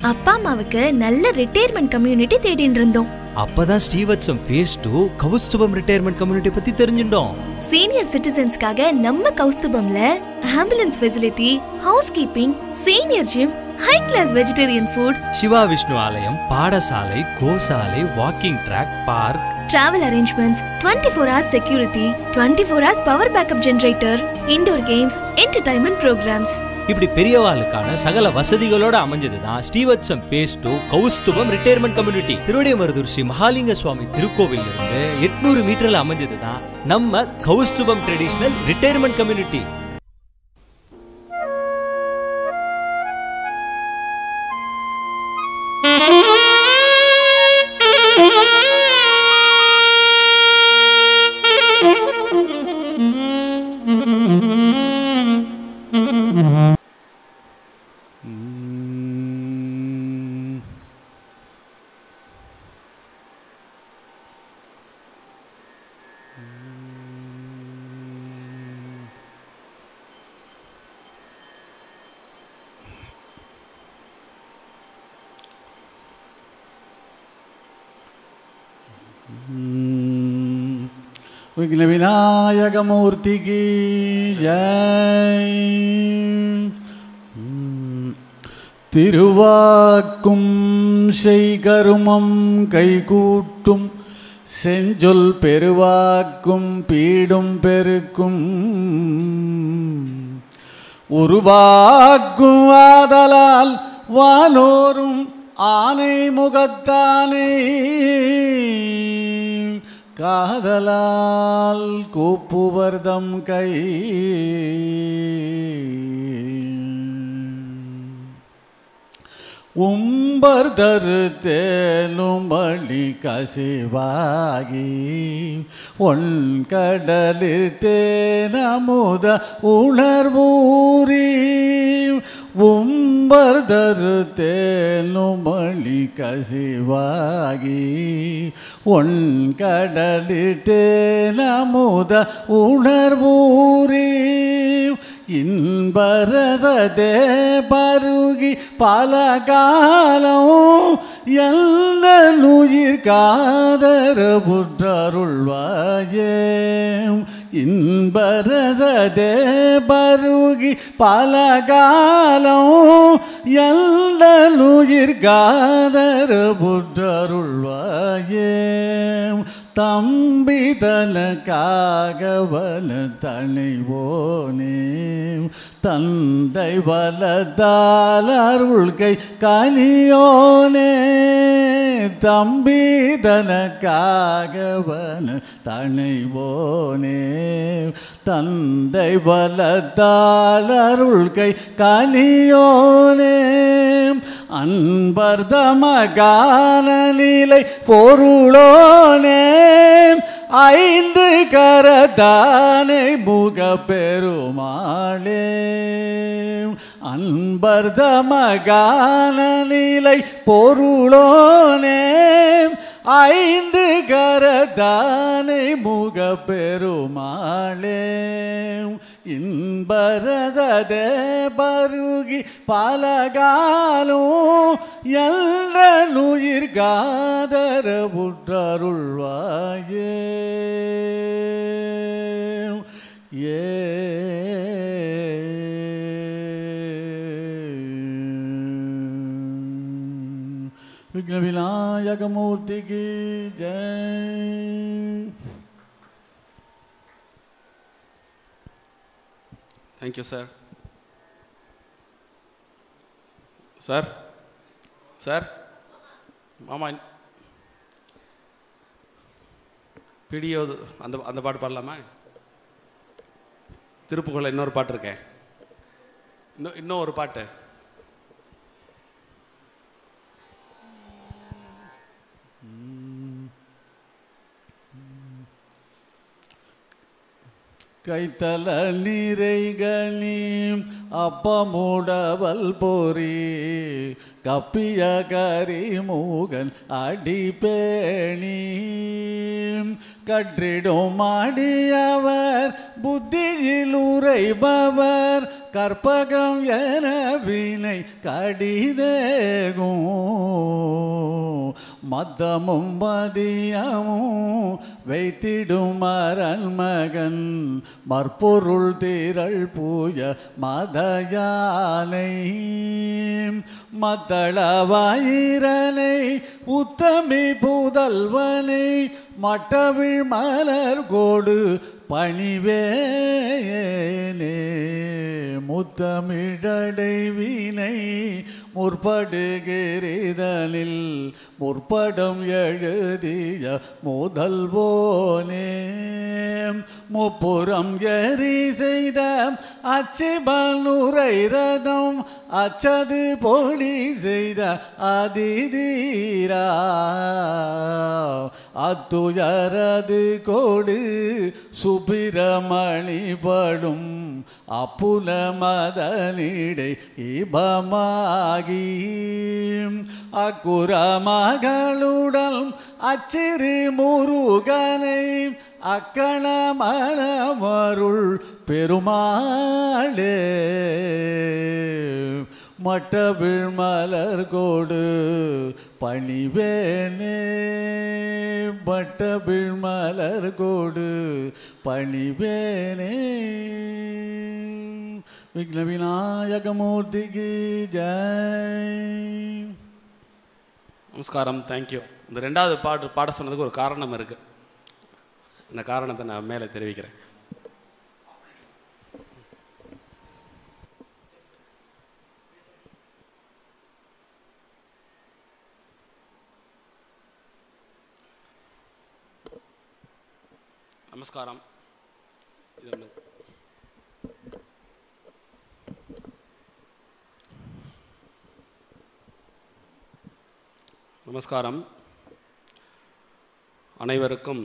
அப்பா அம்மாவுக்கு நல்ல ரிட்டையர்மெண்ட் கம்யூனிட்டி தேடிட்டு இருந்தோம். அப்பதான் Srivatsam phase 2 Kaustubham retirement community பத்தி தெரிஞ்சிட்டோம். சீனியர் சிட்டிசன்ஸ்க்காக நம்ம கௌஸ்துபம்ல ambulance facility, housekeeping, senior gym, high class vegetarian food, Shiva Vishnu ஆலயம், பாடசாலை, கோசாலை, walking track, park, travel arrangements, 24 hours security, 24 hours power backup generator, indoor games, entertainment programs. இப்படி பெரியவாளுக்கான சகல வசதிகளோட அமைஞ்சதுதான் Srivatsam phase 2 Kaustubham retirement community. Thiruvadimarudur Sri Mahalinga Swami திருக்கோவில் இருந்து 800 மீட்டர்ல அமைஞ்சதுதான் நம்ம கௌஸ்துபம் ட்ரெடிஷனல் ரிட்டையர்மெண்ட் கம்யூனிட்டி. विघ्न विनायक मूर्ति की जय. திருவாக்கும் செய்கருமம் கைகூட்டும் செஞ்சொல் பெருவாக்கும் பீடும் பெருக்கும் உருவாக்கும் ஆதலால் வானோரும் ஆனை முகத்தானே காதலால் கூப்புவர்தம் கை உம்பர் தருத்தேலும் பலி கசிவாகி ஒன் கடலில் தேனமுத உணர்வூரி உம்பர் தருத்தேலும் பலி கசிவாகி ஒன் கடலில் தேனமுத உணர்வூரி இன்பரசதே பருகி பல காலம் எந்த நுயிர் காதர புற்றருள்வாயே இன்பரசதே பருகி பல காலம் எந்த நுயிர் காதர புற்றருள்வாயே தம்பி தனக்காக வல தனைவோனே தந்தை வலதால் அருள்கை கனியோனே தம்பி தனக்காக வல தனைவோனே தந்தை வலதால் அருள்கை கனியோனே அன்பர் தமகான நிலை பொருளோனே ஐந்து கரதானை முக பெருமாளே அன்பர் தமகான நிலை பொருளோனே ஐந்து கரதானை முக பெருமாளே இன்பரசதே பருகி பலகாலும் எல்ல நுயிர் காதர புற்றருள்வாயே ஏ विघ्न विनायक मूर्ति की जय. Thank you, sir. Sir, sir, மாமா பிடிஓ அந்த பாட்டு பாடலாமா? திருப்புகழில் இன்னொரு பாட்டு இருக்கேன், இன்னும் ஒரு பாட்டு. கைத்தல நீரைகனி அப்பமுடவல் பொறி கப்பிய கரிமூகன் அடிப்பேணி கற்றிடும் அடியவர் புத்தியில் உரைபவர் கற்பகம் என வினை கடிதேகும் மதமும் மதியமும் வைத்திடும் அரண்மகன் மற்பொருள் திரள் பூய மதயானை மத்தளவாயிரனை உத்தமி புதல்வனை மட்டவிழ் மலர் கோடு பணிவேனே முத்தமிழடை வினை முற்படுகிறதனில் முற்படம் எழுதிய முதல்வோனே முப்புறம் எரி செய்த அச்சிபனுரை ரதம் அச்சது பொடி செய்த அதிதீரா அத்துயரது கோடு சுப்பிரமணி படும் அப்புல மதனிடை இபமாகி அக்குற மகளுடல் அச்சிறு முருகனை அக்கண மணமருள் பெருமாளே மட்டவிழ் மலர் கோடு பணிவேனே மட்டவிழ் மலர் கோடு பணிவேனே விக்ன விநாயகமூர்த்திக்கு ஜெய். நமஸ்காரம். தேங்க்யூ. இந்த ரெண்டாவது பாட சொன்னதுக்கு ஒரு காரணம் இருக்குது. இந்த காரணத்தை நான் மேலே தெரிவிக்கிறேன். நமஸ்காரம். நமஸ்காரம். அனைவருக்கும்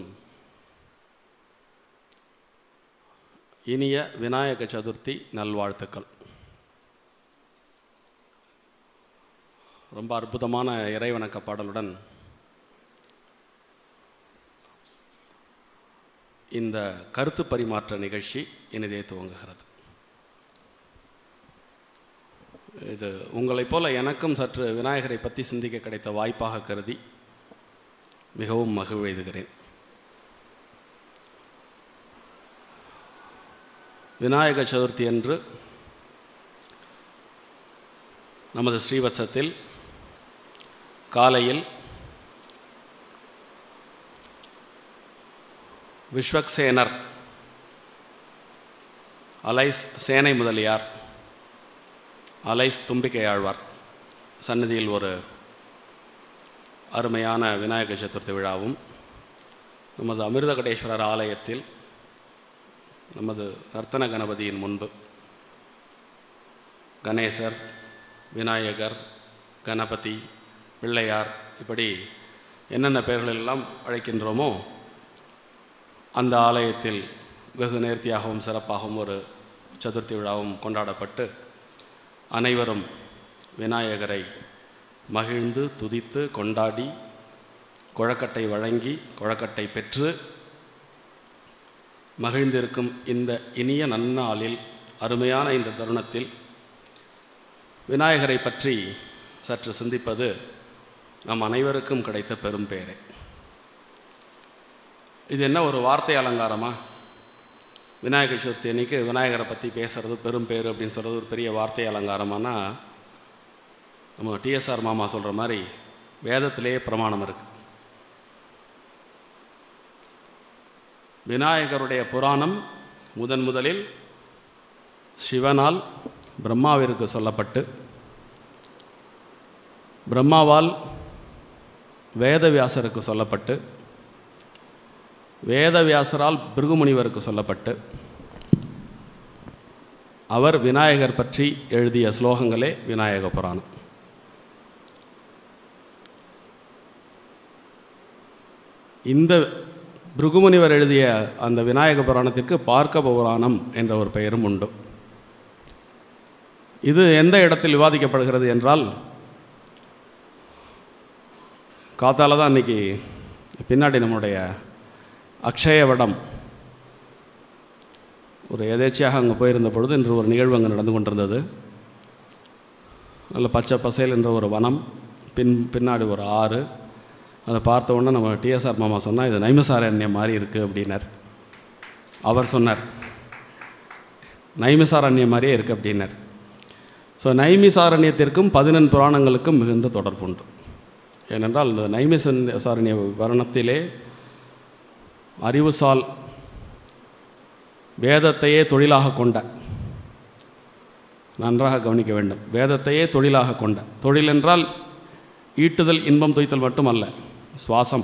இனிய விநாயக சதுர்த்தி நல்வாழ்த்துக்கள். ரொம்ப அற்புதமான இறைவணக்க பாடலுடன் இந்த கருத்து பரிமாற்ற நிகழ்ச்சி இனிதே துவங்குகிறது. இது உங்களைப் போல எனக்கும் சற்று விநாயகரை பற்றி சிந்திக்க கிடைத்த வாய்ப்பாக கருதி மிகவும் மகிழ்வெய்துகிறேன். விநாயக சதுர்த்தி அன்று நமது ஸ்ரீவத்சத்தில் காலையில் விஸ்வக்சேனர் அலைஸ் சேனை முதலியார் அலைஸ் தும்பிக்கை ஆழ்வார் சன்னதியில் ஒரு அருமையான விநாயக சதுர்த்தி விழாவும், நமது அமிர்தகடேஸ்வரர் ஆலயத்தில் நமது நர்த்தன கணபதியின் முன்பு கணேசர், விநாயகர், கணபதி, பிள்ளையார் இப்படி என்னென்ன பெயர்களெல்லாம் அழைக்கின்றோமோ அந்த ஆலயத்தில் வெகு நேர்த்தியாகவும் சிறப்பாகவும் ஒரு சதுர்த்தி விழாவும் கொண்டாடப்பட்டு அனைவரும் விநாயகரை மகிழ்ந்து துதித்து கொண்டாடி கொழக்கட்டை வழங்கி கொழக்கட்டை பெற்று மகிழ்ந்திருக்கும் இந்த இனிய நன்னாளில், அருமையான இந்த தருணத்தில் விநாயகரை பற்றி சற்று சிந்திப்பது நம் அனைவருக்கும் கிடைத்த பெரும் பேரே. இது என்ன ஒரு வார்த்தை அலங்காரமா? விநாயக சதுர்த்தி அன்னைக்கு விநாயகரை பற்றி பேசுகிறது பெரும் பேர் அப்படின்னு சொல்கிறது ஒரு பெரிய வார்த்தை அலங்காரமானா, நம்ம டிஎஸ்ஆர் மாமா சொல்கிற மாதிரி வேதத்திலேயே பிரமாணம் இருக்குது. விநாயகருடைய புராணம் முதலில் சிவனால் பிரம்மாவிற்கு சொல்லப்பட்டு, பிரம்மாவால் வேதவியாசருக்கு சொல்லப்பட்டு, வேதவியாசரால் பிருகுமுனிவருக்கு சொல்லப்பட்டு, அவர் விநாயகர் பற்றி எழுதிய ஸ்லோகங்களே விநாயக புராணம். இந்த பிருகுமுனிவர் எழுதிய அந்த விநாயக புராணத்திற்கு பார்க்க புராணம் என்ற ஒரு பெயரும் உண்டு. இது எந்த இடத்தில் விவாதிக்கப்படுகிறது என்றால், காத்தால தான் இன்றைக்கி பின்னாடி நம்முடைய அக்ஷயவடம் ஒரு எதேச்சியாக அங்கே போயிருந்த பொழுது இன்று ஒரு நிகழ்வு அங்கே நடந்து கொண்டிருந்தது. நல்ல பச்சை பசேல் என்ற ஒரு வனம், பின்னாடி ஒரு ஆறு, அதை பார்த்த உடனே நம்ம டிஎஸ்ஆர் மாமா சொன்னால் இது நைமிசாரண்யம் மாதிரி இருக்குது அப்படின்னார். அவர் சொன்னார் நைமிசாரண்யம் மாதிரியே இருக்குது அப்படின்னார். ஸோ நைமிசாரண்யத்திற்கும் 11 புராணங்களுக்கும் மிகுந்த தொடர்பு உண்டு. ஏனென்றால் இந்த நைமிசாரண்ய வர்ணத்திலே அறிவுசால் வேதத்தையே தொழிலாக கொண்ட, நன்றாக கவனிக்க வேண்டும், வேதத்தையே தொழிலாக கொண்ட, தொழில் என்றால் ஈட்டுதல் இன்பம் துய்த்தல் மட்டுமல்ல, சுவாசம்.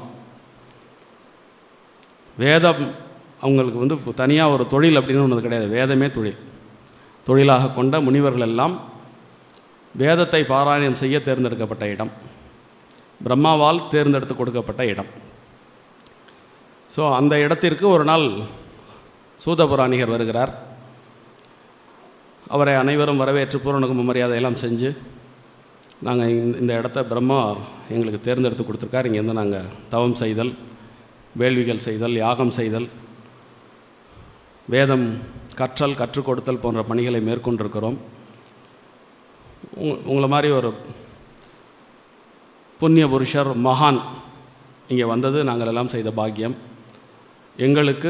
வேதம் அவங்களுக்கு வந்து தனியாக ஒரு தொழில் அப்படின்னு ஒன்று கிடையாது. வேதமே தொழிலாக கொண்ட முனிவர்கள் எல்லாம் வேதத்தை பாராயணம் செய்ய தேர்ந்தெடுக்கப்பட்ட இடம், பிரம்மாவால் தேர்ந்தெடுத்து கொடுக்கப்பட்ட இடம். ஸோ அந்த இடத்திற்கு ஒரு நாள் சூதபுராணிகர் வருகிறார். அவரை அனைவரும் வரவேற்று பூரணகும்ப மரியாதையெல்லாம் செஞ்சு, நாங்கள் இந்த இடத்த பிரம்மா எங்களுக்கு தேர்ந்தெடுத்து கொடுத்துருக்கார், இங்கேருந்து நாங்கள் தவம் செய்தல், வேள்விகள் செய்தல், யாகம் செய்தல், வேதம் கற்றல், கற்றுக் கொடுத்தல் போன்ற பணிகளை மேற்கொண்டிருக்கிறோம். உங்களை மாதிரி ஒரு புண்ணிய புருஷர் மகான் இங்கே வந்தது நாங்கள் எல்லாம் செய்த பாக்கியம். எங்களுக்கு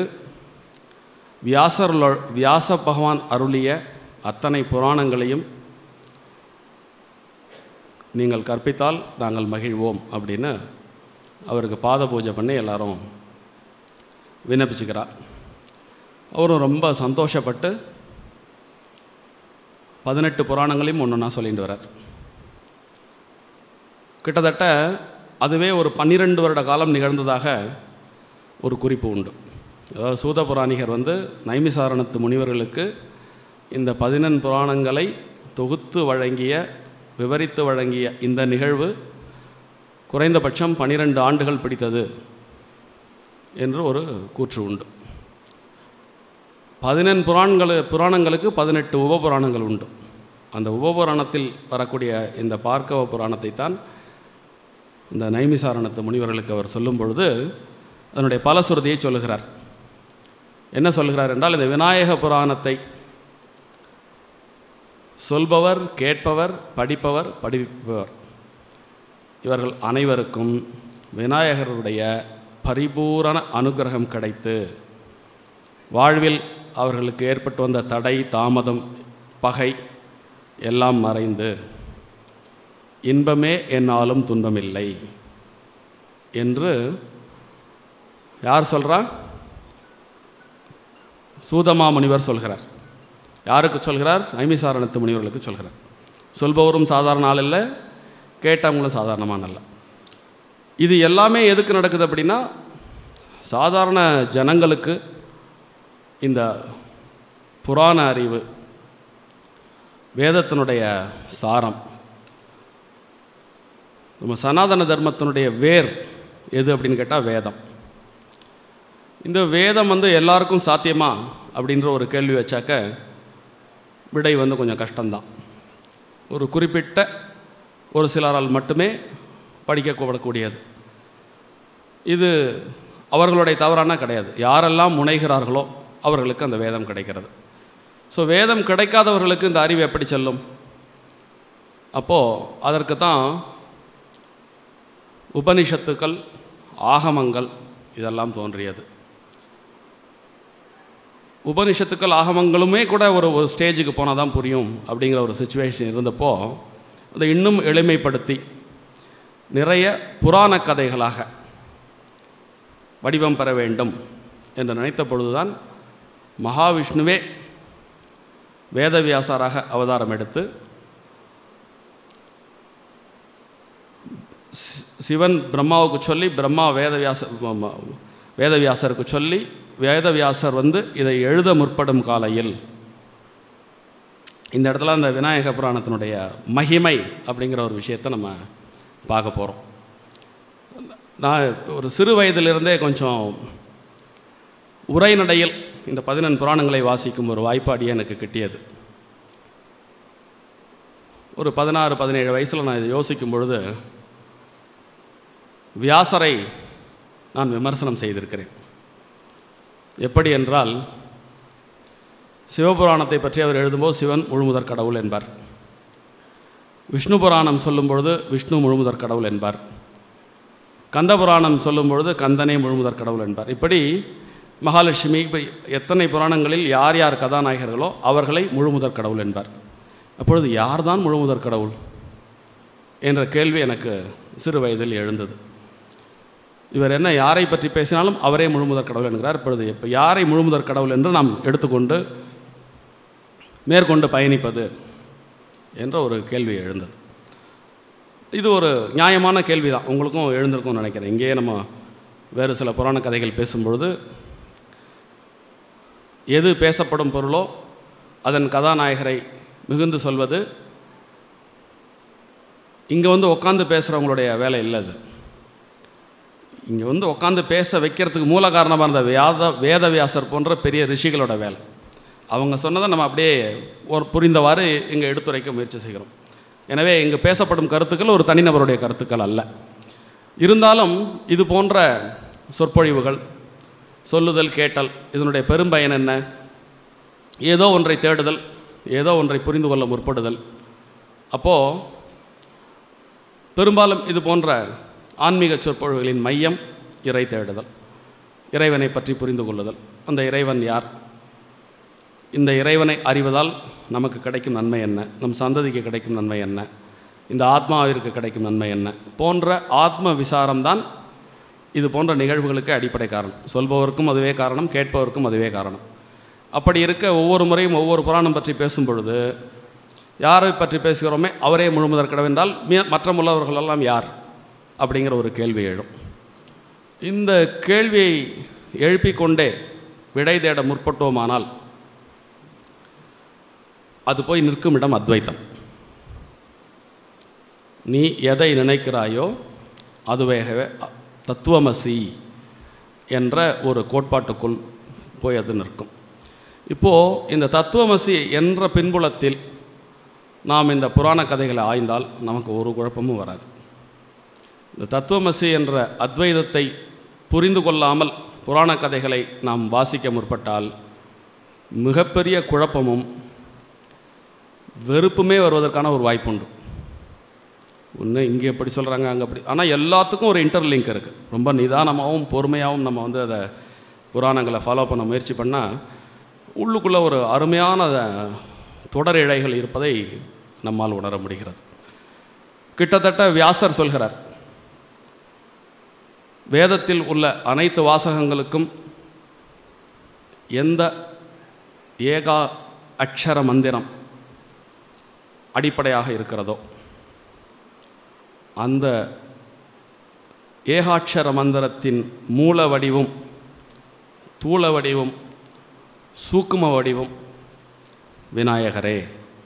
வியாச பகவான் அருளிய அத்தனை புராணங்களையும் நீங்கள் கற்பித்தால் நாங்கள் மகிழ்வோம் அப்படின்னு அவருக்கு பாத பூஜை பண்ணி எல்லாரும் விண்ணப்பிச்சுக்கிறார். அவரும் ரொம்ப சந்தோஷப்பட்டு 18 புராணங்களையும் ஒன்றுன்னா சொல்லிட்டு வரார். கிட்டத்தட்ட அதுவே ஒரு 12 வருட காலம் நிகழ்ந்ததாக ஒரு குறிப்பு உண்டு. அதாவது சூதபுராணிகர் வந்து நைமிசாரணத்து முனிவர்களுக்கு இந்த 11 புராணங்களை தொகுத்து வழங்கிய, விவரித்து வழங்கிய இந்த நிகழ்வு குறைந்தபட்சம் 12 ஆண்டுகள் பிடித்தது என்று ஒரு கூற்று உண்டு. 11 புராணங்களுக்கு 18 உபபுராணங்கள் உண்டு. அந்த உபபுராணத்தில் வரக்கூடிய இந்த பார்க்கவ புராணத்தை தான் இந்த நைமிசாரணத்து முனிவர்களுக்கு அவர் சொல்லும் பொழுது அதனுடைய பலசுருதியை சொல்லுகிறார். என்ன சொல்லுகிறார் என்றால், இந்த விநாயக புராணத்தை சொல்பவர், கேட்பவர், படிப்பவர், படிப்பவர் இவர்கள் அனைவருக்கும் விநாயகருடைய பரிபூரண அனுகிரகம் கிடைத்து வாழ்வில் அவர்களுக்கு ஏற்பட்டு வந்த தடை, தாமதம், பகை எல்லாம் மறைந்து இன்பமே என்னாலும் துன்பமில்லை என்று யார் சொல்கிறா? சூதமா முனிவர் சொல்கிறார். யாருக்கு சொல்கிறார்? நைமிசாரணத்து முனிவர்களுக்கு சொல்கிறார். சொல்பவரும் சாதாரண ஆள் இல்லை, கேட்டவங்களும் சாதாரணமான அல்ல. இது எல்லாமே எதுக்கு நடக்குது அப்படின்னா, சாதாரண ஜனங்களுக்கு இந்த புராண அறிவு, வேதத்தினுடைய சாரம், நம்ம சனாதன தர்மத்தினுடைய வேர் எது அப்படின்னு கேட்டால் வேதம். இந்த வேதம் வந்து எல்லாருக்கும் சாத்தியமா அப்படின்ற ஒரு கேள்வி வச்சாக்க விடை வந்து கொஞ்சம் கஷ்டம்தான். ஒரு குறிப்பிட்ட ஒரு சிலரால் மட்டுமே படிக்கப்படக்கூடியது. இது அவர்களுடைய தவறான கிடையாது. யாரெல்லாம் முனைகிறார்களோ அவர்களுக்கு அந்த வேதம் கிடைக்கிறது. ஸோ வேதம் கிடைக்காதவர்களுக்கு இந்த அறிவு எப்படி செல்லும்? அப்போது அதற்கு தான் உபனிஷத்துக்கள், ஆகமங்கள் இதெல்லாம் தோன்றியது. உபனிஷத்துக்கள், ஆகமங்களுமே கூட ஒரு ஸ்டேஜுக்கு போனால் தான் புரியும் அப்படிங்கிற ஒரு சிச்சுவேஷன் இருந்தப்போ அதை இன்னும் எளிமைப்படுத்தி நிறைய புராண கதைகளாக வடிவம் பெற வேண்டும் என்று நினைத்த பொழுதுதான் மகாவிஷ்ணுவே வேதவியாசராக அவதாரம் எடுத்து சிவன் பிரம்மாவுக்கு சொல்லி, பிரம்மா வேதவியாசருக்கு சொல்லி, வேதவியாசர் வந்து இதை எழுத முற்படும் காலையில் இந்த இடத்துல அந்த விநாயக புராணத்தினுடைய மகிமை அப்படிங்கிற ஒரு விஷயத்தை நம்ம பார்க்க போகிறோம். நான் ஒரு சிறு வயதிலிருந்தே கொஞ்சம் உரைநடையில் இந்த 11 புராணங்களை வாசிக்கும் ஒரு வாய்ப்பாடியே எனக்கு கிட்டியது. ஒரு 16-17 வயசில் நான் இதை யோசிக்கும் பொழுது வியாசரை நான் விமர்சனம் செய்திருக்கிறேன். எப்படி என்றால், சிவபுராணத்தை பற்றி அவர் எழுதும்போது சிவன் முழுமுதற் கடவுள் என்பார். விஷ்ணு புராணம் சொல்லும் பொழுது விஷ்ணு முழுமுதற் கடவுள் என்பார். கந்தபுராணம் சொல்லும் பொழுது கந்தனே முழுமுதற் கடவுள் என்பார். இப்படி மகாலட்சுமி இப்போ எத்தனை புராணங்களில் யார் யார் கதாநாயகர்களோ அவர்களை முழுமுதற் கடவுள் என்பார். அப்பொழுது யார்தான் முழுமுதற் கடவுள் என்ற கேள்வி எனக்கு சிறு வயதில் எழுந்தது. இவர் என்ன யாரை பற்றி பேசினாலும் அவரே முழுமுதற் கடவுள் என்கிறார். இப்பொழுது இப்போ யாரை முழுமுதற் கடவுள் என்று நாம் எடுத்துக்கொண்டு மேற்கொண்டு பயணிப்பது என்ற ஒரு கேள்வி எழுந்தது. இது ஒரு நியாயமான கேள்வி தான், உங்களுக்கும் எழுந்திருக்கும்னு நினைக்கிறேன். இங்கேயே நம்ம வேறு சில புராண கதைகள் பேசும்பொழுது எது பேசப்படும் பொருளோ அதன் கதாநாயகரை மிகுந்து சொல்வது இங்கே வந்து உட்காந்து பேசுகிறவங்களுடைய வேலை இல்லை. அது இங்கே வந்து உட்காந்து பேச வைக்கிறதுக்கு மூல காரணமாக இருந்த வேதவியாசர் போன்ற பெரிய ரிஷிகளோட வேலை. அவங்க சொன்னதை நம்ம அப்படியே ஒரு புரிந்தவாறு இங்கே எடுத்துரைக்க முயற்சி செய்கிறோம். எனவே இங்கே பேசப்படும் கருத்துக்கள் ஒரு தனிநபருடைய கருத்துக்கள் அல்ல. இருந்தாலும் இது போன்ற சொற்பொழிவுகள், சொல்லுதல், கேட்டல், இதனுடைய பெரும்பயன் என்ன? ஏதோ ஒன்றை தேடுதல், ஏதோ ஒன்றை புரிந்து கொள்ள முற்படுதல். அப்போது பெரும்பாலும் இது போன்ற ஆன்மீக சொற்பொழிவுகளின் மையம் இறை தேடுதல், இறைவனை பற்றி புரிந்து கொள்ளுதல். அந்த இறைவன் யார்? இந்த இறைவனை அறிவதால் நமக்கு கிடைக்கும் நன்மை என்ன? நம் சந்ததிக்கு கிடைக்கும் நன்மை என்ன? இந்த ஆத்மாவிற்கு கிடைக்கும் நன்மை என்ன? போன்ற ஆத்ம விசாரம்தான் இது போன்ற நிகழ்வுகளுக்கு அடிப்படை காரணம். சொல்பவருக்கும் அதுவே காரணம், கேட்பவருக்கும் அதுவே காரணம். அப்படி இருக்க ஒவ்வொரு முறையும் ஒவ்வொரு புராணம் பற்றி பேசும் பொழுது யாரை பற்றி பேசுகிறோமே அவரே முழுமுதற் கடவுள் என்றால் மற்ற உள்ளவர்களெல்லாம் யார் அப்படிங்கிற ஒரு கேள்வி எழும். இந்த கேள்வியை எழுப்பிக்கொண்டே விடை தேட முற்பட்டோமானால் அது போய் நிற்கும் இடம் அத்வைத்தம். நீ எதை நினைக்கிறாயோ அதுவேகவே தத்துவமசி என்ற ஒரு கோட்பாட்டுக்குள் போய் அது நிற்கும். இப்போது இந்த தத்துவமசி என்ற பின்புலத்தில் நாம் இந்த புராண கதைகளை ஆய்ந்தால் நமக்கு ஒரு குழப்பமும் வராது. இந்த தத்துவமசி என்ற அத்வைதத்தை புரிந்து கொள்ளாமல் புராண கதைகளை நாம் வாசிக்க முற்பட்டால் மிகப்பெரிய குழப்பமும் வெறுப்புமே வருவதற்கான ஒரு வாய்ப்புண்டு. ஒன்று இங்கே எப்படி சொல்கிறாங்க, அங்கே அப்படி. ஆனால் எல்லாத்துக்கும் ஒரு இன்டர்லிங்க் இருக்குது. ரொம்ப நிதானமாகவும் பொறுமையாகவும் நம்ம வந்து அதை புராணங்களை ஃபாலோ பண்ண முயற்சி பண்ணால் உள்ளுக்குள்ளே ஒரு அருமையான தொடர் இழைகள் இருப்பதை நம்மால் உணர முடிகிறது. கிட்டத்தட்ட வியாசர் சொல்கிறார், வேதத்தில் உள்ள அனைத்து வாசகங்களுக்கும் எந்த ஏகா அக்ஷர மந்திரம் அடிப்படையாக இருக்கிறதோ அந்த ஏகாட்சர மந்திரத்தின் மூல வடிவும் தூள வடிவும் சூக்கும வடிவும் விநாயகரே.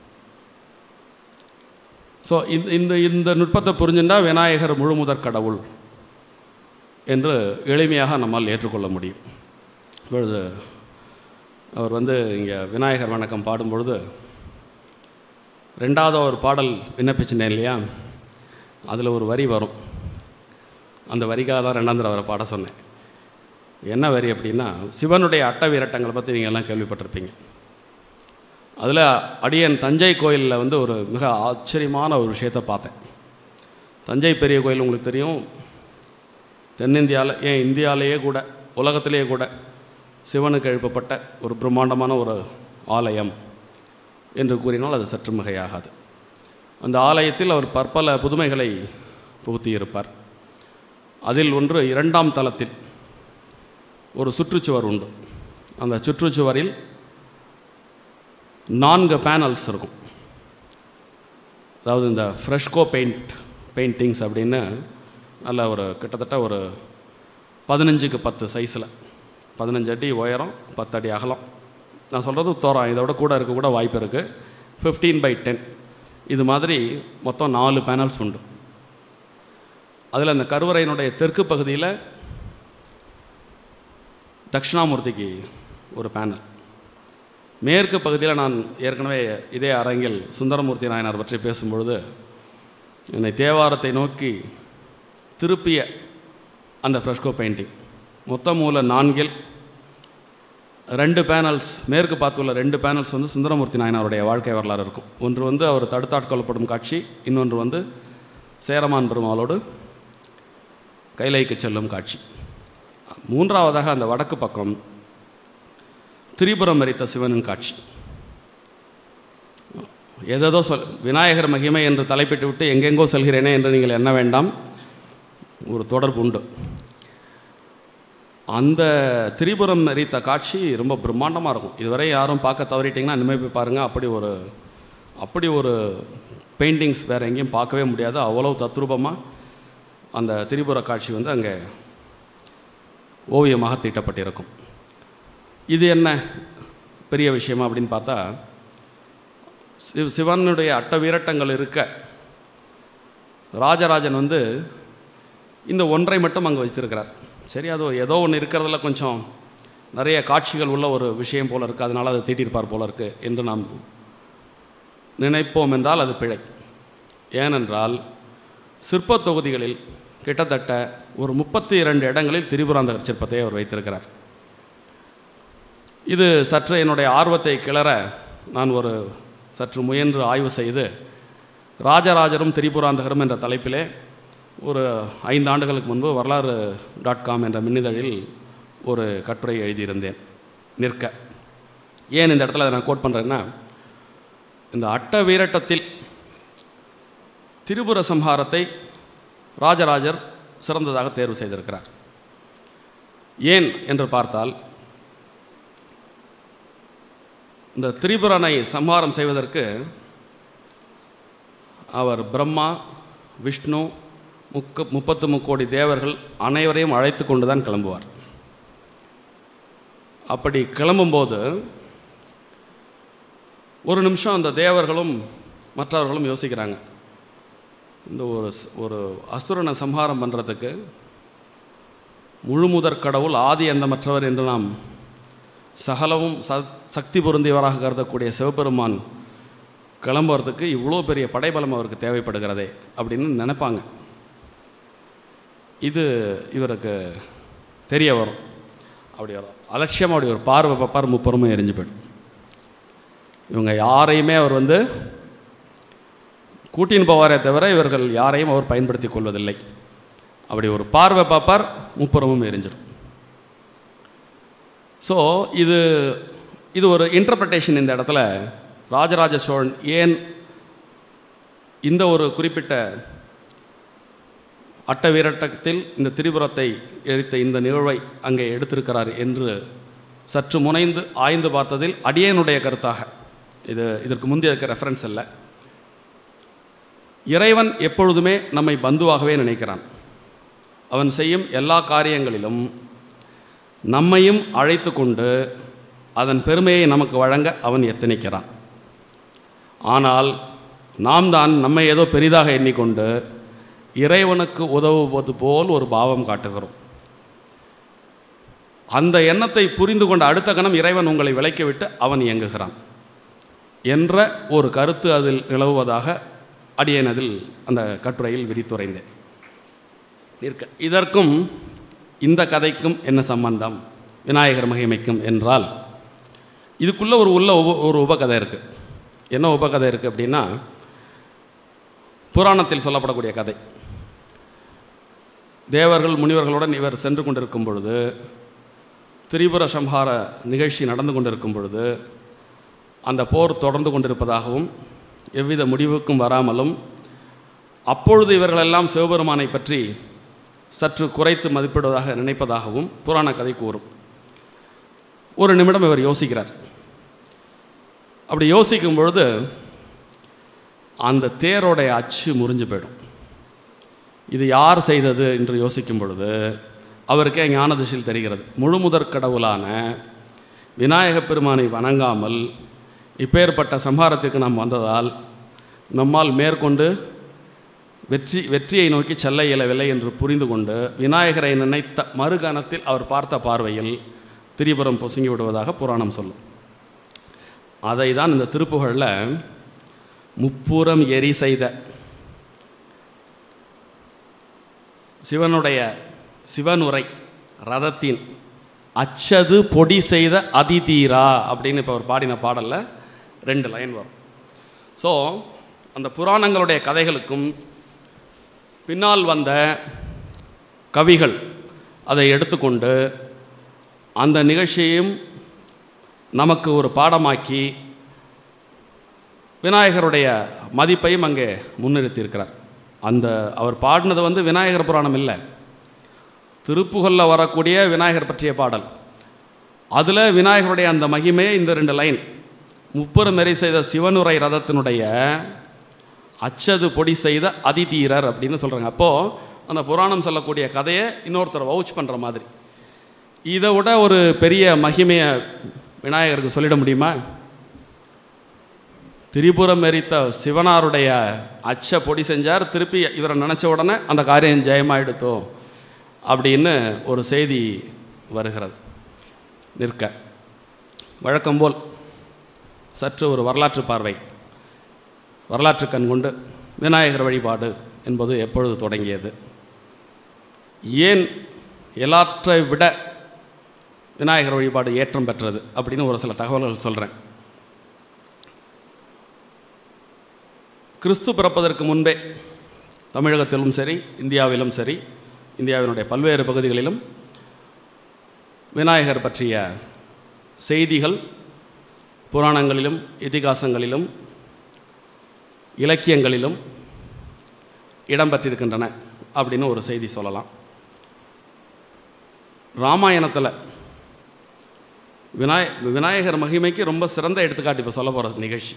ஸோ இந்த நுட்பத்தை புரிஞ்சுட்டா விநாயகர் முழுமுதற் கடவுள் என்று எளிமையாக நம்மால் ஏற்றுக்கொள்ள முடியும். இப்பொழுது அவர் வந்து இங்கே விநாயகர் வணக்கம் பாடும்பொழுது ரெண்டாவது ஒரு பாடல் விண்ணப்பிச்சுட்டேன் இல்லையா, அதில் ஒரு வரி வரும். அந்த வரிக்காக தான் ரெண்டாம் தடவை அவரை பாட சொன்னேன். என்ன வரி அப்படின்னா, சிவனுடைய அட்டவீரட்டங்களை பற்றி நீங்கள் எல்லாம் கேள்விப்பட்டிருப்பீங்க. அதில் அடியன் தஞ்சை கோயிலில் வந்து ஒரு மிக ஆச்சரியமான ஒரு விஷயத்தை பார்த்தேன். தஞ்சை பெரிய கோயில் உங்களுக்கு தெரியும், தென்னிந்தியாவில், ஏன் இந்தியாவிலேயே கூட உலகத்திலேயே கூட சிவனுக்கு எழுப்பப்பட்ட ஒரு பிரம்மாண்டமான ஒரு ஆலயம் என்று கூறினால் அது சற்று மிகையாகாது. அந்த ஆலயத்தில் அவர் பற்பல புதுமைகளை புகுத்தியிருப்பார். அதில் ஒன்று, இரண்டாம் தளத்தில் ஒரு சுற்றுச்சுவர் உண்டு. அந்த சுற்றுச்சுவரில் 4 பேனல்ஸ் இருக்கும். அதாவது இந்த ஃப்ரெஷ்கோ பெயிண்டிங்ஸ் அப்படின்னு நல்ல ஒரு கிட்டத்தட்ட ஒரு 15x 10 சைஸில், 15 அடி உயரம், 10 அடி அகலம். நான் சொல்கிறது தோரம், இதை விட கூட இருக்க கூட வாய்ப்பு இருக்குது. 15x10 இது மாதிரி மொத்தம் 4 பேனல்ஸ் உண்டு. அதில் அந்த கருவறையினுடைய தெற்கு பகுதியில் தட்சிணாமூர்த்திக்கு ஒரு பேனல், மேற்கு பகுதியில் நான் ஏற்கனவே இதே அரங்கில் சுந்தரமூர்த்தி நாயனார் பற்றி பேசும்பொழுது என்னை தேவாரத்தை நோக்கி திருப்பிய அந்த ஃப்ரெஷ்கோ பெயிண்டிங். மொத்த மூல 4இல் 2 பேனல்ஸ், மேற்கு பார்த்துள்ள 2 பேனல்ஸ் வந்து சுந்தரமூர்த்தி நாயனாருடைய வாழ்க்கை வரலாறு இருக்கும். ஒன்று வந்து அவர் தடுத்தாட்கொள்ளப்படும் காட்சி, இன்னொன்று வந்து சேரமான் பெருமாளோடு கைலைக்கு செல்லும் காட்சி. மூன்றாவதாக அந்த வடக்கு பக்கம் திரிபுரம் எரித்த சிவனின் காட்சி. ஏதேதோ விநாயகர் மகிமை என்று தலைப்பிட்டு விட்டு எங்கெங்கோ செல்கிறேனே என்று நீங்கள் எண்ண வேண்டாம், ஒரு தொடர்பு உண்டு. அந்த திரிபுரம் எரித்த காட்சி ரொம்ப பிரம்மாண்டமாக இருக்கும். இதுவரை யாரும் பார்க்க தவறிட்டிங்கன்னா இனிமேல் போய் பாருங்கள். அப்படி ஒரு பெயிண்டிங்ஸ் வேறு எங்கேயும் பார்க்கவே முடியாது. அவ்வளோ தத்ரூபமாக அந்த திரிபுர காட்சி அங்கே ஓவியமாக தீட்டப்பட்டிருக்கும். இது என்ன பெரிய விஷயமா அப்படின்னு பார்த்தா, சிவனுடைய அட்ட வீரட்டங்கள் இருக்க ராஜராஜன் இந்த ஒன்றை மட்டும் அங்கே வைத்திருக்கிறார். சரி, அது ஏதோ ஒன்று இருக்கிறதுல கொஞ்சம் நிறைய காட்சிகள் உள்ள ஒரு விஷயம் போல இருக்குது, அதனால் அதை தீட்டியிருப்பார் போல இருக்குது என்று நாம் நினைப்போம் என்றால் அது பிழை. ஏனென்றால் சிற்ப தொகுதிகளில் கிட்டத்தட்ட ஒரு 32 இடங்களில் திரிபுராந்தகர் சிற்பத்தை அவர் வைத்திருக்கிறார். இது சற்று என்னுடைய ஆர்வத்தை கிளற நான் சற்று முயன்று ஆய்வு செய்து ராஜராஜரும் திரிபுராந்தகரும் என்ற தலைப்பிலே ஒரு 5 ஆண்டுகளுக்கு முன்பு வரலாறு.com என்ற மின்னிதழில் ஒரு கட்டுரை எழுதியிருந்தேன். நிற்க ஏன் இந்த இடத்துல நான் கோட் பண்ணுறேன்னா, இந்த அட்ட வீரட்டத்தில் திரிபுர சம்ஹாரத்தை ராஜராஜர் சிறந்ததாக தேர்வு செய்திருக்கிறார். ஏன் என்று பார்த்தால், இந்த திரிபுரனை சம்ஹாரம் செய்வதற்கு அவர் பிரம்மா, விஷ்ணு, 33 கோடி தேவர்கள் அனைவரையும் அழைத்து கொண்டு தான் கிளம்புவார். அப்படி கிளம்பும்போது ஒரு நிமிஷம் அந்த தேவர்களும் மற்றவர்களும் யோசிக்கிறாங்க, இந்த ஒரு அசுரனை சம்ஹாரம் பண்ணுறதுக்கு முழுமுதற் கடவுள் ஆதி அந்தமற்றவர் என்று நாம் சகலமும் சக்தி பொருந்தியவராக கருதக்கூடிய சிவபெருமான் கிளம்புறதுக்கு இவ்வளோ பெரிய படைபலம் அவருக்கு தேவைப்படுகிறதே அப்படின்னு நினைப்பாங்க. இது இவருக்கு தெரிய வரும். அப்படி வரும் அலட்சியமாக அப்படி ஒரு பார்வை பார்ப்பார், முப்புறமும் எரிஞ்சு போய்டும். இவங்க யாரையுமே அவர் கூட்டின்னு போவாரே தவிர இவர்கள் யாரையும் அவர் பயன்படுத்தி கொள்வதில்லை. அப்படி ஒரு பார்வை பார்ப்பார், முப்புறமும் எரிஞ்சிடும். ஸோ இது ஒரு இன்டர்பிரட்டேஷன். இந்த இடத்துல ராஜராஜ சோழன் ஏன் இந்த ஒரு குறிப்பிட்ட அட்ட வீரட்டத்தில் இந்த திரிபுரத்தை எரித்த இந்த நிகழ்வை அங்கே எடுத்திருக்கிறார் என்று சற்று முனைந்து ஆய்ந்து பார்த்ததில் அடியேனுடைய கருத்தாக, இதற்கு முந்தைய இருக்க ரெஃபரன்ஸ் அல்ல, இறைவன் எப்பொழுதுமே நம்மை பந்துவாகவே நினைக்கிறான். அவன் செய்யும் எல்லா காரியங்களிலும் நம்மையும் அழைத்து கொண்டு அதன் பெருமையை நமக்கு வழங்க அவன் எத்தனிக்கிறான். ஆனால் நாம் தான் நம்மை ஏதோ பெரிதாக எண்ணிக்கொண்டு இறைவனுக்கு உதவுவது போல் ஒரு பாவம் காட்டுகிறோம். அந்த எண்ணத்தை புரிந்து கொண்ட அடுத்த கணம் இறைவன் உங்களை விலக்கிவிட்டு அவன் இயங்குகிறான் என்ற ஒரு கருத்து அதில் நிலவுவதாக அடியேன் அதில் அந்த கட்டுரையில் விரித்துரைந்தேன். இதற்கும் இந்த கதைக்கும் என்ன சம்பந்தம், விநாயகர் மகிமைக்கும் என்றால், இதுக்குள்ளே ஒரு உபகதை இருக்குது. என்ன உபகதை இருக்குது அப்படின்னா, புராணத்தில் சொல்லப்படக்கூடிய கதை. தேவர்கள் முனிவர்களுடன் இவர் சென்று கொண்டிருக்கும் பொழுது, திரிபுர சம்ஹார நிகழ்ச்சி நடந்து கொண்டிருக்கும் பொழுது, அந்த போர் தொடர்ந்து கொண்டிருப்பதாகவும் எவ்வித முடிவுக்கும் வராமலும், அப்பொழுது இவர்களெல்லாம் சிவபெருமானை பற்றி சற்று குறைத்து மதிப்பிடுவதாக நினைப்பதாகவும் புராண கதை கூறும். ஒரு நிமிடம் இவர் யோசிக்கிறார். அப்படி யோசிக்கும் பொழுது அந்த தேரோடைய அச்சு முறிஞ்சு போயிடும். இது யார் செய்தது என்று யோசிக்கும் பொழுது அவருக்கே ஞான திசையில் தெரிகிறது, முழுமுதற் கடவுளான விநாயகப் பெருமானை வணங்காமல் இப்பேற்பட்ட சம்ஹாரத்திற்கு நாம் வந்ததால் நம்மால் மேற்கொண்டு வெற்றியை நோக்கி செல்ல இயலவில்லை என்று புரிந்து கொண்டு விநாயகரை நினைத்த மறுகணத்தில் அவர் பார்த்த பார்வையில் திரிபுரம் பொசுங்கி விடுவதாக புராணம் சொல்லும். அதை தான் இந்த திருப்புகழில் முப்புறம் எரி செய்த சிவனுரை ரதத்தின் அச்சது பொடி செய்த அதிதீரா அப்படின்னு இப்போ அவர் பாடின பாடலில் 2 லைன் வரும். ஸோ அந்த புராணங்களுடைய கதைகளுக்கும் பின்னால் வந்த கவிகள் அதை எடுத்துக்கொண்டு அந்த நிகழ்ச்சியையும் நமக்கு ஒரு பாடமாக்கி விநாயகருடைய மதிப்பையும் அங்கே முன்னிறுத்தியிருக்கிறார். அந்த அவர் பாடினது விநாயகர் புராணம் இல்லை, திருப்புகழில் வரக்கூடிய விநாயகர் பற்றிய பாடல். அதில் விநாயகருடைய அந்த மகிமையை இந்த 2 லைன், முப்பெருமெறி செய்த சிவனுரை ரதத்தினுடைய அச்சது பொடி செய்த அதிதீரர் அப்படின்னு சொல்கிறாங்க. அப்போது அந்த புராணம் சொல்லக்கூடிய கதையை இன்னொருத்தர் வவுச் பண்ணுற மாதிரி. இதை விட ஒரு பெரிய மகிமையை விநாயகருக்கு சொல்லிட முடியுமா? திரிபுரம் எரித்த சிவனாருடைய அச்ச பொடி செஞ்சார், திருப்பி இவரை நினச்ச உடனே அந்த காரியம் ஜெயமாயிடுத்தோ அப்படின்னு ஒரு செய்தி வருகிறது. நிற்க வழக்கம்போல் சற்று ஒரு வரலாற்று பார்வை, வரலாற்று கண் கொண்டு விநாயகர் வழிபாடு என்பது எப்பொழுது தொடங்கியது, ஏன் எல்லாற்றை விட விநாயகர் வழிபாடு ஏற்றம் பெற்றது அப்படின்னு ஒரு சில தகவல்கள் சொல்கிறேன். கிறிஸ்து பிறப்பதற்கு முன்பே தமிழகத்திலும் சரி, இந்தியாவிலும் சரி, இந்தியாவினுடைய பல்வேறு பகுதிகளிலும் விநாயகர் பற்றிய செய்திகள் புராணங்களிலும் இதிகாசங்களிலும் இலக்கியங்களிலும் இடம்பெற்றிருக்கின்றன அப்படின்னு ஒரு செய்தி சொல்லலாம். ராமாயணத்தில் விநாயகர் மகிமைக்கு ரொம்ப சிறந்த எடுத்துக்காட்டு இப்போ சொல்ல போகிற நிகழ்ச்சி.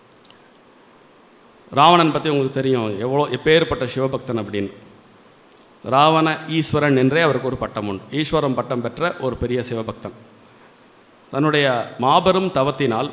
ராவணன் பற்றி உங்களுக்கு தெரியும், எப்பேற்பட்ட சிவபக்தன் அப்படின்னு. ராவண ஈஸ்வரன் என்றே அவருக்கு ஒரு பட்டம் உண்டு. ஈஸ்வரம் பட்டம் பெற்ற ஒரு பெரிய சிவபக்தன். தன்னுடைய மாபெரும் தவத்தினால்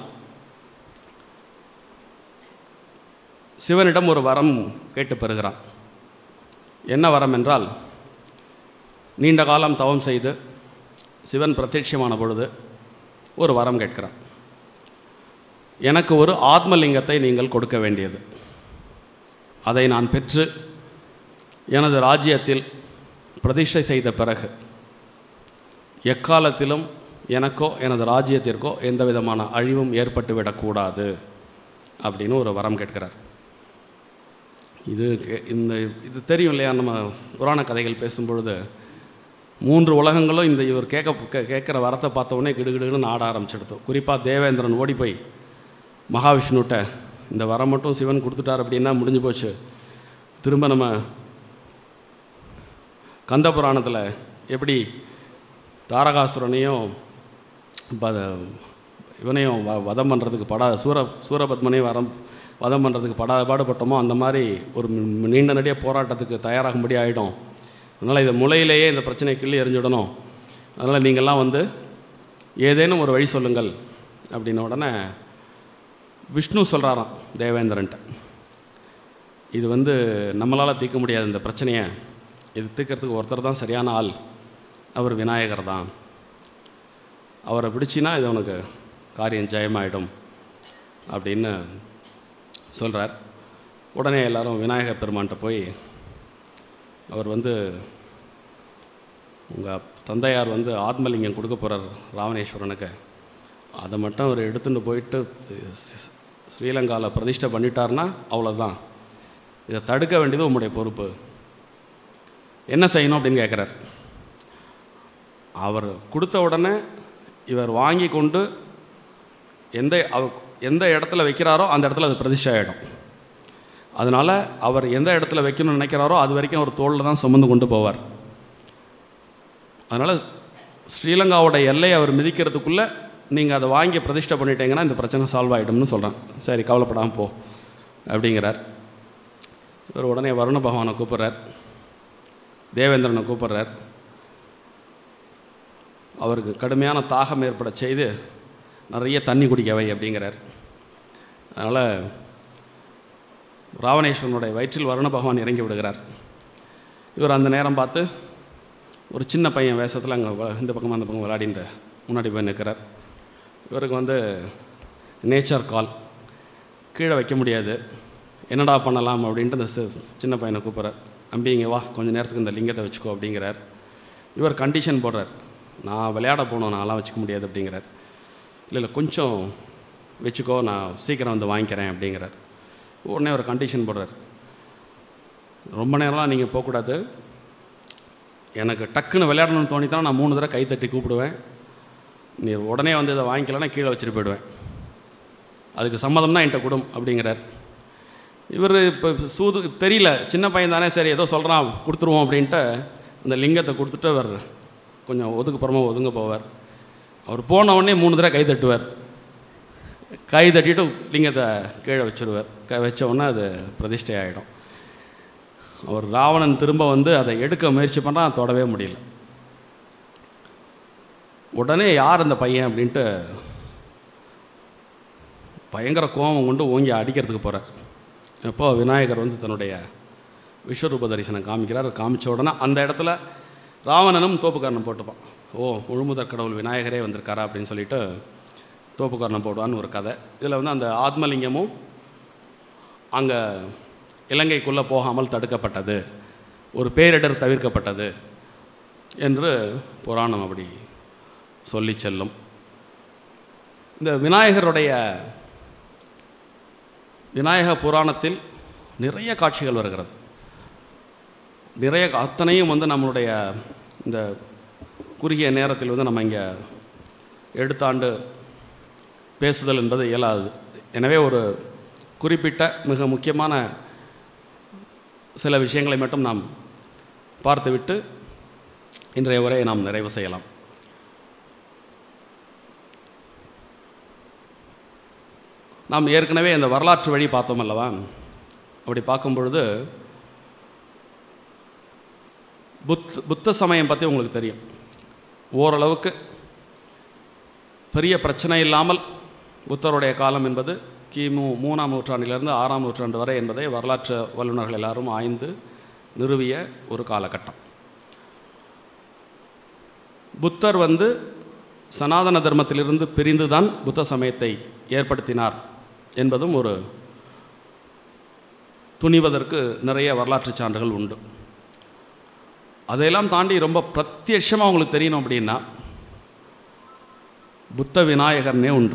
சிவனிடம் ஒரு வரம் கேட்டு பெறுகிறான். என்ன வரம் என்றால், நீண்ட காலம் தவம் செய்து சிவன் பிரத்யட்சமான பொழுது ஒரு வரம் கேட்கிறான். எனக்கு ஒரு ஆத்மலிங்கத்தை நீங்கள் கொடுக்க வேண்டியது, அதை நான் பெற்று எனது ராஜ்யத்தில் பிரதிஷ்டை செய்த பிறகு எக்காலத்திலும் எனக்கோ எனது ராஜ்யத்திற்கோ எந்த விதமான அழிவும் ஏற்பட்டு விடக்கூடாது அப்படின்னு ஒரு வரம் கேட்கிறார். இது தெரியும் இல்லையா, நம்ம புராண கதைகள் பேசும்பொழுது 3 உலகங்களும் இவர் கேட்குற வரத்தை பார்த்தவொடனே கிடுகிடுன்னு ஆட ஆரம்பிச்செடுத்தோம். குறிப்பாக தேவேந்திரன் ஓடி போய் மகாவிஷ்ணுட்ட இந்த வரம் மட்டும் சிவன் கொடுத்துட்டார் அப்படின்னா முடிஞ்சு போச்சு. திரும்ப நம்ம கந்த புராணத்தில் எப்படி தாரகாசுரனையும் இவனையும் வதம் பண்ணுறதுக்கு சூரபத்மனையும் வதம் பண்ணுறதுக்கு பாடுபட்டோமோ அந்த மாதிரி ஒரு நீண்ட நடிக போராட்டத்துக்கு தயாராகும்படி ஆகிடும். அதனால் இதை முளையிலேயே இந்த பிரச்சனையை கிள்ளி எறிஞ்சுடணும். அதனால் நீங்கள்லாம் ஏதேனும் ஒரு வழி சொல்லுங்கள் அப்படின்ன உடனே விஷ்ணு சொல்கிறாராம் தேவேந்திரன்ட்ட, இது நம்மளால் தீர்க்க முடியாது இந்த பிரச்சனையை, இது தீர்க்கறதுக்கு ஒருத்தர் தான் சரியான ஆள், அவர் விநாயகர் தான். அவரை பிடிச்சின்னா இது உனக்கு காரியம் ஜெயமாயிடும் அப்படின்னு சொல்கிறார். உடனே எல்லோரும் விநாயகர் பெருமான்கிட்ட போய், அவர் உங்கள் தந்தையார் ஆத்மலிங்கம் கொடுக்க போகிறார் ராவணேஸ்வரனுக்கு, அதை மட்டும் அவர் எடுத்துகிட்டு போயிட்டு ஸ்ரீலங்காவில் பிரதிஷ்டை பண்ணிட்டார்னா அவ்வளோதான், இதை தடுக்க வேண்டியது உங்களுடைய பொறுப்பு, என்ன செய்யணும் அப்படின்னு கேட்குறார். அவர் கொடுத்த உடனே இவர் வாங்கி கொண்டு எந்த இடத்துல வைக்கிறாரோ அந்த இடத்துல அது பிரதிஷ்டை ஆகிடும். அதனால் அவர் எந்த இடத்துல வைக்கணும்னு நினைக்கிறாரோ அது வரைக்கும் அவர் தோளில் தான் சுமந்து கொண்டு போவார். அதனால் ஸ்ரீலங்காவோட எல்லையை அவர் மிதிக்கிறதுக்குள்ளே நீங்கள் அதை வாங்கி பிரதிஷ்டை பண்ணிட்டீங்கன்னா இந்த பிரச்சனை சால்வ் ஆகிடும்னு சொல்கிறேன். சரி, கவலைப்படாமல் போ அப்படிங்கிறார். இவர் உடனே வருண பகவானை கூப்பிட்றார், தேவேந்திரனை கூப்பிட்றார். அவருக்கு கடுமையான தாகம் ஏற்பட செய்து நிறைய தண்ணி குடிக்கவை அப்படிங்கிறார். அதனால் ராவணேஸ்வரனுடைய வயிற்றில் வருண பகவான் இறங்கி விடுகிறார். இவர் அந்த நேரம் பார்த்து ஒரு சின்ன பையன் வேஷத்தில் அங்கே இந்த பக்கமாக அந்த பக்கம் விளையாடின்ற முன்னாடி போய் நிற்கிறார். இவருக்கு நேச்சர் கால், கீழே வைக்க முடியாது, என்னடா பண்ணலாம் அப்படின்ட்டு இந்த சின்ன பையனை கூப்பிட்றார். அம்பி இங்கே வா, கொஞ்சம் நேரத்துக்கு இந்த லிங்கத்தை வச்சுக்கோ அப்படிங்கிறார். இவர் கண்டிஷன் போடுறார், நான் விளையாட போகணும், நான்லாம் வச்சுக்க முடியாது அப்படிங்கிறார். இல்லை கொஞ்சம் வச்சுக்கோ, நான் சீக்கிரம் வாங்கிக்கிறேன் அப்படிங்கிறார். உடனே ஒரு கண்டிஷன் போடுறார், ரொம்ப நேரம்லாம் நீங்கள் போகக்கூடாது, எனக்கு டக்குன்னு விளையாடணும்னு தோணித்தான் நான் 3 தடவை கைத்தட்டி கூப்பிடுவேன். நீ உடனே வந்து இதை வாங்கிக்கலன்னா கீழே வச்சுட்டு போயிடுவேன். அதுக்கு சம்மதம்னா என்கிட்ட கொடும் அப்படிங்கிறார். இவர் இப்போ தெரியல, சின்ன பையன் தானே, சரி ஏதோ சொல்கிறான் கொடுத்துருவோம் அப்படின்ட்டு அந்த லிங்கத்தை கொடுத்துட்டு அவர் கொஞ்சம் ஒதுக்குப்புறமா ஒதுங்க போவார். அவர் போன உடனே 3 தடவை கை தட்டுவார். கை தட்டிட்டு லிங்கத்தை கீழே வச்சுருவார். வச்ச உடனே அது பிரதிஷ்டை ஆகிடும். அவர் ராவணன் திரும்ப வந்து அதை எடுக்க முயற்சி பண்ணால் தொடவே முடியல. உடனே யார் அந்த பையன் அப்படின்ட்டு பயங்கர கோபம் கொண்டு ஓங்கி அடிக்கிறதுக்கு போகிறார். அப்போ விநாயகர் வந்து தன்னுடைய விஸ்வரூப தரிசனம் காமிக்கிறார். காமிச்ச உடனே அந்த இடத்துல ராவணனும் தோப்புக்காரனம் போட்டுப்பான். ஓ, முழுமுதற் கடவுள் விநாயகரே வந்திருக்காரா அப்படின்னு சொல்லிட்டு தோப்புக்காரனம் போடுவான்னு ஒரு கதை. இதில் வந்து அந்த ஆத்மலிங்கமும் அங்கே இலங்கைக்குள்ளே போகாமல் தடுக்கப்பட்டது, ஒரு பேரிடர் தவிர்க்கப்பட்டது என்று புராணம் அப்படி சொல்லி செல்லும். இந்த விநாயக புராணத்தில் நிறைய காட்சிகள் வருகிறது. அத்தனையும் வந்து நம்மளுடைய இந்த குறுகிய நேரத்தில் வந்து நம்ம இங்கே எடுத்தாண்டு பேசுதல் என்பது இயலாது. எனவே ஒரு குறிப்பிட்ட மிக முக்கியமான சில விஷயங்களை மட்டும் நாம் பார்த்துவிட்டு இன்றைய உரையை நாம் நிறைவு செய்யலாம். நாம் ஏற்கனவே இந்த வரலாற்று வழி பார்த்தோம் அல்லவா? அப்படி பார்க்கும் பொழுது புத்த சமயம் பற்றி உங்களுக்கு தெரியும். ஓரளவுக்கு பெரிய பிரச்சனை இல்லாமல் புத்தருடைய காலம் என்பது கிமு 3ஆம் நூற்றாண்டிலிருந்து 6ஆம் நூற்றாண்டு வரை என்பதை வரலாற்று வல்லுநர்கள் எல்லாரும் ஆய்ந்து நிறுவிய ஒரு காலகட்டம். புத்தர் வந்து சனாதன தர்மத்திலிருந்து பிரிந்து தான் புத்த சமயத்தை ஏற்படுத்தினார் என்பதும் ஒரு துணிவதற்கு நிறைய வரலாற்று சான்றுகள் உண்டு. அதையெல்லாம் தாண்டி ரொம்ப பிரத்யட்சமாக அவங்களுக்கு தெரியணும் அப்படின்னா புத்த விநாயகர்னே உண்டு.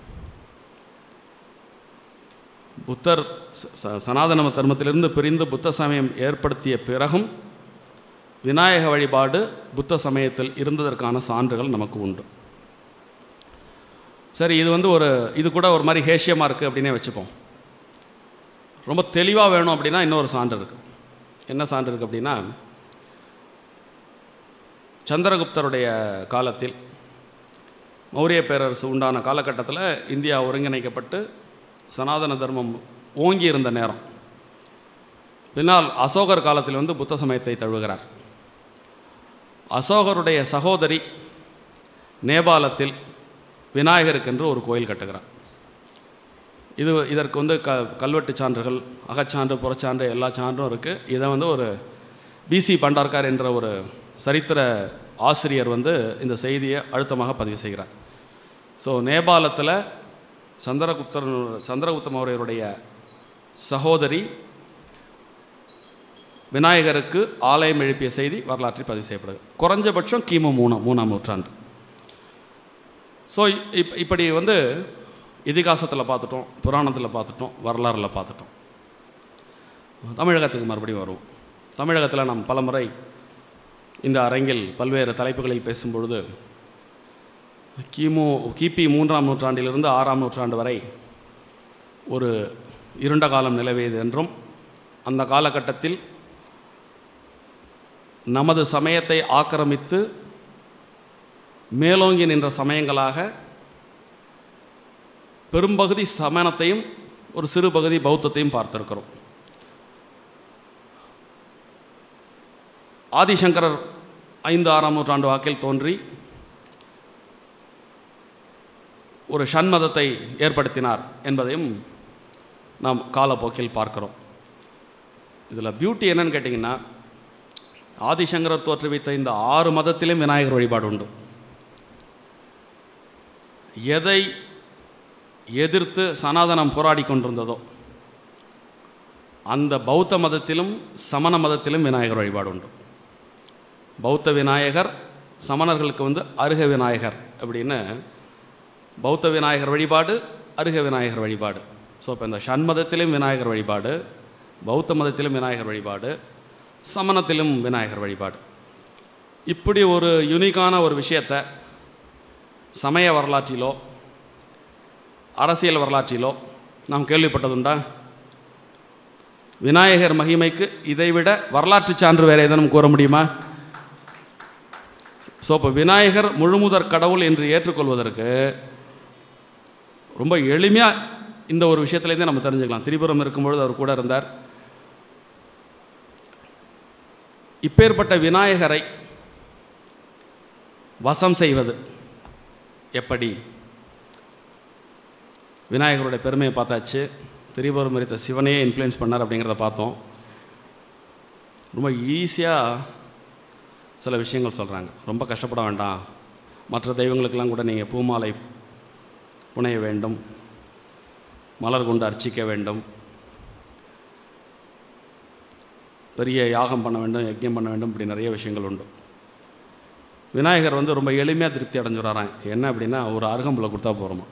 புத்தர் சனாதன தர்மத்திலிருந்து பிரிந்து புத்த சமயம் ஏற்படுத்திய பிறகும் விநாயக வழிபாடு புத்த சமயத்தில் இருந்ததற்கான சான்றுகள் நமக்கு உண்டு. சரி, இது கூட ஒரு மாதிரி ஹேஷியமாக இருக்குது அப்படின்னே வச்சுப்போம். ரொம்ப தெளிவாக வேணும் அப்படின்னா இன்னொரு சான்று இருக்குது. என்ன சான்று இருக்குது அப்படின்னா, சந்திரகுப்தருடைய காலத்தில் மௌரிய பேரரசு உண்டான காலகட்டத்தில் இந்தியா ஒருங்கிணைக்கப்பட்டு சனாதன தர்மம் ஓங்கி இருந்த நேரம். பின்னால் அசோகர் காலத்தில் வந்து புத்த சமயத்தை தழுவுகிறார். அசோகருடைய சகோதரி நேபாளத்தில் விநாயகருக்கென்று ஒரு கோயில் கட்டுகிறார். இதற்கு வந்து கல்வெட்டு சான்றுகள், அகச்சான்று, புறச்சான்று எல்லா சான்றும் இருக்குது. இதை வந்து ஒரு பிசி பண்டார்கர் என்ற ஒரு சரித்திர ஆசிரியர் வந்து இந்த செய்தியை அழுத்தமாக பதிவு செய்கிறார். ஸோ நேபாளத்தில் சந்திரகுப்த மௌரியருடைய சகோதரி விநாயகருக்கு ஆலயம் எழுப்பிய செய்தி வரலாற்றில் பதிவு செய்யப்படுது. குறைஞ்சபட்சம் கிமு 3ஆம் நூற்றாண்டு. ஸோ இப்படி வந்து இதிகாசத்தில் பார்த்துட்டோம், புராணத்தில் பார்த்துட்டோம், வரலாறில் பார்த்துட்டோம். தமிழகத்துக்கு மறுபடியும் வருவோம். தமிழகத்தில் நாம் பலமுறை இந்த அரங்கில் பல்வேறு தலைப்புகளில் பேசும்பொழுது கிபி 3ஆம் நூற்றாண்டிலிருந்து 6ஆம் நூற்றாண்டு வரை ஒரு இருண்ட காலம் நிலவியது என்றும், அந்த காலகட்டத்தில் நமது சமயத்தை ஆக்கிரமித்து மேலோங்கி நின்ற சமயங்களாக பெரும்பகுதி சமணத்தையும் ஒரு சிறு பகுதி பௌத்தத்தையும் பார்த்திருக்கிறோம். ஆதிசங்கரர் 5-6ஆம் நூற்றாண்டு வாக்கில் தோன்றி ஒரு ஷண்மதத்தை ஏற்படுத்தினார் என்பதையும் நாம் காலப்போக்கில் பார்க்கிறோம். இதில் பியூட்டி என்னன்னு கேட்டிங்கன்னா, ஆதிசங்கரர் தோற்றுவித்த இந்த 6 மதத்திலும் விநாயகர் வழிபாடு உண்டு. எதை எதிர்த்து சனாதனம் போராடி கொண்டிருந்ததோ அந்த பௌத்த மதத்திலும் சமண மதத்திலும் விநாயகர் வழிபாடு உண்டு. பௌத்த விநாயகர், சமணர்களுக்கு வந்து அருக விநாயகர் அப்படின்னு பௌத்த விநாயகர் வழிபாடு, அருக விநாயகர் வழிபாடு. ஸோ இப்போ இந்த ஷண்மதத்திலும் விநாயகர் வழிபாடு, பௌத்த மதத்திலும் விநாயகர் வழிபாடு, சமணத்திலும் விநாயகர் வழிபாடு. இப்படி ஒரு யூனிக்கான ஒரு விஷயத்தை சமய வரலாற்றிலோ அரசியல் வரலாற்றிலோ நாம் கேள்விப்பட்டதுண்டா? விநாயகர் மகிமைக்கு இதைவிட வரலாற்று சான்று வேறு ஏதேனும் கூற முடியுமா? ஸோ இப்போ விநாயகர் முழுமுதற் கடவுள் என்று ஏற்றுக்கொள்வதற்கு ரொம்ப எளிமையாக இந்த ஒரு விஷயத்துலேருந்தே நம்ம தெரிஞ்சுக்கலாம். திரிபுரம் இருக்கும்பொழுது அவர் கூட இருந்தார். இப்பேற்பட்ட விநாயகரை வசம் செய்வது எப்படி? விநாயகருடைய பெருமையை பார்த்தாச்சு. திரிபுரம் எரித்த சிவனையே இன்ஃப்ளூயன்ஸ் பண்ணார் அப்படிங்கிறத பார்த்தோம். ரொம்ப ஈஸியாக சில விஷயங்கள் சொல்கிறாங்க. ரொம்ப கஷ்டப்பட வேண்டாம், மற்ற தெய்வங்களுக்கெல்லாம் கூட நீங்கள் பூமாலை புனைய வேண்டும், மலர் கொண்டு அர்ச்சிக்க வேண்டும், பெரிய யாகம் பண்ண வேண்டும், யஜ்யம் பண்ண வேண்டும், இப்படி நிறைய விஷயங்கள் உண்டு. விநாயகர் ரொம்ப ரொம்ப திருப்தி அடைஞ்சுறாராம். என்ன அப்படின்னா, ஒரு அருகம்புலை கொடுத்தா போகிறோமா.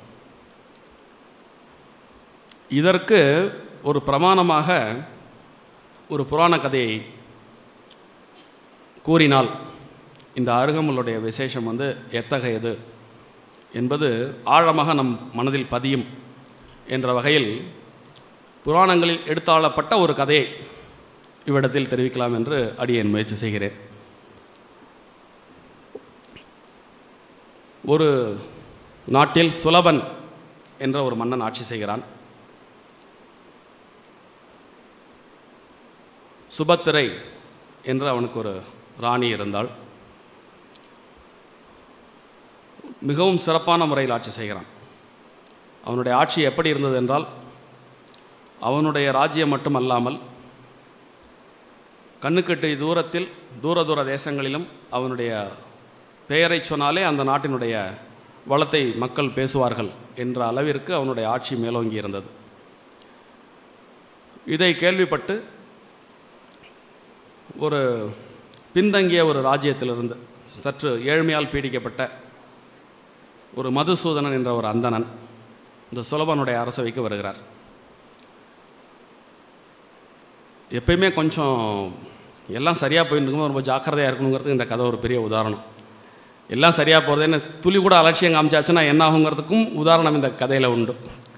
இதற்கு ஒரு பிரமாணமாக ஒரு புராண கதையை கூறினால் இந்த அருகம்புல்லுடைய விசேஷம் எத்தகையது என்பது ஆழமாக நம் மனதில் பதியும் என்ற வகையில் புராணங்களில் எடுத்தாளப்பட்ட ஒரு கதையை இவ்விடத்தில் தெரிவிக்கலாம் என்று அடியேன் முயற்சி செய்கிறேன். ஒரு நாட்டில் சுலபன் என்ற ஒரு மன்னன் ஆட்சி செய்கிறான். சுபத்திரை என்று அவனுக்கு ஒரு ராணி இருந்தாள். மிகவும் சிறப்பான முறையில் ஆட்சி செய்கிறான். அவனுடைய ஆட்சி எப்படி இருந்தது என்றால், அவனுடைய ராஜ்யம் மட்டுமல்லாமல் கண்ணுக்கெட்டு தூரத்தில் தூர தேசங்களிலும் அவனுடைய பெயரை சொன்னாலே அந்த நாட்டினுடைய வளத்தை மக்கள் பேசுவார்கள் என்ற அளவிற்கு அவனுடைய ஆட்சி மேலோங்கி இருந்தது. இதை கேள்விப்பட்டு ஒரு பின்தங்கிய ஒரு ராஜ்யத்திலிருந்து சற்று ஏழ்மையால் பீடிக்கப்பட்ட ஒரு மதுசூதனன் என்ற ஒரு அந்தணன் இந்த சுலபனுடைய அரசவைக்கு வருகிறார். எப்பயுமே கொஞ்சம் எல்லாம் சரியாக போயிட்டு இருக்கும்போது ரொம்ப ஜாக்கிரதையாக இருக்கணுங்கிறதுக்கு இந்த கதை ஒரு பெரிய உதாரணம். எல்லாம் சரியாக போகிறது, என்ன துளி கூட அலட்சியம் காமிச்சாச்சுன்னா என்ன ஆகுங்கிறதுக்கும் உதாரணம் இந்த கதையில் உண்டு.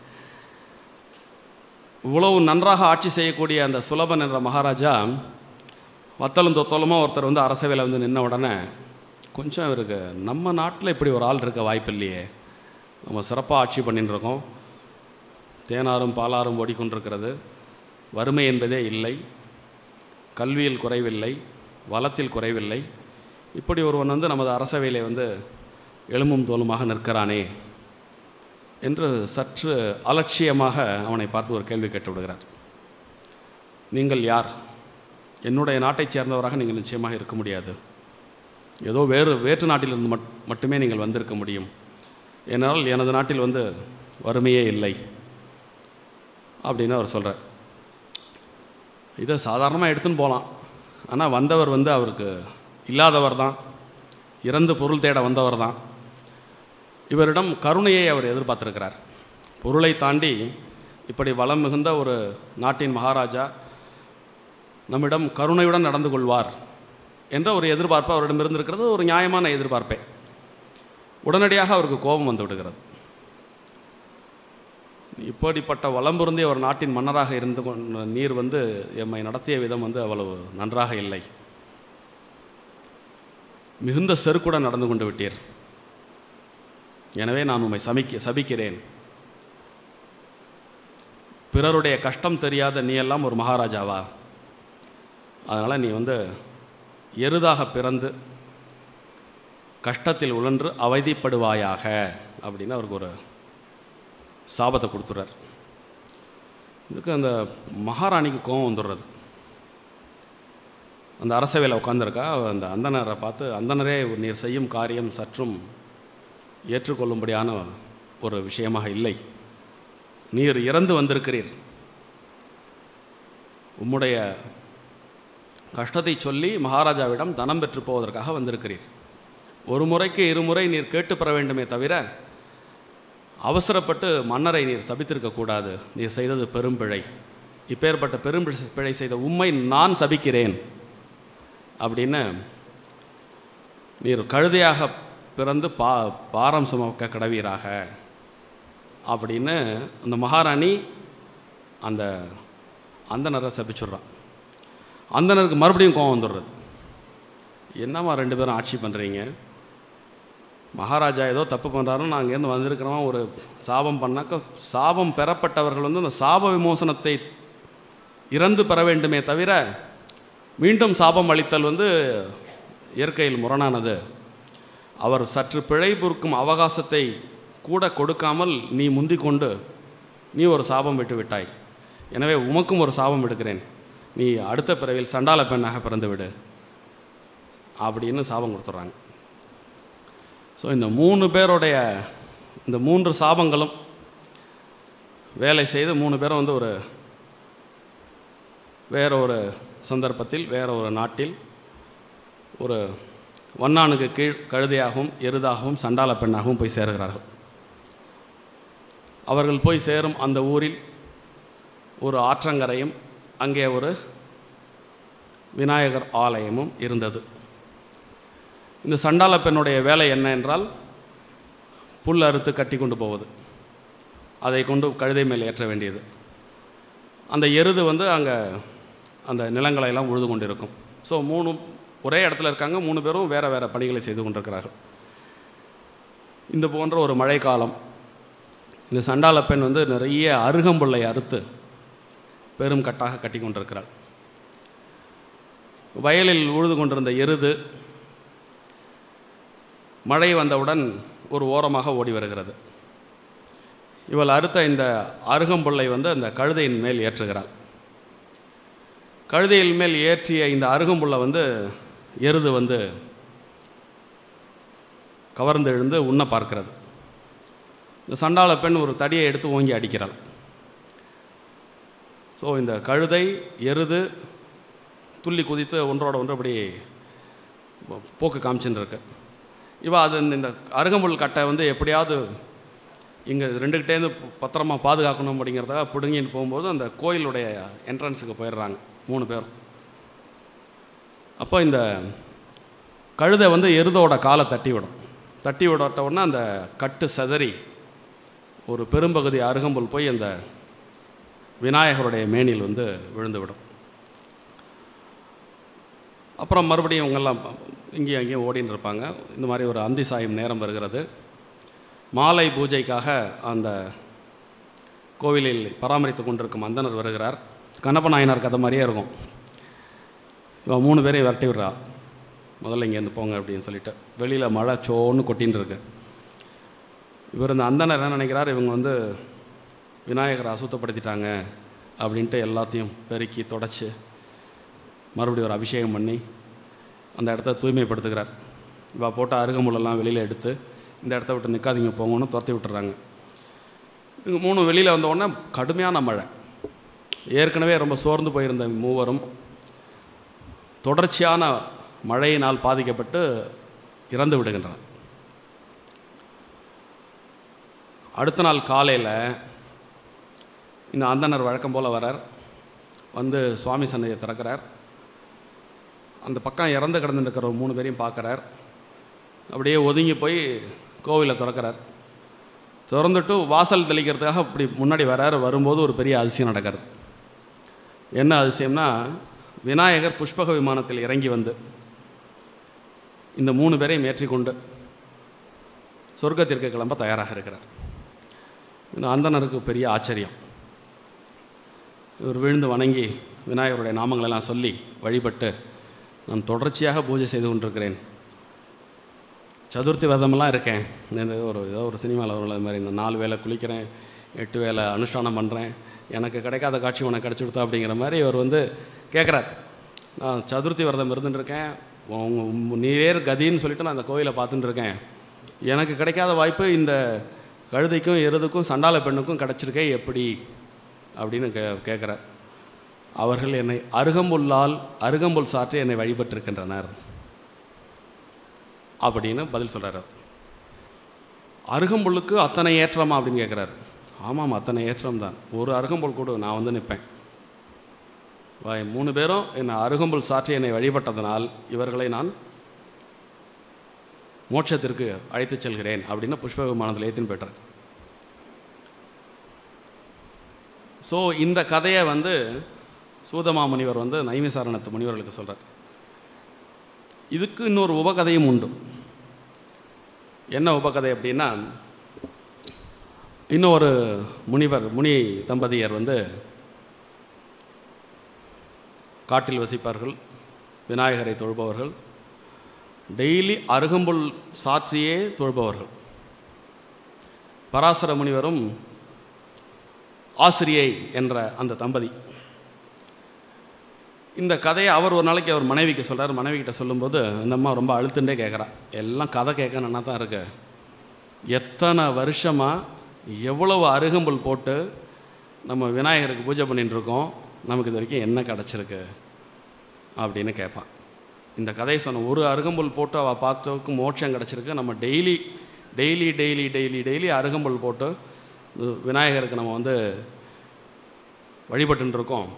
இவ்வளவு நன்றாக ஆட்சி செய்யக்கூடிய அந்த சுலபன் என்ற மகாராஜா வத்தலும் தொத்தலுமாக ஒருத்தர் அரசவையில் நின்ன உடனே கொஞ்சம் இவருக்கு நம்ம நாட்டில் இப்படி ஒரு ஆள் இருக்க வாய்ப்பு இல்லையே, நம்ம சிறப்பாக ஆட்சி பண்ணிட்டு இருக்கோம், தேனாரும் பாலாரும் ஓடிக்கொண்டிருக்கிறது, வறுமை என்பதே இல்லை, கல்வியில் குறைவில்லை, வளத்தில் குறைவில்லை, இப்படி ஒருவன் நமது அரசவையிலே எலும்பும் தோலுமாக நிற்கிறானே என்று சற்று அலட்சியமாக அவனை பார்த்து ஒரு கேள்வி கேட்டு விடுகிறார். நீங்கள் யார்? என்னுடைய நாட்டைச் சேர்ந்தவராக நீங்கள் நிச்சயமாக இருக்க முடியாது, ஏதோ வேற்று நாட்டிலிருந்து மட்டுமே நீங்கள் வந்திருக்க முடியும், ஏனால் எனது நாட்டில் வறுமையே இல்லை அப்படின்னு அவர் சொல்கிறார். இதை சாதாரணமாக எடுத்துன்னு போகலாம். ஆனால் வந்தவர் அவருக்கு இல்லாதவர் தான், இறந்து பொருள் தேட வந்தவர் தான். இவரிடம் கருணையை அவர் எதிர்பார்த்திருக்கிறார். பொருளை தாண்டி இப்படி வளம் மிகுந்த ஒரு நாட்டின் மகாராஜா நம்மிடம் கருணையுடன் நடந்து கொள்வார் என்ற ஒரு எதிர்பார்ப்பு அவரிடம் இருந்திருக்கிறது. ஒரு நியாயமான எதிர்பார்ப்பே. உடனடியாக அவருக்கு கோபம் வந்து விடுகிறது. இப்படிப்பட்ட வளம் பொருந்திய ஒரு நாட்டின் மன்னராக இருந்து நீர் எம்மை நடத்திய விதம் அவ்வளவு நன்றாக இல்லை, மிகுந்த செருக்குடன் நடந்து கொண்டு விட்டீர், எனவே நான் உம்மை சபிக்கிறேன். பிறருடைய கஷ்டம் தெரியாத நீ எல்லாம் ஒரு மகாராஜாவா? அதனால் நீ எருதாக பிறந்து கஷ்டத்தில் உழன்று அவதிப்படுவாயாக அப்படின்னு அவருக்கு ஒரு சாபத்தை கொடுத்துறார். இதுக்கு அந்த மகாராணிக்கு கோபம் வந்துடுறது. அந்த அரசவையில் உட்காந்துருக்கா. அந்த அந்தனரை பார்த்து, அந்தனரே நீர் செய்யும் காரியம் சற்றும் ஏற்றுக்கொள்ளும்படியான ஒரு விஷயமாக இல்லை, நீர் இறந்து வந்திருக்கிறீர், உம்முடைய கஷ்டத்தை சொல்லி மகாராஜாவிடம் தனம் பெற்று போவதற்காக வந்திருக்கிறீர். ஒரு முறைக்கு இருமுறை நீர் கேட்டு பெற வேண்டுமே தவிர அவசரப்பட்டு மன்னரை நீர் சபித்திருக்கக்கூடாது. நீர் செய்தது பெரும்பிழை. இப்பேற்பட்ட பெரும்பிழை செய்த உம்மை நான் சபிக்கிறேன் அப்படின்னு நீர் கழுதையாக பிறந்து பாரம் சுமக்க கடவீராக அப்படின்னு அந்த மகாராணி அந்த அந்தனரை சபிச்சுடுறான். அந்தனருக்கு மறுபடியும் கோபம் வந்துடுறது. என்னம்மா 2 பேரும் ஆட்சி பண்ணுறீங்க, மகாராஜா ஏதோ தப்பு பண்ணுறாருன்னு நான் அங்கேருந்து வந்திருக்கிறோம், ஒரு சாபம் பண்ணாக்க சாபம் பெறப்பட்டவர்கள் அந்த சாப விமோசனத்தை இறந்து பெற வேண்டுமே தவிர மீண்டும் சாபம் அளித்தல் இயற்கையில் முரணானது. அவர் சற்று பிழை பொறுக்கும் அவகாசத்தை கூட கொடுக்காமல் நீ முந்திக் கொண்டு நீ ஒரு சாபம் விட்டு விட்டாய், எனவே உமக்கும் ஒரு சாபம் எடுக்கிறேன், நீ அடுத்த பிறவியில் சண்டால பெண்ணாக பிறந்து விடு அப்படின்னு சாபம் கொடுத்துட்றாங்க. ஸோ இந்த 3 பேருடைய இந்த 3 சாபங்களும் வேலை செய்து 3 பேரும் வேற ஒரு சந்தர்ப்பத்தில் வேற ஒரு நாட்டில் ஒரு வண்ணானுக்கு கீழ் கழுதையாகவும் எருதாகவும் சண்டால பெண்ணாகவும் போய் சேருகிறார்கள். அவர்கள் போய் சேரும் அந்த ஊரில் ஒரு ஆற்றங்கரையும் அங்கே ஒரு விநாயகர் ஆலயமும் இருந்தது. இந்த சண்டால பெண்ணுடைய வேலை என்ன என்றால் புல் அறுத்து கட்டி கொண்டு போவது, அதை கொண்டு கழுதை மேல் ஏற்ற வேண்டியது. அந்த எருது அங்கே அந்த நிலங்களை எல்லாம் உழுது கொண்டு இருக்கும். ஸோ 3 ஒரே இடத்துல இருக்காங்க, 3 பேரும் வேறு வேறு பணிகளை செய்து கொண்டிருக்கிறார்கள். இந்த போன்ற ஒரு மழைக்காலம், இந்த சண்டால பெண் நிறைய அருகம்புல்லை அறுத்து பெரும் கட்டாக கட்டி கொண்டிருக்கிறாள். வயலில் உழுது கொண்டிருந்த எருது மழை வந்தவுடன் ஒரு ஓரமாக ஓடி வருகிறது. இவள் அறுத்த இந்த அருகம்புல்லை அந்த கழுதையின் மேல் ஏற்றுகிறாள். கழுதையின் மேல் ஏற்றிய இந்த அருகம்புல்லை எருது கவர்ந்து எழுந்து உண்ண பார்க்கிறது. இந்த சண்டால பெண் ஒரு தடியை எடுத்து ஓங்கி அடிக்கிறாள். ஸோ இந்த கழுதை எருது துள்ளி குதித்து ஒன்றோட ஒன்று அப்படி போக்கு காமிச்சுன்னு இருக்கு. இவள் அது இந்த அருகம்புல் கட்டை எப்படியாவது இங்கே 2கிட்டேருந்து பத்திரமா பாதுகாக்கணும் அப்படிங்கிறதாக பிடுங்கின்னு போகும்போது அந்த கோயிலுடைய என்ட்ரன்ஸுக்கு போயிடுறாங்க 3 பேரும். அப்போ இந்த கழுதை எருதோட காலை தட்டி விடட்ட உடனே அந்த கட்டு செதறி ஒரு பெரும்பகுதி அருகம்புல் போய் அந்த விநாயகருடைய மேனில் விழுந்து விடும். அப்புறம் மறுபடியும் இவங்கெல்லாம் இங்கேயும் அங்கேயும் ஓடின்னு இருப்பாங்க. இந்த மாதிரி ஒரு அந்தி சாயும் நேரம் வருகிறது. மாலை பூஜைக்காக அந்த கோவிலில் பராமரித்து கொண்டிருக்கும் அந்தனர் வருகிறார். கண்ணப்ப நாயனார் கதை மாதிரியே இருக்கும். இவன் 3 பேரையும் விரட்டி விடுறா, முதல்ல இங்கேருந்து போங்க அப்படின்னு சொல்லிட்டு. வெளியில் மழை சோன்னு கொட்டின்னு இருக்கு. இவர் இந்த அந்தனர் என்ன நினைக்கிறார், இவங்க விநாயகரை அசுத்தப்படுத்திட்டாங்க அப்படின்ட்டு எல்லாத்தையும் பெருக்கி தொடச்சி மறுபடியும் ஒரு அபிஷேகம் பண்ணி அந்த இடத்த தூய்மைப்படுத்துகிறார். இவள் போட்ட அருகம்புல்லெல்லாம் வெளியில் எடுத்து இந்த இடத்த விட்டு நிற்காதீங்க போங்கன்னு துரத்தி விட்டுறாங்க. இவங்க 3 வெளியில் வந்தோடனே கடுமையான மழை. ஏற்கனவே ரொம்ப சோர்ந்து போயிருந்த மூவரும் தொடர்ச்சியான மழையினால் பாதிக்கப்பட்டு இறந்து விடுகின்றனர். அடுத்த நாள் காலையில் இந்த அந்தனர் வழக்கம் போல் வரார். சுவாமி சன்னதியை திறக்கிறார். அந்த பக்கம் இறந்து கிடந்துருக்கிற ஒரு 3 பேரையும் பார்க்குறார். அப்படியே ஒதுங்கி போய் கோவிலை திறக்கிறார். திறந்துட்டு வாசல் தெளிக்கிறதுக்காக அப்படி முன்னாடி வரார். வரும்போது ஒரு பெரிய அதிசயம் நடக்கிறது. என்ன அதிசயம்னா, விநாயகர் புஷ்பக விமானத்தில் இறங்கி இந்த 3 பேரையும் ஏற்றிக்கொண்டு சொர்க்கத்திற்கு கிளம்ப தயாராக இருக்கிறார். இந்த அந்தனருக்கு பெரிய ஆச்சரியம். இவர் விழுந்து வணங்கி விநாயகருடைய நாமங்களெல்லாம் சொல்லி வழிபட்டு, நான் தொடர்ச்சியாக பூஜை செய்து கொண்டிருக்கிறேன், சதுர்த்தி விரதமெல்லாம் இருக்கேன், ஏதோ ஒரு சினிமாவில் வரும் அது மாதிரி, நான் 4 வேளை குளிக்கிறேன், 8 வேளை அனுஷ்டானம் பண்ணுறேன், எனக்கு கிடைக்காத காட்சி உனக்கு கிடச்சி கொடுத்தா அப்படிங்கிற மாதிரி இவர் கேட்குறார். நான் சதுர்த்தி விரதம் இருந்துட்டுருக்கேன், நீரே கதின்னு சொல்லிட்டு நான் அந்த கோயிலை பார்த்துட்டு இருக்கேன், எனக்கு கிடைக்காத வாய்ப்பு இந்த கழுதைக்கும் எருதுக்கும் சண்டால பெண்ணுக்கும் கிடச்சிருக்கே எப்படி அப்படின்னு கேட்குறார். அவர்கள் என்னை அருகம்புல் சாற்றி என்னை வழிபட்டிருக்கின்றனர் அப்படின்னு பதில் சொல்கிறார். அருகம்புல்லுக்கு அத்தனை ஏற்றமா அப்படின்னு கேட்குறாரு. ஆமாம், அத்தனை ஏற்றம் தான், ஒரு அருகம்புல் கொடு, நான் நிற்பேன். 3 பேரும் என்னை அருகம்புல் சாற்றி என்னை வழிபட்டதனால் இவர்களை நான் மோட்சத்திற்கு அழைத்து செல்கிறேன் அப்படின்னு புஷ்ப விமானத்தில் ஏற்றின்னு போய்ட்டார். ஸோ இந்த கதையை வந்து சூதமா முனிவர் வந்து நைமிசாரணத்து முனிவர்களுக்கு சொல்கிறார். இதுக்கு இன்னொரு உபகதையும் உண்டு. என்ன உபகதை அப்படின்னா, இன்னொரு முனி தம்பதியர் வந்து காட்டில் வசிப்பார்கள், விநாயகரை தொழுபவர்கள், டெய்லி அருகம்புல் சாற்றியே தொழுபவர்கள். பராசர முனிவரும் ஆசிரியை என்ற அந்த தம்பதி. இந்த கதையை அவர் ஒரு நாளைக்கு அவர் மனைவிக்கு சொல்கிறார். மனைவிக்கிட்ட சொல்லும்போது இந்த அம்மா ரொம்ப அழுத்துண்டே கேட்குறா, எல்லாம் கதை கேட்கணுன்னா தான் இருக்கு, எத்தனை வருஷமாக எவ்வளவு அருகம்புல் போட்டு நம்ம விநாயகருக்கு பூஜை பண்ணிட்டுருக்கோம், நமக்கு இது வரைக்கும் என்ன கிடச்சிருக்கு அப்படின்னு கேட்பான். இந்த கதையை சொன்ன ஒரு அருகம்புல் போட்டு அவள் பார்த்தவருக்கு மோட்சம் கிடச்சிருக்கு. நம்ம daily daily daily daily daily அருகம்புல் போட்டு விநாயகருக்கு நம்ம வந்து வழிபட்டுருக்கோம்,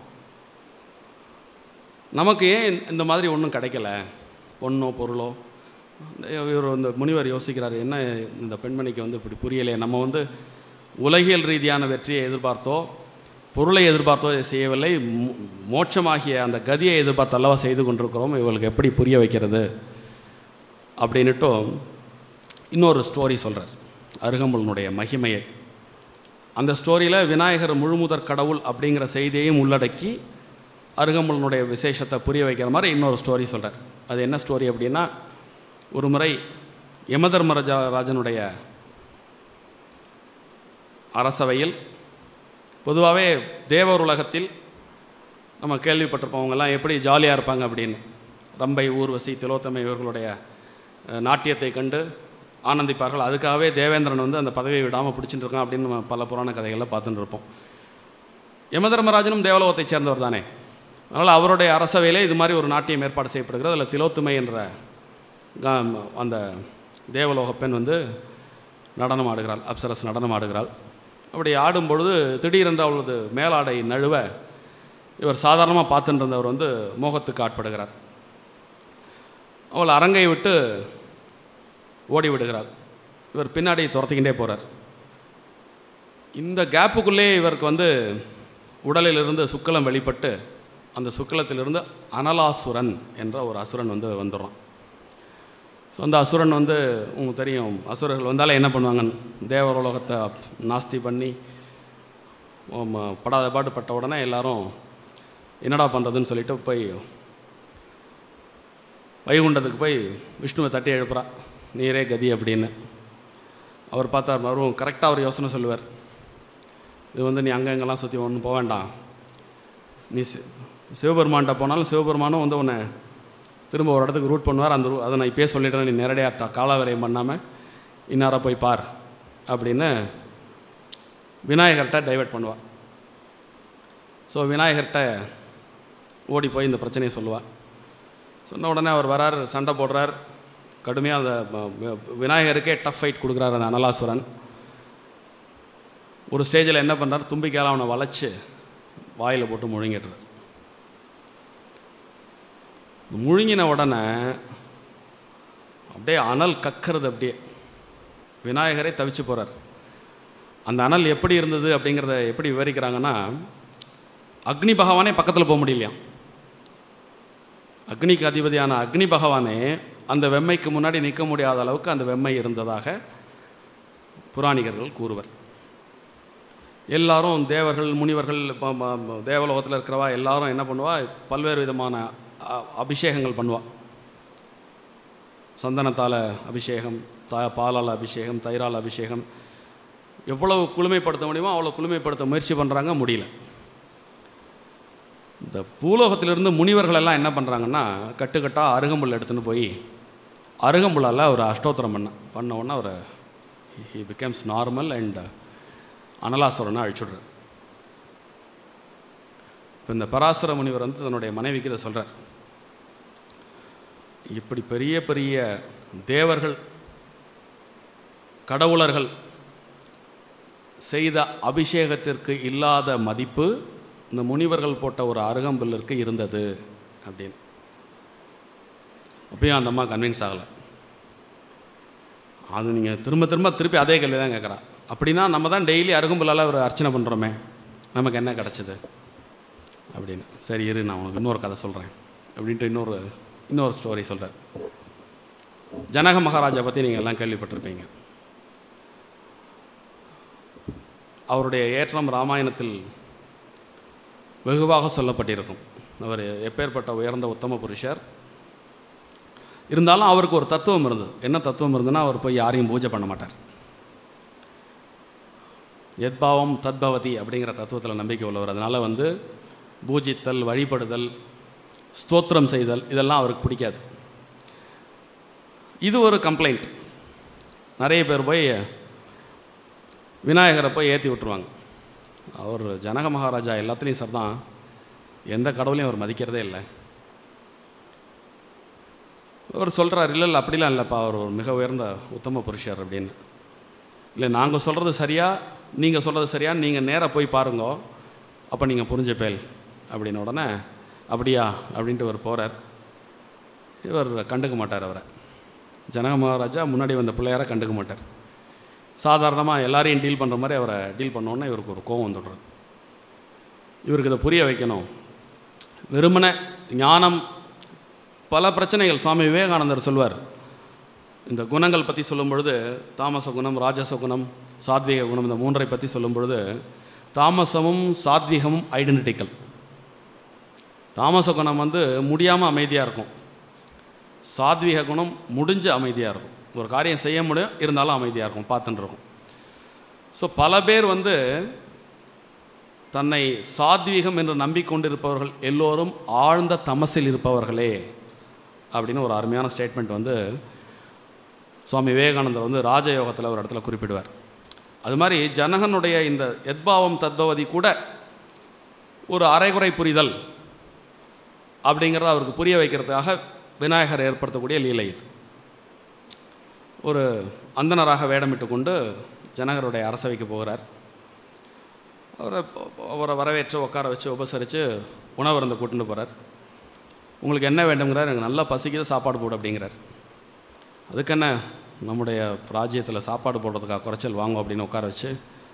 நமக்கு ஏன் இந்த மாதிரி ஒன்றும் கிடைக்கல, பொண்ணோ பொருளோ. இவர் இந்த முனிவர் யோசிக்கிறார், என்ன இந்த பெண்மணிக்கு வந்து இப்படி புரியலையே, நம்ம வந்து உலகியல் ரீதியான வெற்றியை எதிர்பார்த்தோ பொருளை எதிர்பார்த்தோ செய்யவில்லை, மோட்சமாகிய அந்த கதியை எதிர்பார்த்து அல்லவா செய்து கொண்டிருக்கிறோம், இவளுக்கு எப்படி புரிய வைக்கிறது அப்படின்னுட்டு இன்னொரு ஸ்டோரி சொல்கிறார், அருகம்புல்னுடைய மகிமையை. அந்த ஸ்டோரியில் விநாயகர் முழுமுதற் கடவுள் அப்படிங்கிற செய்தியையும் உள்ளடக்கி அருகம்புல்னுடைய விசேஷத்தை புரிய வைக்கிற மாதிரி இன்னொரு ஸ்டோரி சொல்கிறார். அது என்ன ஸ்டோரி அப்படின்னா, ஒரு முறை யமதர்மராஜனுடைய அரசவையில், பொதுவாகவே தேவர் உலகத்தில் நம்ம கேள்விப்பட்டிருப்பவங்கெல்லாம் எப்படி ஜாலியாக இருப்பாங்க அப்படின்னு, ரம்பை, ஊர்வசி, திலோத்தமை இவர்களுடைய நாட்டியத்தை கண்டு ஆனந்திப்பார்கள். அதுக்காகவே தேவேந்திரன் வந்து அந்த பதவியை விடாமல் பிடிச்சிட்டு இருக்கான் அப்படின்னு நம்ம பல புராண கதைகளில் பார்த்துட்டு இருப்போம். யமதர்மராஜனும் தேவலோகத்தை சேர்ந்தவர் தானே, அதனால் அவருடைய அரசவையிலே இது மாதிரி ஒரு நாட்டியம் ஏற்பாடு செய்யப்படுகிறது. அதில் திலோத்துமை என்ற அந்த தேவலோக பெண் வந்து நடனம் ஆடுகிறாள், அப்சரஸ் நடனம் ஆடுகிறாள். அப்படி ஆடும்பொழுது திடீரென்று அவளது மேலாடை நழுவ இவர் சாதாரணமாக பார்த்துட்டு இருந்தவர் வந்து மோகத்துக்கு ஆட்படுகிறார். அவள் அரங்கை விட்டு ஓடி விடுகிறாள். இவர் பின்னாடி துரத்திக்கிட்டே போகிறார். இந்த கேப்புக்குள்ளே இவருக்கு வந்து உடலிலிருந்து சுக்கலம் வெளிப்பட்டு அந்த சுக்கலத்திலிருந்து அனலாசுரன் என்ற ஒரு அசுரன் வந்து வந்துடுறான். ஸோ அந்த அசுரன் வந்து உங்களுக்கு தெரியும், அசுரர்கள் வந்தாலே என்ன பண்ணுவாங்கன்னு, தேவரோலோகத்தை நாஸ்தி பண்ணி படாத பாடு பட்ட உடனே எல்லாரும் என்னடா பண்ணுறதுன்னு சொல்லிட்டு போய் வைகுண்டத்துக்கு போய் விஷ்ணுவை தட்டி எழுப்புறா, நீரே கதி அப்படின்னு. அவர் பார்த்தார், அவரும் கரெக்டாக அவர் யோசனை சொல்லுவார், இது வந்து நீ அங்கே எங்கெல்லாம் சுற்றி ஒன்றும் போக வேண்டாம், நீ சிவபெருமான்கிட்ட போனாலும் சிவபெருமானும் வந்து உன்னை திரும்ப ஒரு இடத்துக்கு ரூட் பண்ணுவார். அந்த அதை நான் இப்போயே சொல்லிடுறேன், நீ நேரடியாக காலாவரையம் பண்ணாமல் இன்னார போய் பார் அப்படின்னு விநாயகர்கிட்ட டைவெர்ட் பண்ணுவாள். ஸோ விநாயகர்கிட்ட ஓடி போய் இந்த பிரச்சனையை சொல்லுவாள். சொன்ன உடனே அவர் வரார், சண்டை போடுறார், கடுமையாக அந்த விநாயகருக்கே டஃப் ஃபைட் கொடுக்குறாரு அந்த அனலாசுரன். ஒரு ஸ்டேஜில் என்ன பண்ணுறார், தும்பிக்கையால் அவனை வளைச்சி வாயில் போட்டு முழுங்கிடுறார். முழுங்கின உடனே அப்படியே அனல் கக்கிறது, அப்படியே விநாயகரே தவிச்சு போகிறார். அந்த அனல் எப்படி இருந்தது அப்படிங்கிறத எப்படி விவரிக்கிறாங்கன்னா, அக்னி பகவானே பக்கத்தில் போக முடியலையாம். அக்னிக்கு அதிபதியான அக்னி பகவானே அந்த வெம்மைக்கு முன்னாடி நிற்க முடியாத அளவுக்கு அந்த வெம்மை இருந்ததாக புராணிகர்கள் கூறுவர். எல்லாரும் தேவர்கள், முனிவர்கள், தேவலோகத்தில் இருக்கிறவா எல்லாரும் என்ன பண்ணுவா, பல்வேறு விதமான அபிஷேகங்கள் பண்ணுவாள். சந்தனத்தால் அபிஷேகம், பாலால் அபிஷேகம், தயிரால் அபிஷேகம், எவ்வளவு குளுமைப்படுத்த முடியுமோ அவ்வளோ குளுமைப்படுத்த முயற்சி பண்ணுறாங்க, முடியல. இந்த பூலோகத்திலிருந்து முனிவர்கள் எல்லாம் என்ன பண்ணுறாங்கன்னா, கட்டுக்கட்டாக அருகம்புல் எடுத்துன்னு போய் அருகம்புல்லால் அவர் அஷ்டோத்திரம் பண்ண உடனே அவர் ஹி பிகம்ஸ் நார்மல் அண்ட் அனலாசுரனை அழிச்சுடுறார். இப்போ இந்த பராசர முனிவர் வந்து தன்னுடைய மனைவிக்கு இதை சொல்கிறார், இப்படி பெரிய பெரிய தேவர்கள், கடவுளர்கள் செய்த அபிஷேகத்திற்கு இல்லாத மதிப்பு இந்த முனிவர்கள் போட்ட ஒரு அருகம்புல்லிற்கு இருந்தது அப்படின்னு. அப்பயும் அந்த அம்மா கன்வின்ஸ் ஆகலை. அது நீங்கள் திருப்பி அதே கேள்வி தான் கேட்குறா. அப்படின்னா நம்ம தான் டெய்லி அருகம்புல்லால் ஒரு அர்ச்சனை பண்ணுறோமே, நமக்கு என்ன கிடச்சிது அப்படின்னு. சரி இரு, நான் உனக்கு இன்னொரு கதை சொல்கிறேன் அப்படின்ட்டு இன்னொரு ஸ்டோரி சொல்கிறார். ஜனக மகாராஜா பற்றி நீங்கள் எல்லாம் கேள்விப்பட்டிருப்பீங்க. அவருடைய ஏற்றம் ராமாயணத்தில் வெகுவாக சொல்லப்பட்டிருக்கும். அவர் எப்பேற்பட்ட உயர்ந்த உத்தம புருஷர். இருந்தாலும் அவருக்கு ஒரு தத்துவம் இருந்தது. என்ன தத்துவம் இருந்ததுன்னா, அவர் போய் யாரையும் பூஜை பண்ண மாட்டார். எத்பாவம் தத்பவதி அப்படிங்கிற தத்துவத்தில் நம்பிக்கை உள்ளவர். அதனால் பூஜித்தல், வழிபடுதல், ஸ்தோத்திரம் செய்தல் இதெல்லாம் அவருக்கு பிடிக்காது. இது ஒரு கம்ப்ளைண்ட். நிறைய பேர் போய் விநாயகரை போய் ஏற்றி விட்டுருவாங்க. அவர் ஜனக மகாராஜா எல்லாத்துலேயும் சார் தான், எந்த கடவுளையும் அவர் மதிக்கிறதே இல்லை. அவர் சொல்கிறார், இல்லை அப்படிலாம் இல்லைப்பா, அவர் ஒரு மிக உயர்ந்த உத்தம புருஷர் அப்படின்னு. இல்லை, நாங்கள் சொல்கிறது சரியா நீங்கள் சொல்கிறது சரியான்னு நீங்கள் நேராக போய் பாருங்கோ, அப்போ நீங்கள் புரிஞ்சப்பேல் அப்படின்ன உடனே அப்படியா அப்படின்ட்டு அவர் போகிறார். இவர் கண்டுக்க மாட்டார். அவரை ஜனக மகாராஜா முன்னாடி வந்த பிள்ளையாரை கண்டுக்க மாட்டார். சாதாரணமாக எல்லாரையும் டீல் பண்ணுற மாதிரி அவரை டீல் பண்ணோன்னே இவருக்கு ஒரு கோவம் வந்துடுறது. இவருக்கு இதை புரிய வைக்கணும். வெறுமனே ஞானம், பல பிரச்சனைகள். சுவாமி விவேகானந்தர் சொல்வார், இந்த குணங்கள் பற்றி சொல்லும் பொழுது தாமச குணம், ராஜச குணம், சாத்வீக குணம், இந்த மூன்றை பற்றி சொல்லும் பொழுது தாமசமும் சாத்வீகமும் ஐடென்டிக்கல். தாமச குணம் முடியாமல் அமைதியாக இருக்கும், சாத்வீக குணம் முடிஞ்சு அமைதியாக இருக்கும். ஒரு காரியம் செய்ய முடியும், இருந்தாலும் அமைதியாக இருக்கும், பார்த்துட்டு இருக்கும். ஸோ பல பேர் தன்னை சாத்வீகம் என்று நம்பிக்கொண்டிருப்பவர்கள் எல்லோரும் ஆழ்ந்த தமசில் இருப்பவர்களே அப்படின்னு ஒரு அருமையான ஸ்டேட்மெண்ட் சுவாமி விவேகானந்தர் ராஜயோகத்தில் ஒரு இடத்துல குறிப்பிடுவார். அது மாதிரி ஜனகனுடைய இந்த எத்பாவம் தத்பவதி கூட ஒரு அரைகுறை புரிதல் அப்படிங்கிறத அவருக்கு புரிய வைக்கிறதுக்காக விநாயகர் ஏற்படுத்தக்கூடிய லீலை இது. ஒரு அந்தனராக வேடமிட்டு கொண்டு ஜனகருடைய அரசவைக்கு போகிறார். அவரை வரவேற்று உட்கார வச்சு உபசரித்து உணவருந்த கூட்டின்னு போகிறார். உங்களுக்கு என்ன வேண்டுங்கிறார். எனக்கு நல்லா பசிக்குது, சாப்பாடு போடு அப்படிங்கிறார். அதுக்கு என்ன, நம்முடைய ராஜ்யத்தில் சாப்பாடு போடுறதுக்காக குறைச்சல் வாங்கும் அப்படின்னு உட்கார வச்சு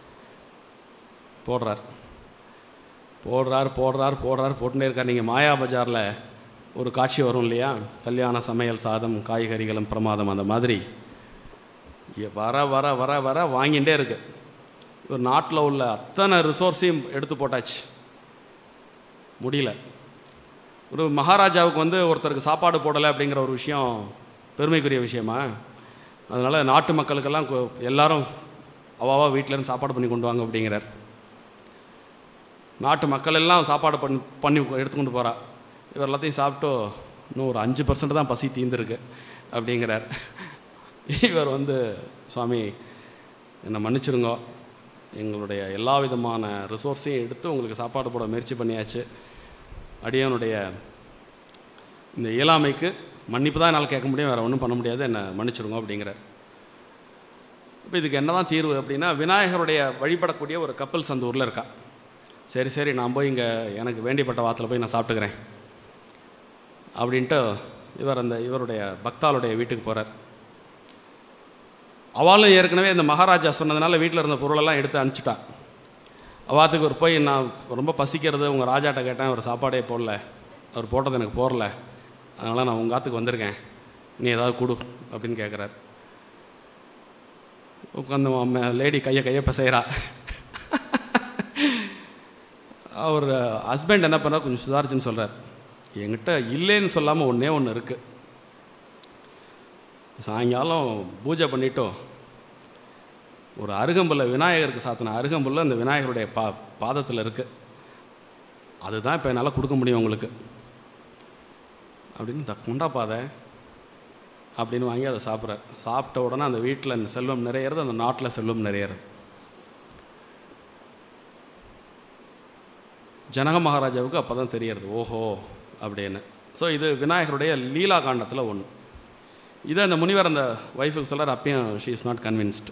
போடுறார் போட்டுனே இருக்கார். நீங்கள் மாயா பஜாரில் ஒரு காட்சி வரும் இல்லையா, கல்யாண சமையல் சாதம் காய்கறிகளும் பிரமாதம், அந்த மாதிரி வர வர வர வர வாங்கிகிட்டே இருக்கு. ஒரு நாட்டில் உள்ள அத்தனை ரிசோர்ஸையும் எடுத்து போட்டாச்சு, முடியல. ஒரு மகாராஜாவுக்கு ஒருத்தருக்கு சாப்பாடு போடலை அப்படிங்கிற ஒரு விஷயம் பெருமைக்குரிய விஷயமா? அதனால் நாட்டு மக்களுக்கெல்லாம் எல்லாரும் அவாவா வீட்டிலேருந்து சாப்பாடு பண்ணி கொண்டு வாங்க அப்படிங்கிறார். நாட்டு மக்கள் எல்லாம் சாப்பாடு பண்ணி எடுத்துக்கொண்டு போகிறா. இவர் எல்லாத்தையும் சாப்பிட்டு இன்னும் ஒரு 5% தான் பசி தீர்ந்துருக்கு அப்படிங்கிறார். இவர் சுவாமி என்னை மன்னிச்சிருங்கோ, எங்களுடைய எல்லா விதமான ரிசோர்ஸையும் எடுத்து உங்களுக்கு சாப்பாடு போட முயற்சி பண்ணியாச்சு, அடியனுடைய இந்த இயலாமைக்கு மன்னிப்பு தான் என்னால் கேட்க முடியும், வேறு ஒன்றும் பண்ண முடியாது, என்னை மன்னிச்சிருங்க அப்படிங்கிறார். இப்போ இதுக்கு என்ன தான் தீர்வு அப்படின்னா, விநாயகருடைய வழிபடக்கூடிய ஒரு கப்பல் அந்த ஊரில் இருக்கா. சரி நான் போய் இங்கே எனக்கு வேண்டியப்பட்ட வாரத்தில் போய் நான் சாப்பிட்டுக்கிறேன் அப்படின்ட்டு இவருடைய பக்தாளுடைய வீட்டுக்கு போகிறார். அவளும் ஏற்கனவே இந்த மகாராஜா சொன்னதுனால வீட்டில் இருந்த பொருளெல்லாம் எடுத்து அனுப்பிச்சிட்டா. அவாத்துக்கு ஒரு போய், நான் ரொம்ப பசிக்கிறது, உங்கள் ராஜாட்ட கேட்டேன், அவர் சாப்பாடே போடல, அவர் போட்டது எனக்கு போடல, அதனால் நான் உங்கள் ஆத்துக்கு வந்திருக்கேன், நீ ஏதாவது கொடு அப்படின்னு கேட்குறார். உட்காந்து லேடி கையை பிசைகிறா. அவர் ஹஸ்பண்ட் என்ன பண்ணார், கொஞ்சம் சுதாரிச்சுன்னு சொல்கிறார், என்கிட்ட இல்லைன்னு சொல்லாமல் ஒன்று இருக்குது, சாயங்காலம் பூஜை பண்ணிட்டோம், ஒரு அருகம்புல்ல விநாயகருக்கு சாத்தின அருகம்புல்ல அந்த விநாயகருடைய பாதத்தில் இருக்குது, அதுதான் இப்போ என்னால் கொடுக்க முடியும் உங்களுக்கு அப்படின்னு குண்டாப்பாதை அப்படின்னு வாங்கி அதை சாப்பிட்றார். சாப்பிட்ட உடனே அந்த வீட்டில் அந்த செல்வம் நிறையிறது, அந்த நாட்டில் செல்வம் நிறையிறது. ஜனக மகாராஜாவுக்கு அப்போ தான் தெரியறது, ஓஹோ அப்படின்னு. ஸோ இது விநாயகருடைய லீலா காண்டத்தில் ஒன்று. இதை அந்த முனிவர் அந்த ஒய்ஃபுக்கு சொல்கிறார். அப்பயும் ஷீ இஸ் நாட் கன்வின்ஸ்ட்.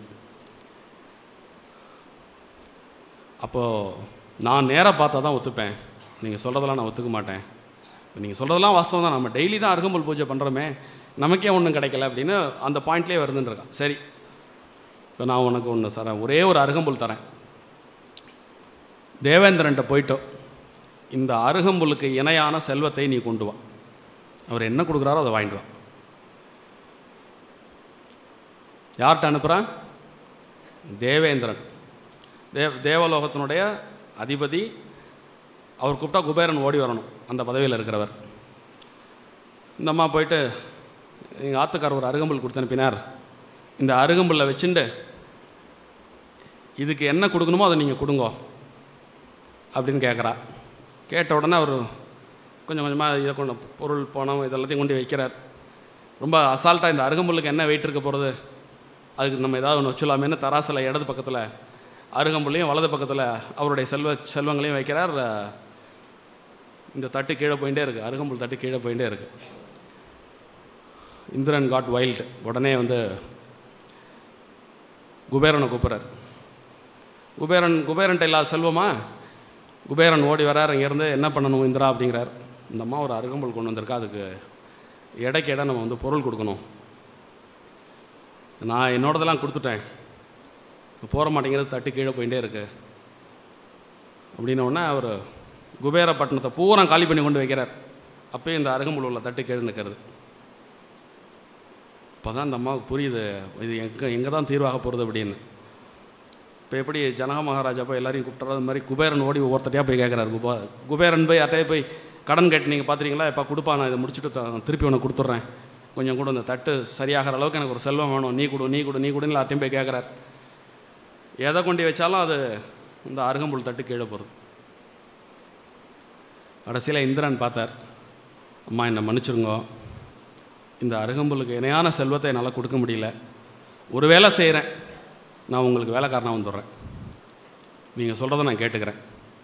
அப்போது நான் நேராக பார்த்தா தான் ஒத்துப்பேன், நீங்கள் சொல்கிறதெல்லாம் நான் ஒத்துக்க மாட்டேன், நீங்கள் சொல்கிறதெல்லாம் வாஸ்தவம் தான், நம்ம டெய்லி தான் அருகம்புல் பூஜை பண்ணுறோமே, நமக்கே ஒன்றும் கிடைக்கல அப்படின்னு அந்த பாயிண்ட்லேயே வருதுன்னு இருக்கான். சரி இப்போ நான் உனக்கு ஒன்று தரேன், ஒரே ஒரு அருகம்புல் தரேன். தேவேந்திரன்ட்ட போயிட்டோம், இந்த அருகம்புல்லுக்கு இணையான செல்வத்தை நீ கொண்டு வா, அவர் என்ன கொடுக்குறாரோ அதை வாங்கிட்டு வா. யார்கிட்ட அனுப்புகிறான்? தேவேந்திரன், தேவலோகத்தினுடைய அதிபதி. அவர் கூப்பிட்டா குபேரன் ஓடி வரணும், அந்த பதவியில் இருக்கிறவர். இந்த அம்மா போயிட்டு எங்கள் ஆத்துக்கார் ஒரு அருகம்புல் கொடுத்து அனுப்பினார், இந்த அருகம்புல்லை வச்சுண்டு இதுக்கு என்ன கொடுக்கணுமோ அதை நீங்கள் கொடுங்கோ அப்படின்னு கேட்குறா. கேட்ட உடனே அவர் கொஞ்சம் கொஞ்சமாக இதை கொண்டு பொருள் பணம் இதெல்லாத்தையும் கொண்டு வைக்கிறார். ரொம்ப அசால்ட்டாக இந்த அருகம்புல்லுக்கு என்ன வெயிட் இருக்க போகிறது, அதுக்கு நம்ம ஏதாவது ஒன்று வச்சுலாமேன்னு தராசில் இடது பக்கத்தில் அருகம்புல்லையும் வலது பக்கத்தில் அவருடைய செல்வங்களையும் வைக்கிறார். இந்த தட்டு கீழே போயிட்டே இருக்குது, அருகம்புல் தட்டு கீழே போயிட்டே இருக்குது. Indran got wild. உடனே வந்து குபேரனை கூப்பிட்றார். குபேரன்ட்ட இல்லாத செல்வமா? குபேரன் ஓடி வரார். இங்கேருந்து என்ன பண்ணணும் இந்திரா அப்படிங்கிறார். இந்த அம்மா ஒரு அருகம்புல் கொண்டு வந்திருக்கா, அதுக்கு இடைக்கு இடம் நம்ம வந்து பொருள் கொடுக்கணும். நான் என்னோடதெல்லாம் கொடுத்துட்டேன், போக மாட்டேங்கிறது, தட்டு கீழே போயிட்டே இருக்கு அப்படின்னோடனே அவர் குபேரப்பட்டினத்தை பூரா காலி பண்ணி கொண்டு வைக்கிறார். அப்போயும் இந்த அருகம்புல் உள்ள தட்டு கீழே நிற்கிறது. இப்போ தான் இந்த அம்மாவுக்கு புரியுது இது எங்கே தான் தீர்வாக போகிறது அப்படின்னு. இப்போ எப்படி ஜனக மகாராஜா போய் எல்லாரையும் கூப்பிட்றது, அது மாதிரி குபேரன் ஓடி ஒவ்வொருத்தரையாக போய் கேட்குறாரு. குபேரன் போய் அட்டையை போய் கடன் கேட்டு நீங்கள் பார்த்துறீங்களா, இப்போ கொடுப்பா, நான் இதை முடிச்சுட்டு திருப்பி உனக்கு கொடுத்துட்றேன், கொஞ்சம் கூட இந்த தட்டு சரியாகிற அளவுக்கு எனக்கு ஒரு செல்வம் வேணும், நீ கொடுன்னு எல்லாத்தையும் போய் கேட்குறாரு. எதை கொண்டு வச்சாலும் அது இந்த அருகம்புல் தட்டு கீழே போகிறது. கடைசியில் இந்திரன் பார்த்தார், அம்மா என்னை மன்னிச்சிருங்கோ, இந்த அருகம்புல்லுக்கு இணையான செல்வத்தை என்னால் கொடுக்க முடியல, ஒரு வேலை செய்கிறேன், நான் உங்களுக்கு வேலைக்காரனாக வந்துடுறேன், நீங்கள் சொல்கிறத நான் கேட்டுக்கிறேன்.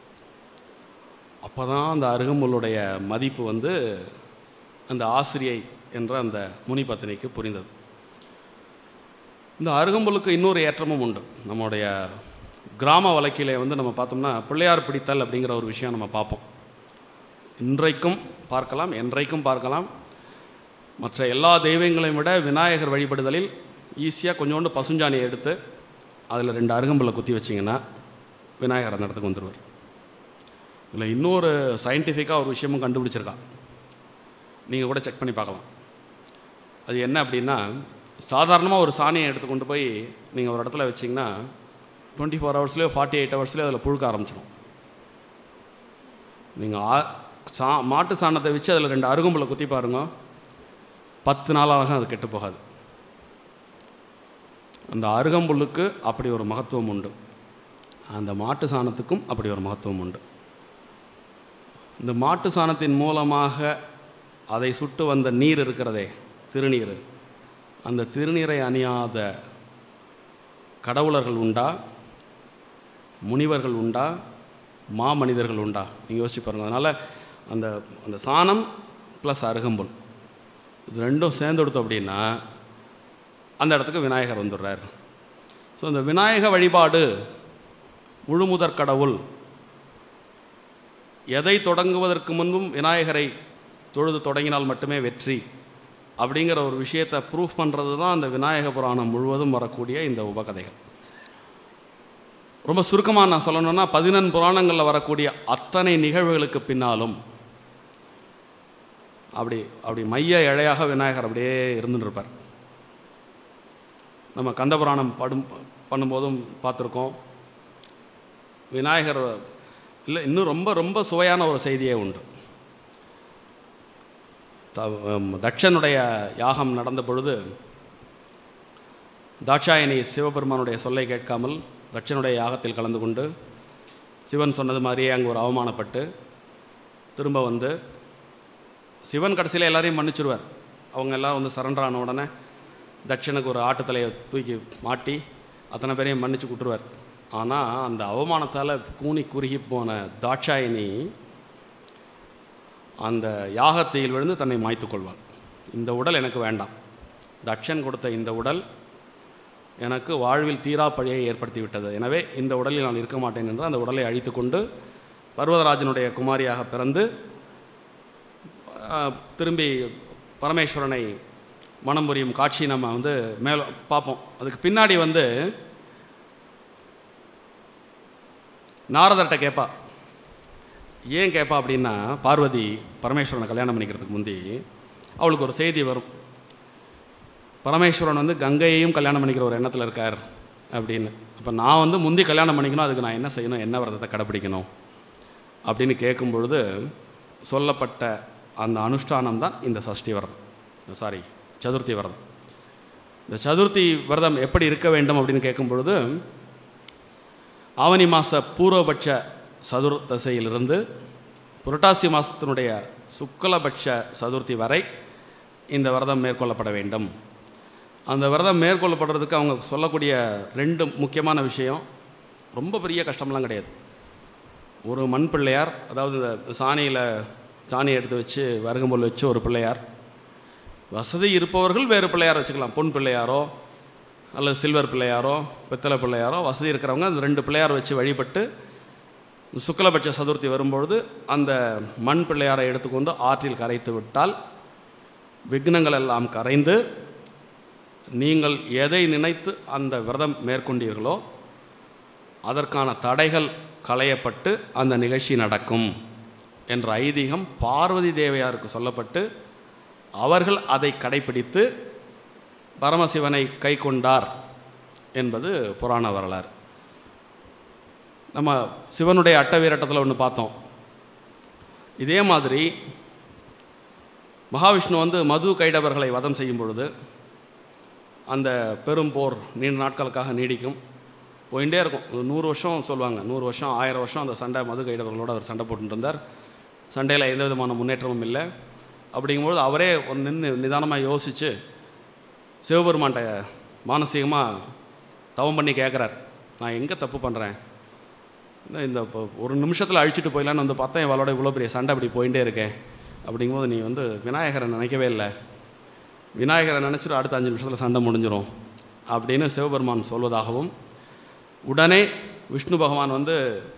அப்போ தான் அந்த அருகம்புல்லுடைய மதிப்பு வந்து அந்த ஆசிரியை என்ற அந்த முனிபத்தினிக்கு புரிந்தது. இந்த அருகம்புல்லுக்கு இன்னொரு ஏற்றமும் உண்டு. நம்முடைய கிராம வழக்கிலே வந்து நம்ம பார்த்தோம்னா பிள்ளையார் பிடித்தல் அப்படிங்கிற ஒரு விஷயம் நம்ம பார்ப்போம். இன்றைக்கும் பார்க்கலாம், என்றைக்கும் பார்க்கலாம். மற்ற எல்லா தெய்வங்களையும் விட விநாயகர் வழிபடுதலில் ஈஸியாக கொஞ்சோண்டு பசுஞ்சாணியை எடுத்து அதில் 2 அருகம்புல்லை குத்தி வச்சிங்கன்னா விநாயகர் அந்த இடத்துக்கு வந்துடுவார். இதில் இன்னொரு சயின்டிஃபிக்காக ஒரு விஷயமும் கண்டுபிடிச்சிருக்கான், நீங்கள் கூட செக் பண்ணி பார்க்கலாம். அது என்ன அப்படின்னா, சாதாரணமாக ஒரு சாணியை எடுத்து கொண்டு போய் நீங்கள் ஒரு இடத்துல வச்சிங்கன்னா 24 ஹவர்ஸ்லேயோ 48 ஹவர்ஸ்லேயோ அதில் புழுக்க ஆரம்பிச்சிடும். நீங்கள் மாட்டு சாணத்தை வச்சு அதில் 2 அருகம்புல்லை குத்தி பாருங்க, 10 நாளாக அது கெட்டு போகாது. அந்த அருகம்புல்லுக்கு அப்படி ஒரு மகத்துவம் உண்டு, அந்த மாட்டு சாணத்துக்கும் அப்படி ஒரு மகத்துவம் உண்டு. இந்த மாட்டு சாணத்தின் மூலமாக அதை சுட்டு வந்த நீர் இருக்கிறதே, திருநீர், அந்த திருநீரை அணியாத கடவுளர்கள் உண்டா, முனிவர்கள் உண்டா, மாமனிதர்கள் உண்டா? நீங்கள் யோசிச்சு பாருங்கள். அதனால் அந்த அந்த சாணம் ப்ளஸ் அருகம்புல் இது ரெண்டும் சேர்ந்து கொடுத்தோம் அப்படின்னா அந்த இடத்துக்கு விநாயகர் வந்துடுறார். ஸோ இந்த விநாயக வழிபாடு முழுமுதற் கடவுள், எதை தொடங்குவதற்கு முன்பும் விநாயகரை தொழுது தொடங்கினால் மட்டுமே வெற்றி அப்படிங்கிற ஒரு விஷயத்தை ப்ரூஃப் பண்ணுறது தான் அந்த விநாயக புராணம் முழுவதும் வரக்கூடிய இந்த உபகதைகள். ரொம்ப சுருக்கமாக நான் சொல்லணும்னா 14 புராணங்களில் வரக்கூடிய அத்தனை நிகழ்வுகளுக்கு பின்னாலும் அப்படி மைய இழையாக விநாயகர் அப்படியே இருந்துருப்பார். நம்ம கந்தபுராணம் பண்ணும்போதும் பார்த்துருக்கோம். விநாயகர் இல்லை, இன்னும் ரொம்ப ரொம்ப சுவையான ஒரு செய்தியே உண்டு. தட்சனுடைய யாகம் நடந்த பொழுது தாட்சாயணி சிவபெருமானுடைய சொல்லை கேட்காமல் தட்சனுடைய யாகத்தில் கலந்து கொண்டு சிவன் சொன்னது மாதிரியே அங்கே ஒரு அவமானப்பட்டு திரும்ப வந்து சிவன் கடைசியில் எல்லாரையும் மன்னிச்சிடுவார். அவங்க எல்லாம் வந்து சரண்டர் ஆன உடனே தட்சனுக்கு ஒரு ஆட்டுத்தலையை தூக்கி மாட்டி அத்தனை பேரையும் மன்னிச்சு கொடுத்துருவார். ஆனால் அந்த அவமானத்தால் கூனி குறுகி போன தாட்சாயணி அந்த யாகத்தில் விழுந்து தன்னை மாய்த்து கொள்வாள். இந்த உடல் எனக்கு வேண்டாம், தட்சன் கொடுத்த இந்த உடல் எனக்கு வாழ்வில் தீரா பழியை ஏற்படுத்தி விட்டது, எனவே இந்த உடலில் நான் இருக்க மாட்டேன் என்று அந்த உடலை அழித்து கொண்டு பர்வதராஜனுடைய குமாரியாக பிறந்து திரும்பி பரமேஸ்வரனை மனம் புரியும் காட்சி நம்ம வந்து மேலே பார்ப்போம். அதுக்கு பின்னாடி வந்து நாரதர்கிட்ட கேட்பா. ஏன் கேட்பா அப்படின்னா, பார்வதி பரமேஸ்வரனை கல்யாணம் பண்ணிக்கிறதுக்கு முந்தி அவளுக்கு ஒரு செய்தி வரும். பரமேஸ்வரன் வந்து கங்கையையும் கல்யாணம் பண்ணிக்கிற ஒரு எண்ணத்தில் இருக்கார் அப்படின்னு. அப்போ நான் வந்து முந்தி கல்யாணம் பண்ணிக்கணும், அதுக்கு நான் என்ன செய்யணும், என்ன விரதத்தை கடைப்பிடிக்கணும் அப்படின்னு கேட்கும் பொழுது சொல்லப்பட்ட அந்த அனுஷ்டானம் தான் இந்த சஷ்டி விரதம், சதுர்த்தி விரதம். இந்த சதுர்த்தி விரதம் எப்படி இருக்க வேண்டும் அப்படின்னு கேட்கும் பொழுது, ஆவணி மாத பூர்வபட்ச சதுர்தசையிலிருந்து புரட்டாசி மாதத்தினுடைய சுக்லபட்ச சதுர்த்தி வரை இந்த விரதம் மேற்கொள்ளப்பட வேண்டும். அந்த விரதம் மேற்கொள்ளப்படுறதுக்கு அவங்க சொல்லக்கூடிய 2 முக்கியமான விஷயம், ரொம்ப பெரிய கஷ்டம்லாம் கிடையாது. ஒரு மண் பிள்ளையார், அதாவது இந்த சாணியை எடுத்து வச்சு வருகம்பொல் வச்சு ஒரு பிள்ளையார், வசதி இருப்பவர்கள் வேறு பிள்ளையார் வச்சுக்கலாம், பொன் பிள்ளையாரோ அல்லது சில்வர் பிள்ளையாரோ பித்தளை பிள்ளையாரோ, வசதி இருக்கிறவங்க அந்த 2 பிள்ளையார் வச்சு வழிபட்டு சுக்லபட்ச சதுர்த்தி வரும்பொழுது அந்த மண் பிள்ளையாரை எடுத்துக்கொண்டு ஆற்றில் கரைத்து விட்டால் விக்னங்கள் எல்லாம் கரைந்து நீங்கள் எதை நினைத்து அந்த விரதம் மேற்கொண்டீர்களோ அதற்கான தடைகள் களையப்பட்டு அந்த நிகழ்ச்சி நடக்கும் என்ற ஐதீகம் பார்வதி தேவையாருக்கு சொல்லப்பட்டு அவர்கள் அதை கடைப்பிடித்து பரமசிவனை கை கொண்டார் என்பது புராண வரலாறு. நம்ம சிவனுடைய அட்டவீரட்டத்தில் ஒன்று பார்த்தோம். இதே மாதிரி மகாவிஷ்ணு வந்து மது கைடவர்களை வதம் செய்யும் பொழுது அந்த பெரும் போர் நீண்ட நாட்களுக்காக நீடிக்கும், போயிட்டே இருக்கும். 100 வருஷம் சொல்லுவாங்க, 100 வருஷம் 1000 வருஷம் அந்த சண்டை மது கைடவர்களோடு அவர் சண்டை போட்டுட்டு இருந்தார். சண்டையில் எந்த விதமான முன்னேற்றமும் இல்லை. அப்படிங்கும்போது அவரே ஒரு நிதானமாக யோசித்து சிவபெருமான்கிட்ட மானசீகமாக தவம் பண்ணி கேட்குறார், நான் எங்கே தப்பு பண்ணுறேன், இந்த ஒரு நிமிஷத்தில் அழிச்சிட்டு போயிடலான்னு வந்து பார்த்தா இவளோட இவ்வளோ பெரிய சண்டை அப்படி போயிட்டே இருக்கேன். அப்படிங்கும்போது நீ வந்து விநாயகரை நினைக்கவே இல்லை, விநாயகரை நினச்சிட்டு அடுத்த 5 நிமிஷத்தில் சண்டை முடிஞ்சிடும் அப்படின்னு சிவபெருமான் சொல்வதாகவும், உடனே விஷ்ணு பகவான் வந்து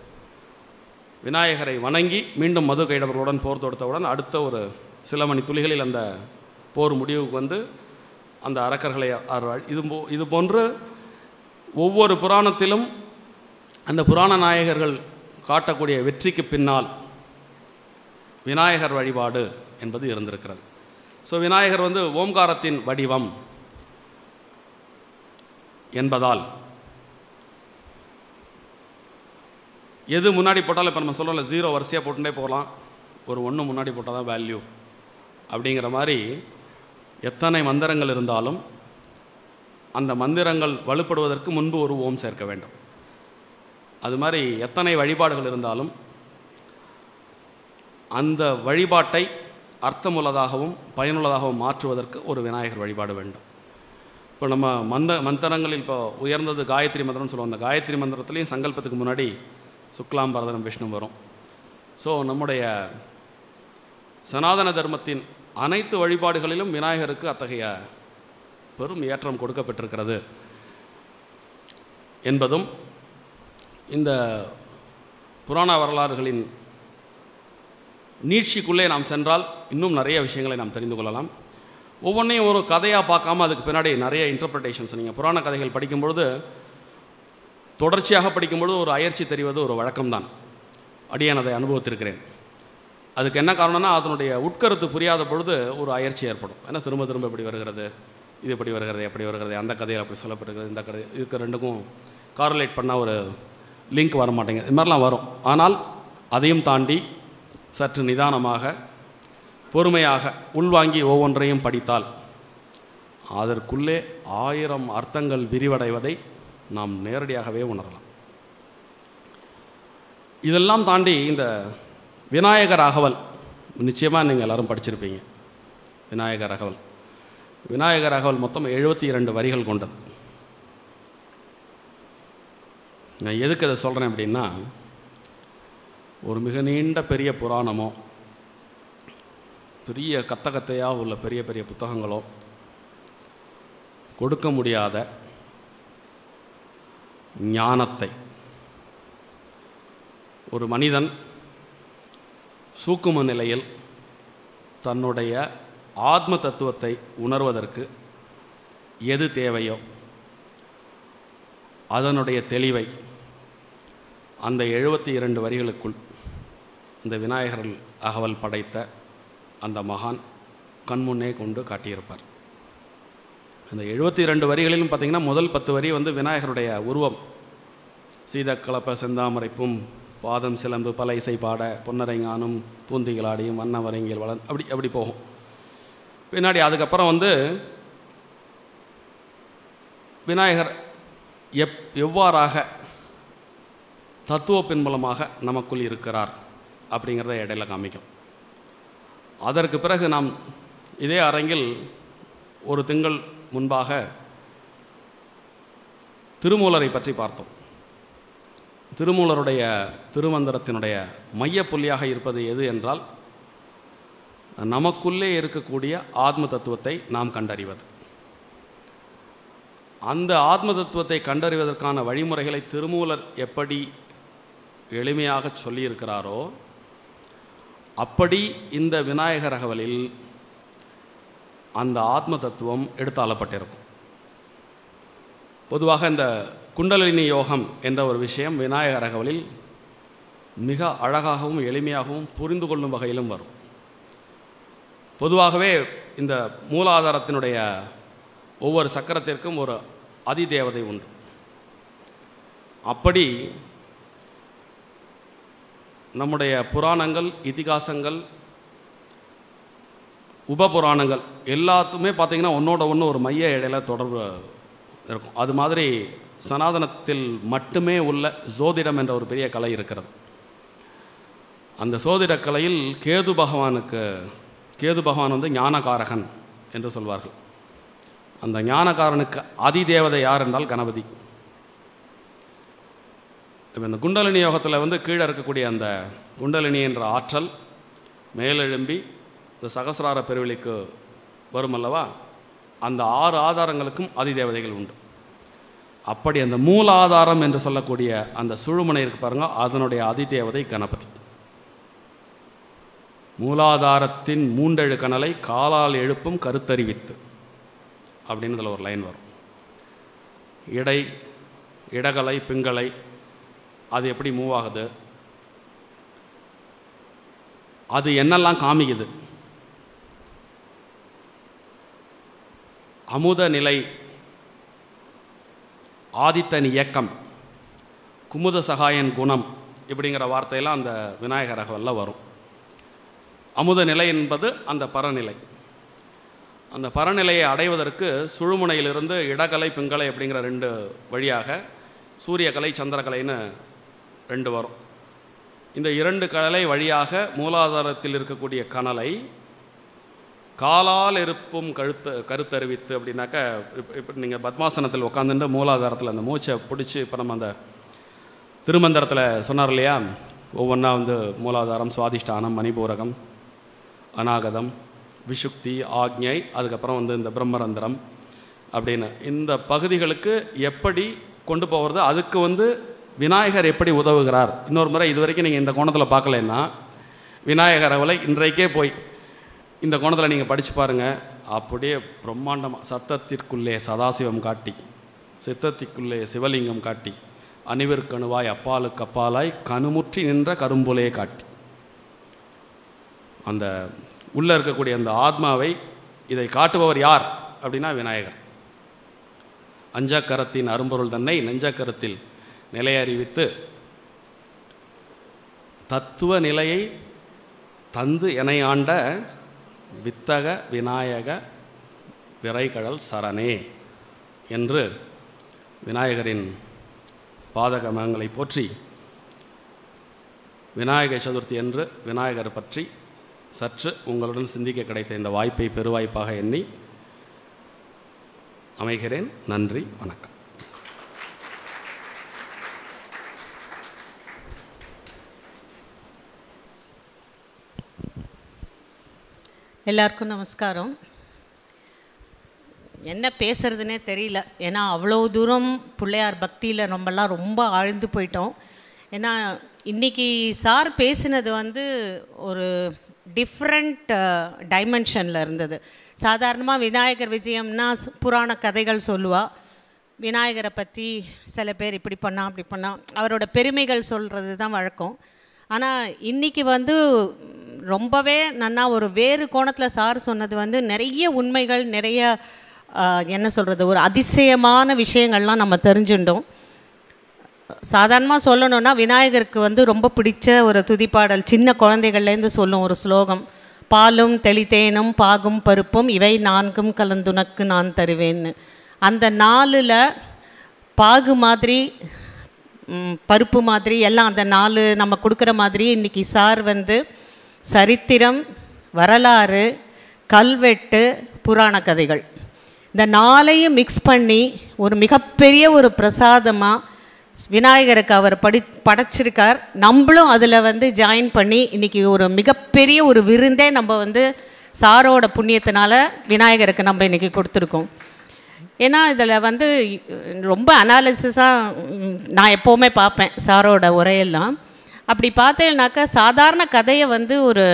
விநாயகரை வணங்கி மீண்டும் மது கைடவர்களுடன் போர் தொடுத்தவுடன் அடுத்த ஒரு சில மணி துளிகளில் அந்த போர் முடிவுக்கு வந்து அந்த அரக்கர்களை இது போன்று ஒவ்வொரு புராணத்திலும் அந்த புராண நாயகர்கள் காட்டக்கூடிய வெற்றிக்கு பின்னால் விநாயகர் வழிபாடு என்பது இருந்திருக்கிறது. ஸோ விநாயகர் வந்து ஓம்காரத்தின் வடிவம் என்பதால் எது முன்னாடி போட்டாலும், இப்போ நம்ம சொல்கிறோம்ல 0 வரிசையாக போட்டுட்டே போகலாம், ஒரு 1 முன்னாடி போட்டால் தான் வேல்யூ அப்படிங்கிற மாதிரி எத்தனை மந்திரங்கள் இருந்தாலும் அந்த மந்திரங்கள் வலுப்படுவதற்கு முன்பு ஒரு ஓம் சேர்க்க வேண்டும். அது மாதிரி எத்தனை வழிபாடுகள் இருந்தாலும் அந்த வழிபாட்டை அர்த்தமுள்ளதாகவும் பயனுள்ளதாகவும் மாற்றுவதற்கு ஒரு விநாயகர் வழிபாடு வேண்டும். இப்போ நம்ம மந்திரங்களில் இப்போ உயர்ந்தது காயத்ரி மந்திரம்னு சொல்லுவோம். அந்த காயத்ரி மந்திரத்துலேயும் சங்கல்பத்துக்கு முன்னாடி சுக்லாம் பரதனம் விஷ்ணு வரும். ஸோ நம்முடைய சனாதன தர்மத்தின் அனைத்து வழிபாடுகளிலும் விநாயகருக்கு அத்தகைய பெரும் ஏற்றம் கொடுக்கப்பட்டிருக்கிறது என்பதும் இந்த புராண வரலாறுகளின் நீட்சிக்குள்ளே நாம் சென்றால் இன்னும் நிறைய விஷயங்களை நாம் தெரிந்து கொள்ளலாம். ஒவ்வொன்றையும் ஒரு கதையாக பார்க்காம அதுக்கு பின்னாடி நிறைய இன்டர்பிரிட்டேஷன்ஸ். நீங்கள் புராண கதைகள் படிக்கும்பொழுது தொடர்ச்சியாக படிக்கும்பொழுது ஒரு அயற்சி தெரிவது ஒரு வழக்கம்தான். அடியேன் அதை அனுபவித்திருக்கிறேன். அதுக்கு என்ன காரணம்னா அதனுடைய உட்கருத்து புரியாத பொழுது ஒரு அயற்சி ஏற்படும். ஏன்னா திரும்ப திரும்ப இப்படி வருகிறது, இது எப்படி வருகிறது, எப்படி வருகிறது, அந்த கதையில் அப்படி சொல்லப்பட்டிருக்கிறது, இந்த கதை, இதுக்கு 2க்கும் கார்லேட் பண்ணால் ஒரு லிங்க் வர மாட்டேங்குது. இது மாதிரிலாம் வரும். ஆனால் அதையும் தாண்டி சற்று நிதானமாக பொறுமையாக உள்வாங்கி ஒவ்வொன்றையும் படித்தால் அதற்குள்ளே 1000 அர்த்தங்கள் விரிவடைவதை நாம் நேரடியாகவே உணரலாம். இதெல்லாம் தாண்டி இந்த விநாயகர் அகவல் நிச்சயமாக நீங்கள் எல்லோரும் படிச்சிருப்பீங்க. விநாயகர் அகவல் மொத்தம் 72 வரிகள் கொண்டது. நான் எதுக்கு அதை சொல்கிறேன் அப்படின்னா, ஒரு மிக நீண்ட பெரிய புராணமோ பெரிய கத்தையாக உள்ள பெரிய பெரிய புத்தகங்களோ கொடுக்க முடியாத ஞானத்தை ஒரு மனிதன் சூக்கும நிலையில் தன்னுடைய ஆத்ம தத்துவத்தை உணர்வதற்கு எது தேவையோ அதனுடைய தெளிவை அந்த 72 வரிகளுக்குள் இந்த விநாயகர் அகவல் படைத்த அந்த மகான் கண்முன்னே கொண்டு காட்டியிருப்பார். அந்த 72 வரிகளிலும் பார்த்திங்கன்னா முதல் 10 வரி விநாயகருடைய உருவம், சீதக்கலப்ப செந்தாமரைப்பும் பாதம் சிலம்பு பல இசை பாட பொன்னரைங்கானும் பூந்திகளாடியும் வண்ணவரங்கியல் வளன் அப்படி போகும். பின்னாடி அதுக்கப்புறம் விநாயகர் எவ்வாறாக தத்துவ பின்பலமாக நமக்குள் இருக்கிறார் அப்படிங்கிறத இடையில காமிக்கும். அதற்கு பிறகு நாம் இதே அரங்கில் ஒரு திங்கள் முன்பாக திருமூலரை பற்றி பார்த்தோம். திருமூலருடைய திருமந்திரத்தினுடைய மையப்புள்ளியாக இருப்பது எது என்றால், நமக்குள்ளே இருக்கக்கூடிய ஆத்ம தத்துவத்தை நாம் கண்டறிவது. அந்த ஆத்ம தத்துவத்தை கண்டறிவதற்கான வழிமுறைகளை திருமூலர் எப்படி எளிமையாக சொல்லியிருக்கிறாரோ அப்படி இந்த விநாயகர் அகவலில் அந்த ஆத்ம தத்துவம் எடுத்தாளப்பட்டிருக்கும். பொதுவாக இந்த குண்டலினி யோகம் என்ற ஒரு விஷயம் விநாயகர் அகவலில் மிக அழகாகவும் எளிமையாகவும் புரிந்து கொள்ளும் வகையிலும் வரும். பொதுவாகவே இந்த மூலாதாரத்தினுடைய ஒவ்வொரு சக்கரத்திற்கும் ஒரு அதிதேவதை உண்டு. அப்படி நம்முடைய புராணங்கள், இதிகாசங்கள், உபபுராணங்கள் எல்லாத்துமே பார்த்திங்கன்னா ஒன்றோட ஒன்று ஒரு மைய இடையில தொடர்பு இருக்கும். அது மாதிரி சனாதனத்தில் மட்டுமே உள்ள ஜோதிடம் என்ற ஒரு பெரிய கலை இருக்கிறது. அந்த சோதிட கலையில் கேது பகவான் ஞானகாரகன் என்று சொல்வார்கள். அந்த ஞானகாரனுக்கு அதிதேவதை யார் என்றால் கணபதி. இப்போ இந்த குண்டலினி யோகத்தில் கீழே இருக்கக்கூடிய அந்த குண்டலினி என்ற ஆற்றல் மேலெழும்பி இந்த சகசிரார பெருவெளிக்கு வரும் அல்லவா, அந்த 6 ஆதாரங்களுக்கும் அதிதேவதைகள் உண்டு. அப்படி அந்த மூலாதாரம் என்று சொல்லக்கூடிய அந்த சுழுமுனை இருக்கு பாருங்க, அதனுடைய அதிதேவதை கணபதி. மூலாதாரத்தின் 3 கணலை காலால் எழுப்பும் கருத்தறிவித்து அப்படின்னு இதில் ஒரு லைன் வரும். இடகலை பிங்களை அது எப்படி மூவ் ஆகுது, அது என்னெல்லாம் காமிக்குது, அமுத நிலை, ஆதித்தன் இயக்கம், குமுத சகாயன் குணம் இப்படிங்கிற வார்த்தையெல்லாம் அந்த விநாயகர் அகவலில் வரும். அமுத நிலை என்பது அந்த பரநிலை. அந்த பரநிலையை அடைவதற்கு சுழுமுனையிலிருந்து இடகலை பிங்களை அப்படிங்கிற 2 வழியாக சூரியகலை சந்திரகலைன்னு 2 வரும். இந்த 2 கலை வழியாக மூலாதாரத்தில் இருக்கக்கூடிய கணலை காலால் இருப்பும் கருத்தறிவித்து அப்படின்னாக்க, இப்போ நீங்கள் பத்மாசனத்தில் உட்காந்துட்டு மூலாதாரத்தில் அந்த மூச்சை பிடிச்சி, இப்போ நம்ம அந்த திருமந்திரத்தில் சொன்னார் இல்லையா, ஒவ்வொன்றா மூலாதாரம், சுவாதிஷ்டானம், மணிபூரகம், அநாகதம், விஷுக்தி, ஆக்ஞை, அதுக்கப்புறம் இந்த பிரம்மரந்திரம் அப்படின்னு இந்த பகுதிகளுக்கு எப்படி கொண்டு போகிறது, அதுக்கு விநாயகர் எப்படி உதவுகிறார். இன்னொரு முறை இது வரைக்கும் நீங்கள் இந்த கோணத்தில் பார்க்கலன்னா விநாயகர் அகவலை இன்றைக்கே போய் இந்த கோணத்தில் நீங்கள் படித்து பாருங்கள். அப்படியே பிரம்மாண்டமாக சத்தத்திற்குள்ளே சதாசிவம் காட்டி, சித்தத்திற்குள்ளே சிவலிங்கம் காட்டி, அணிவிற்கணுவாய் அப்பாலுக்கு அப்பாலாய் கணுமுற்றி நின்ற கரும்புலே காட்டி, அந்த உள்ளே இருக்கக்கூடிய அந்த ஆத்மாவை இதை காட்டுபவர் யார் அப்படின்னா விநாயகர். அஞ்சக்கரத்தின் அரும்பொருள் தன்னை நெஞ்சக்கரத்தில் நிலையறிவித்து தத்துவ நிலையை தந்து எனை ஆண்ட வித்தக விநாயக விரைகடல் சரணே என்று விநாயகரின் பாதகமங்களை போற்றி விநாயக சதுர்த்தி என்று விநாயகர் பற்றி சற்று உங்களுடன் சிந்திக்க கிடைத்த இந்த வாய்ப்பை பெருவாய்ப்பாக எண்ணி அமைகிறேன். நன்றி, வணக்கம். எல்லாருக்கும் நமஸ்காரம். என்ன பேசுறதுனே தெரியல, ஏன்னா அவ்வளோ தூரம் பிள்ளையார் பக்தியில் நம்மலாம் ரொம்ப ஆழ்ந்து போயிட்டோம். ஏன்னா இன்றைக்கி சார் பேசினது ஒரு டிஃப்ரெண்ட் டைமென்ஷனில் இருந்தது. சாதாரணமாக விநாயகர் விஜயம்னா புராண கதைகள் சொல்லுவா, விநாயகரை பற்றி சில பேர் இப்படி பண்ணா அப்படி பண்ணா அவரோட பெருமைகள் சொல்கிறது தான் வழக்கம். ஆனால் இன்றைக்கி வந்து ரொம்பவே நன்னா ஒரு வேறு கோணத்தில் சார் சொன்னது வந்து நிறைய உண்மைகள், நிறைய என்ன சொல்கிறது, ஒரு அதிசயமான விஷயங்கள்லாம் நம்ம தெரிஞ்சுட்டோம். சாதாரணமாக சொல்லணுன்னா விநாயகருக்கு வந்து ரொம்ப பிடிச்ச ஒரு துதிப்பாடல் சின்ன குழந்தைகள்லேருந்து சொல்லும் ஒரு ஸ்லோகம், பாலும் தெளித்தேனும் பாகும் பருப்பும் இவை 4 கலந்துனக்கு நான் தருவேன்னு. அந்த 4ல் பாகு மாதிரி பருப்பு மாதிரி எல்லாம் அந்த 4 நம்ம கொடுக்குற மாதிரி இன்றைக்கி சார் வந்து சரித்திரம், வரலாறு, கல்வெட்டு, புராண கதைகள் இந்த 4ஐயும் மிக்ஸ் பண்ணி ஒரு மிகப்பெரிய ஒரு பிரசாதமாக விநாயகருக்கு அவர் படைச்சிருக்கார். நம்மளும் அதில் வந்து ஜாயின் பண்ணி இன்றைக்கி ஒரு மிகப்பெரிய ஒரு விருந்தே நம்ம வந்து சாரோட புண்ணியத்தினால விநாயகருக்கு நம்ம இன்றைக்கி கொடுத்துருக்கோம். ஏன்னா இதில் வந்து ரொம்ப அனாலிசிஸாக நான் எப்போவுமே பார்ப்பேன் சாரோட உரையெல்லாம். அப்படி பார்த்தேன்னாக்கா சாதாரண கதையை வந்து ஒரு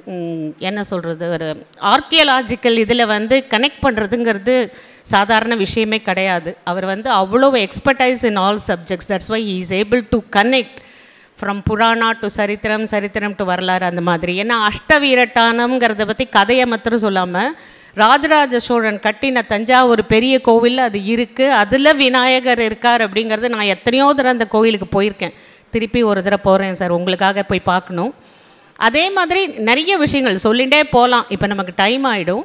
என்ன சொல்கிறது, ஒரு ஆர்கியலாஜிக்கல் இதில் வந்து கனெக்ட் பண்ணுறதுங்கிறது சாதாரண விஷயமே கிடையாது. அவர் வந்து அவ்வளோ expertise in all subjects. That's why he is able to connect from Purana to சரித்திரம், சரித்திரம் டு வரலாறு அந்த மாதிரி. ஏன்னா அஷ்டவீரட்டானம்ங்கிறத பற்றி கதையை மாத்திரம் சொல்லாமல் ராஜராஜ சோழன் கட்டின தஞ்சாவூர் பெரிய கோவில் அது இருக்குது, அதில் விநாயகர் இருக்கார் அப்படிங்கிறது நான் எத்தனையோ தடவை அந்த கோவிலுக்கு போயிருக்கேன். திருப்பி ஒரு தடவை போகிறேன் சார், உங்களுக்காக போய் பார்க்கணும். அதே மாதிரி நிறைய விஷயங்கள் சொல்லிகிட்டே போகலாம், இப்போ நமக்கு டைம் ஆகிடும்.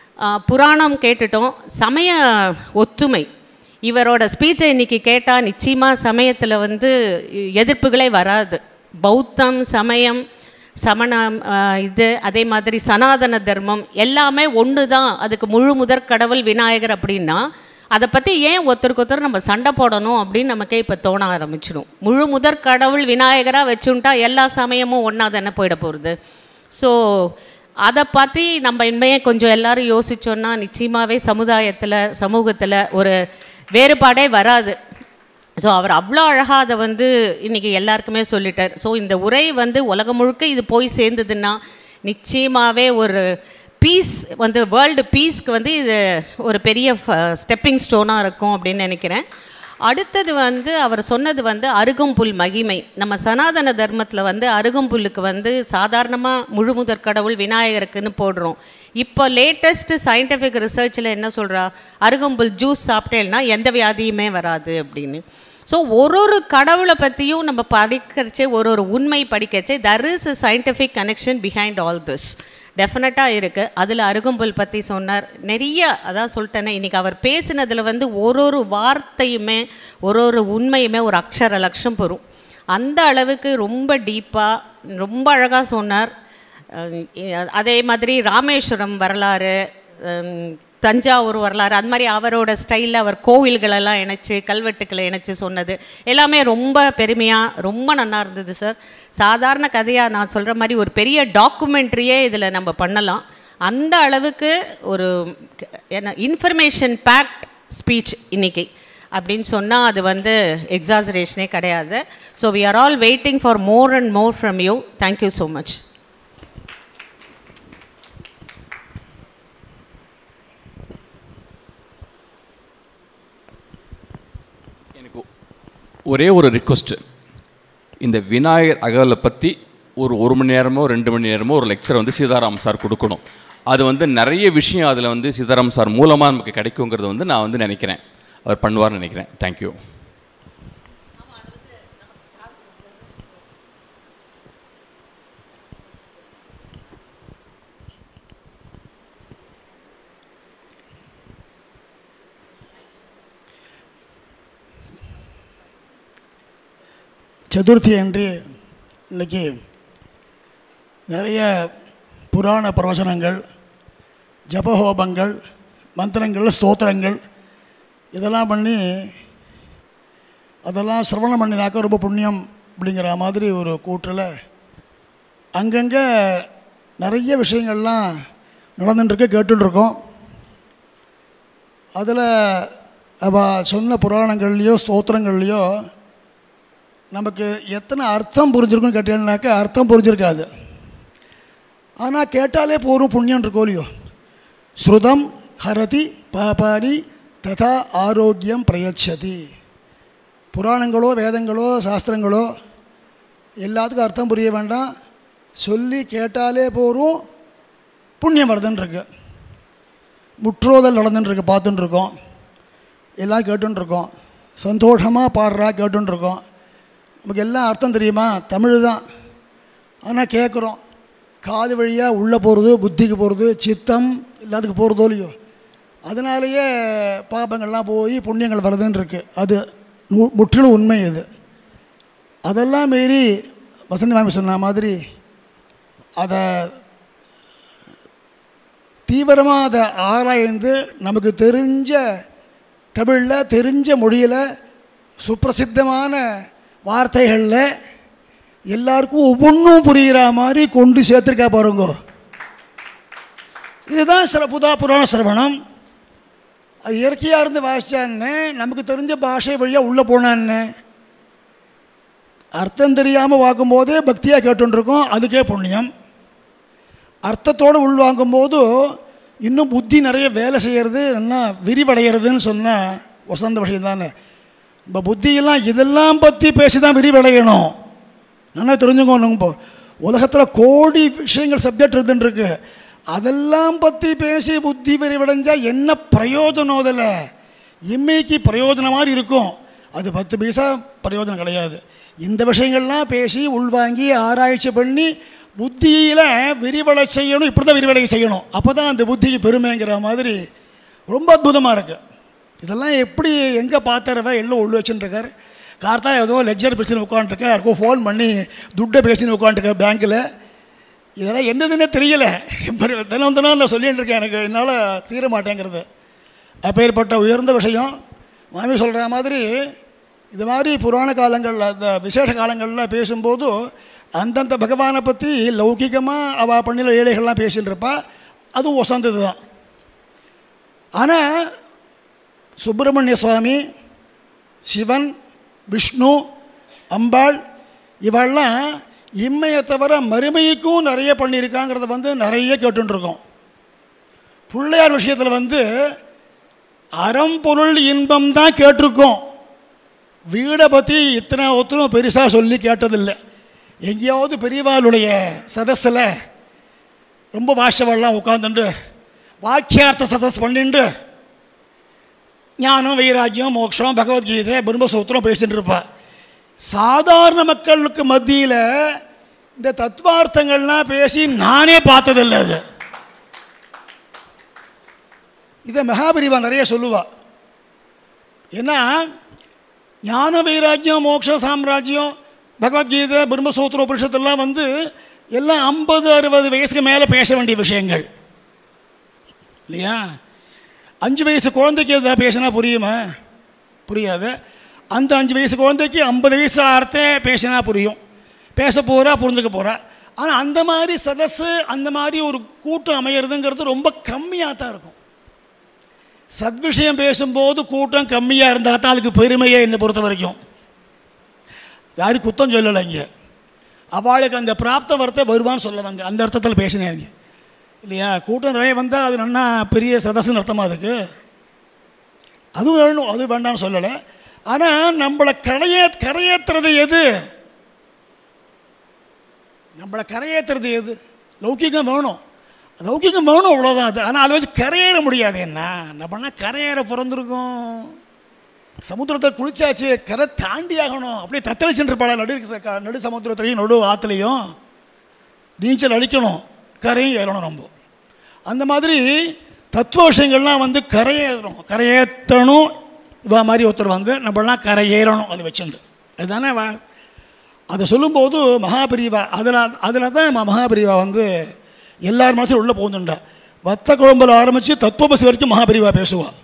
புராணம் கேட்டுட்டோம், சமய ஒத்துமை. இவரோட ஸ்பீச்சை இன்றைக்கி கேட்டால் நிச்சயமாக சமயத்தில் வந்து எதிர்ப்புகளே வராது. பௌத்தம், சமயம், சமணம், இது அதே மாதிரி சனாதன தர்மம் எல்லாமே ஒன்று தான். அதுக்கு முழு முதற் கடவுள் விநாயகர் அப்படின்னா அதை பற்றி ஏன் ஒருத்தருக்கு நம்ம சண்டை போடணும் அப்படின்னு நமக்கே இப்போ தோண ஆரம்பிச்சிடும். முழு முதற் கடவுள் விநாயகராக வச்சுட்டா எல்லா சமயமும் ஒன்றா தானே போயிட போகிறது. ஸோ அதை பற்றி நம்ம இனிமே கொஞ்சம் எல்லோரும் யோசித்தோன்னா நிச்சயமாகவே சமூகத்தில் ஒரு வேறுபாடே வராது. ஸோ அவர் அவ்வளோ அழகாக அதை வந்து இன்றைக்கி எல்லாருக்குமே சொல்லிட்டார். ஸோ இந்த உரை வந்து உலகம் முழுக்க இது போய் சேர்ந்ததுன்னா நிச்சயமாகவே ஒரு பீஸ் வந்து வேர்ல்டு பீஸ்க்கு வந்து இது ஒரு பெரிய ஸ்டெப்பிங் ஸ்டோனாக இருக்கும் அப்படின்னு நினைக்கிறேன். அடுத்தது வந்து அவர் சொன்னது வந்து அருகம்புல் மகிமை. நம்ம சனாதன தர்மத்தில் வந்து அருகம்புல்லுக்கு வந்து சாதாரணமாக முழு முதற் கடவுள் விநாயகருக்குன்னு போடுறோம். இப்போ லேட்டஸ்ட்டு சயின்டிஃபிக் ரிசர்ச்சில் என்ன சொல்கிறா, அருகம்புல் ஜூஸ் சாப்பிட்டேன்னா எந்த வியாதியுமே வராது அப்படின்னு. ஸோ ஒரு கடவுளை பற்றியும் நம்ம படிக்கிறச்சே ஒரு உண்மை படிக்கிறச்சே there is a scientific connection behind all this டெஃபினட்டாக இருக்குது. அதில் அருகம்புல் பற்றி சொன்னார் நிறைய. அதான் சொல்லிட்டேனே, இன்றைக்கி அவர் பேசினதில் வந்து ஒரு வார்த்தையுமே ஒரு உண்மையுமே ஒரு அக்ஷர லட்சம் பெறும். அந்த அளவுக்கு ரொம்ப டீப்பாக ரொம்ப அழகாக சொன்னார். அதே மாதிரி ராமேஸ்வரம் வரலாறு, தஞ்சாவூர் வரலாறு, அது மாதிரி அவரோட ஸ்டைலில் அவர் கோவில்களெல்லாம் இணைச்சி கல்வெட்டுக்களை இணைச்சி சொன்னது எல்லாமே ரொம்ப பெருமையாக ரொம்ப நல்லா இருந்தது சார். சாதாரண கதையாக நான் சொல்கிற மாதிரி ஒரு பெரிய டாக்குமெண்ட்ரியே இதில் நம்ம பண்ணலாம். அந்த அளவுக்கு ஒரு என்ன இன்ஃபர்மேஷன் பேக்ட் ஸ்பீச் இன்றைக்கி அப்படின்னு சொன்னால் அது வந்து எக்ஸாஜரேஷனே கிடையாது. So we are all waiting for more and more from you. Thank you so much. ஒரே ஒரு ரிக்வெஸ்ட்டு, இந்த விநாயகர் அகவலை பற்றி ஒரு மணி நேரமோ 2 மணி நேரமோ ஒரு லெக்சர் வந்து சீதாராம் சார் கொடுக்கணும். அது வந்து நிறைய விஷயம் அதில் வந்து சீதாராம் சார் மூலமாக நமக்கு கிடைக்குங்கிறது வந்து நான் வந்து நினைக்கிறேன், அவர் பண்ணுவார்னு நினைக்கிறேன். தேங்க்யூ. சதுர்த்தி அன்று இன்றைக்கி நிறைய புராண பிரவச்சனங்கள், ஜபஹோபங்கள், மந்திரங்கள், ஸ்தோத்திரங்கள் இதெல்லாம் பண்ணி அதெல்லாம் சிரவணம் பண்ணினாக்கா ரொம்ப புண்ணியம் அப்படிங்கிற மாதிரி ஒரு கூற்றில் அங்கங்கே நிறைய விஷயங்கள்லாம் நடந்துட்டுருக்கு, கேட்டுருக்கோம். அதில் அவள் சொன்ன புராணங்கள்லேயோ ஸ்தோத்திரங்கள்லேயோ நமக்கு எத்தனை அர்த்தம் புரிஞ்சிருக்குன்னு கேட்டீங்கன்னாக்கா அர்த்தம் புரிஞ்சிருக்காது. ஆனால் கேட்டாலே போகும் புண்ணியம் இருக்கோ இல்லையோ. ஸ்ருதம் ஹரதி பாபானி ததா ஆரோக்கியம் பிரயச்சதி. புராணங்களோ வேதங்களோ சாஸ்திரங்களோ எல்லாத்துக்கும் அர்த்தம் புரிய வேண்டாம், சொல்லி கேட்டாலே போகும் புண்ணியம் வருதுன்ருக்கு. முற்றோதல் நடந்துட்டுருக்கு, பார்த்துட்டுருக்கோம், எல்லாம் கேட்டுருக்கோம், சந்தோஷமாக பாடுறா கேட்டுருக்கோம். நமக்கு எல்லாம் அர்த்தம் தெரியுமா? தமிழ் தான். ஆனால் கேட்குறோம், காது வழியாக உள்ளே போகிறது, புத்திக்கு போகிறது, சித்தம் எல்லாத்துக்கும் போகிறதோ இல்லையோ. அதனாலேயே பாபங்கள்லாம் போய் புண்ணியங்கள் வருதுன்னு இருக்குது. அது முற்றிலும் உண்மை. இது அதெல்லாம் மீறி வசந்தி மாமி சொன்ன மாதிரி அதை தீவிரமாக அதை ஆராய்ந்து நமக்கு தெரிஞ்ச தமிழில் தெரிஞ்ச மொழியில் சுப்பிரசித்தமான வார்த்தைகளில் எல்லாருக்கும் ஒவ்வொன்றும் புரிகிற மாதிரி கொண்டு சேர்த்துருக்கா பாருங்க. இதுதான் புராண சிரவணம். அது இயற்கையாக இருந்து வாசித்தான்னு நமக்கு தெரிஞ்ச பாஷை வழியாக உள்ளே போனான்னு அர்த்தம் தெரியாமல் வாங்கும்போதே பக்தியாக கேட்டுருக்கோம், அதுக்கே புண்ணியம். அர்த்தத்தோடு உள்வாங்கும்போது இன்னும் புத்தி நிறைய வேலை செய்கிறது, நல்லா விரிவடைகிறதுன்னு சொன்னால் வசந்த விஷயம் தானே. இப்போ புத்தியெல்லாம் இதெல்லாம் பற்றி பேசி தான் விரிவடையணும். நல்லா தெரிஞ்சுக்கணும். இப்போ உலகத்தில் கோடி விஷயங்கள் சப்ஜெக்ட் இருந்துருக்கு, அதெல்லாம் பற்றி பேசி புத்தி விரிவடைஞ்சால் என்ன பிரயோஜனம்? அதில் இம்மைக்கு பிரயோஜனம் மாதிரி இருக்கும், அது 10 பைசா பிரயோஜனம் கிடையாது. இந்த விஷயங்கள்லாம் பேசி உள்வாங்கி ஆராய்ச்சி பண்ணி புத்தியில் விரிவடை செய்யணும். இப்படி தான் விரிவடை செய்யணும், அப்போ தான் அந்த புத்திக்கு பெருமைங்கிற மாதிரி ரொம்ப அற்புதமாக இருக்குது. இதெல்லாம் எப்படி எங்கே பார்த்துறவ எல்லாம் உள்ள வச்சுட்டுருக்கார். கார்த்தா ஏதோ லெக்சர் பேசின்னு உட்காந்துருக்கேன், யாருக்கும் ஃபோன் பண்ணி துட்டை பேசின்னு உட்காந்துருக்கேன் பேங்க்கில். இதெல்லாம் என்னதுன்னே தெரியலை. தினம் நான் சொல்லிகிட்டு இருக்கேன், எனக்கு என்னால் தீர மாட்டேங்கிறது. அப்பேற்பட்ட உயர்ந்த விஷயம் மாமி சொல்கிற மாதிரி. இது மாதிரி புராண காலங்களில் அந்த விசேஷ காலங்களில் பேசும்போது அந்தந்த பகவானை பற்றி லௌகிகமாக அவள் பண்ணின ஏழைகள்லாம் பேசின்னு இருப்பா, அதுவும் வசந்தது தான். ஆனால் சுப்பிரமணிய சுவாமி, சிவன், விஷ்ணு, அம்பாள் இவெல்லாம் இம்மையை தவிர மறுமைக்கும் நிறைய பண்ணியிருக்காங்கிறத நிறைய கேட்டுருக்கோம். பிள்ளையார் விஷயத்தில் அறம்பொருள் இன்பம் தான் கேட்டிருக்கோம். வீடை பற்றி இத்தனை ஒருத்தரும் பெருசாக சொல்லி கேட்டதில்லை. எங்கேயாவது பெரியவாளுடைய சதஸில் ரொம்ப வாஷவெல்லாம் உட்காந்துட்டு வாக்கியார்த்த சதஸ் பண்ணிட்டு ஞானம், வைராக்கியம், மோட்சம், பகவத்கீதை, பிரம்மசூத்திரம் பேசிட்டு இருப்பாள். சாதாரண மக்களுக்கு மத்தியில் இந்த தத்துவார்த்தங்கள்லாம் பேசி நானே பார்த்ததில்லை. அது இதை மகாபெரிவா நிறைய சொல்லுவாள். ஏன்னா ஞான, வைராக்கியம், மோட்சம், சாம்ராஜ்யம், பகவத்கீதை, பிரம்மசூத்திர உபனிஷத்தெல்லாம் எல்லாம் 50-60 வயசுக்கு மேலே பேச வேண்டிய விஷயங்கள் இல்லையா? 5 வயசு குழந்தைக்கு எதாவது பேசினா புரியுமா? புரியாது. அந்த 5 வயசு குழந்தைக்கு 50 வயசு ஆர்த்தே பேசினா புரியும், பேச போகிறா, புரிஞ்சுக்க போகிறா. ஆனால் அந்த மாதிரி சதஸு, அந்த மாதிரி ஒரு கூட்டம் அமையிறதுங்கிறது ரொம்ப கம்மியாக தான் இருக்கும். சத்விஷயம் பேசும்போது கூட்டம் கம்மியாக இருந்தால் தான் அதுக்கு பெருமையை என்னை பொறுத்த வரைக்கும். யாரும் குத்தம் சொல்லலை. இங்கே அவளுக்கு அந்த பிராப்த வார்த்தை வருவான்னு சொல்லுவாங்க, அந்த அர்த்தத்தில் பேசினேங்க இல்லையா? கூட்டம் நிறைய வந்தால் அது நல்லா பெரிய சதஸ்ன்னு அர்த்தமாக அதுக்கு. அதுவும் வேணும், அது வேண்டாம்னு சொல்லலை. ஆனால் நம்மளை கரையேற்றுறது எது? நம்மளை கரையேற்றுறது எது? லௌகிகம் வேணும், லௌகிகம் வேணும், அவ்வளோதான் அது. ஆனால் அதை வச்சு கரையேற முடியாது. என்ன நம்மனா கரையேற பிறந்திருக்கோம், சமுத்திரத்தை குளிச்சாச்சு, கரை தாண்டி ஆகணும். அப்படியே தத்தளிச்சுருப்பாளா நடு சமுத்திரத்துலையும் நடு ஆற்றுலையும் நீச்சல் அடிக்கணும், கரையும் ஏறணும். நம்ம அந்த மாதிரி தத்துவ விஷயங்கள்லாம் கரையேற்றணும். இவா மாதிரி ஒருத்தர் நம்மளாம் கரையேறணும், அது வச்சுண்டு. அதுதானே அதை சொல்லும்போது மகாபிரிவா அதில் தான் மகாபிரிவா எல்லார் மனசில் உள்ளே போகுதுண்டா. வத்த குழம்பில் ஆரம்பித்து தத்துவபசி வரைக்கும் மகாபிரிவா பேசுவாள்.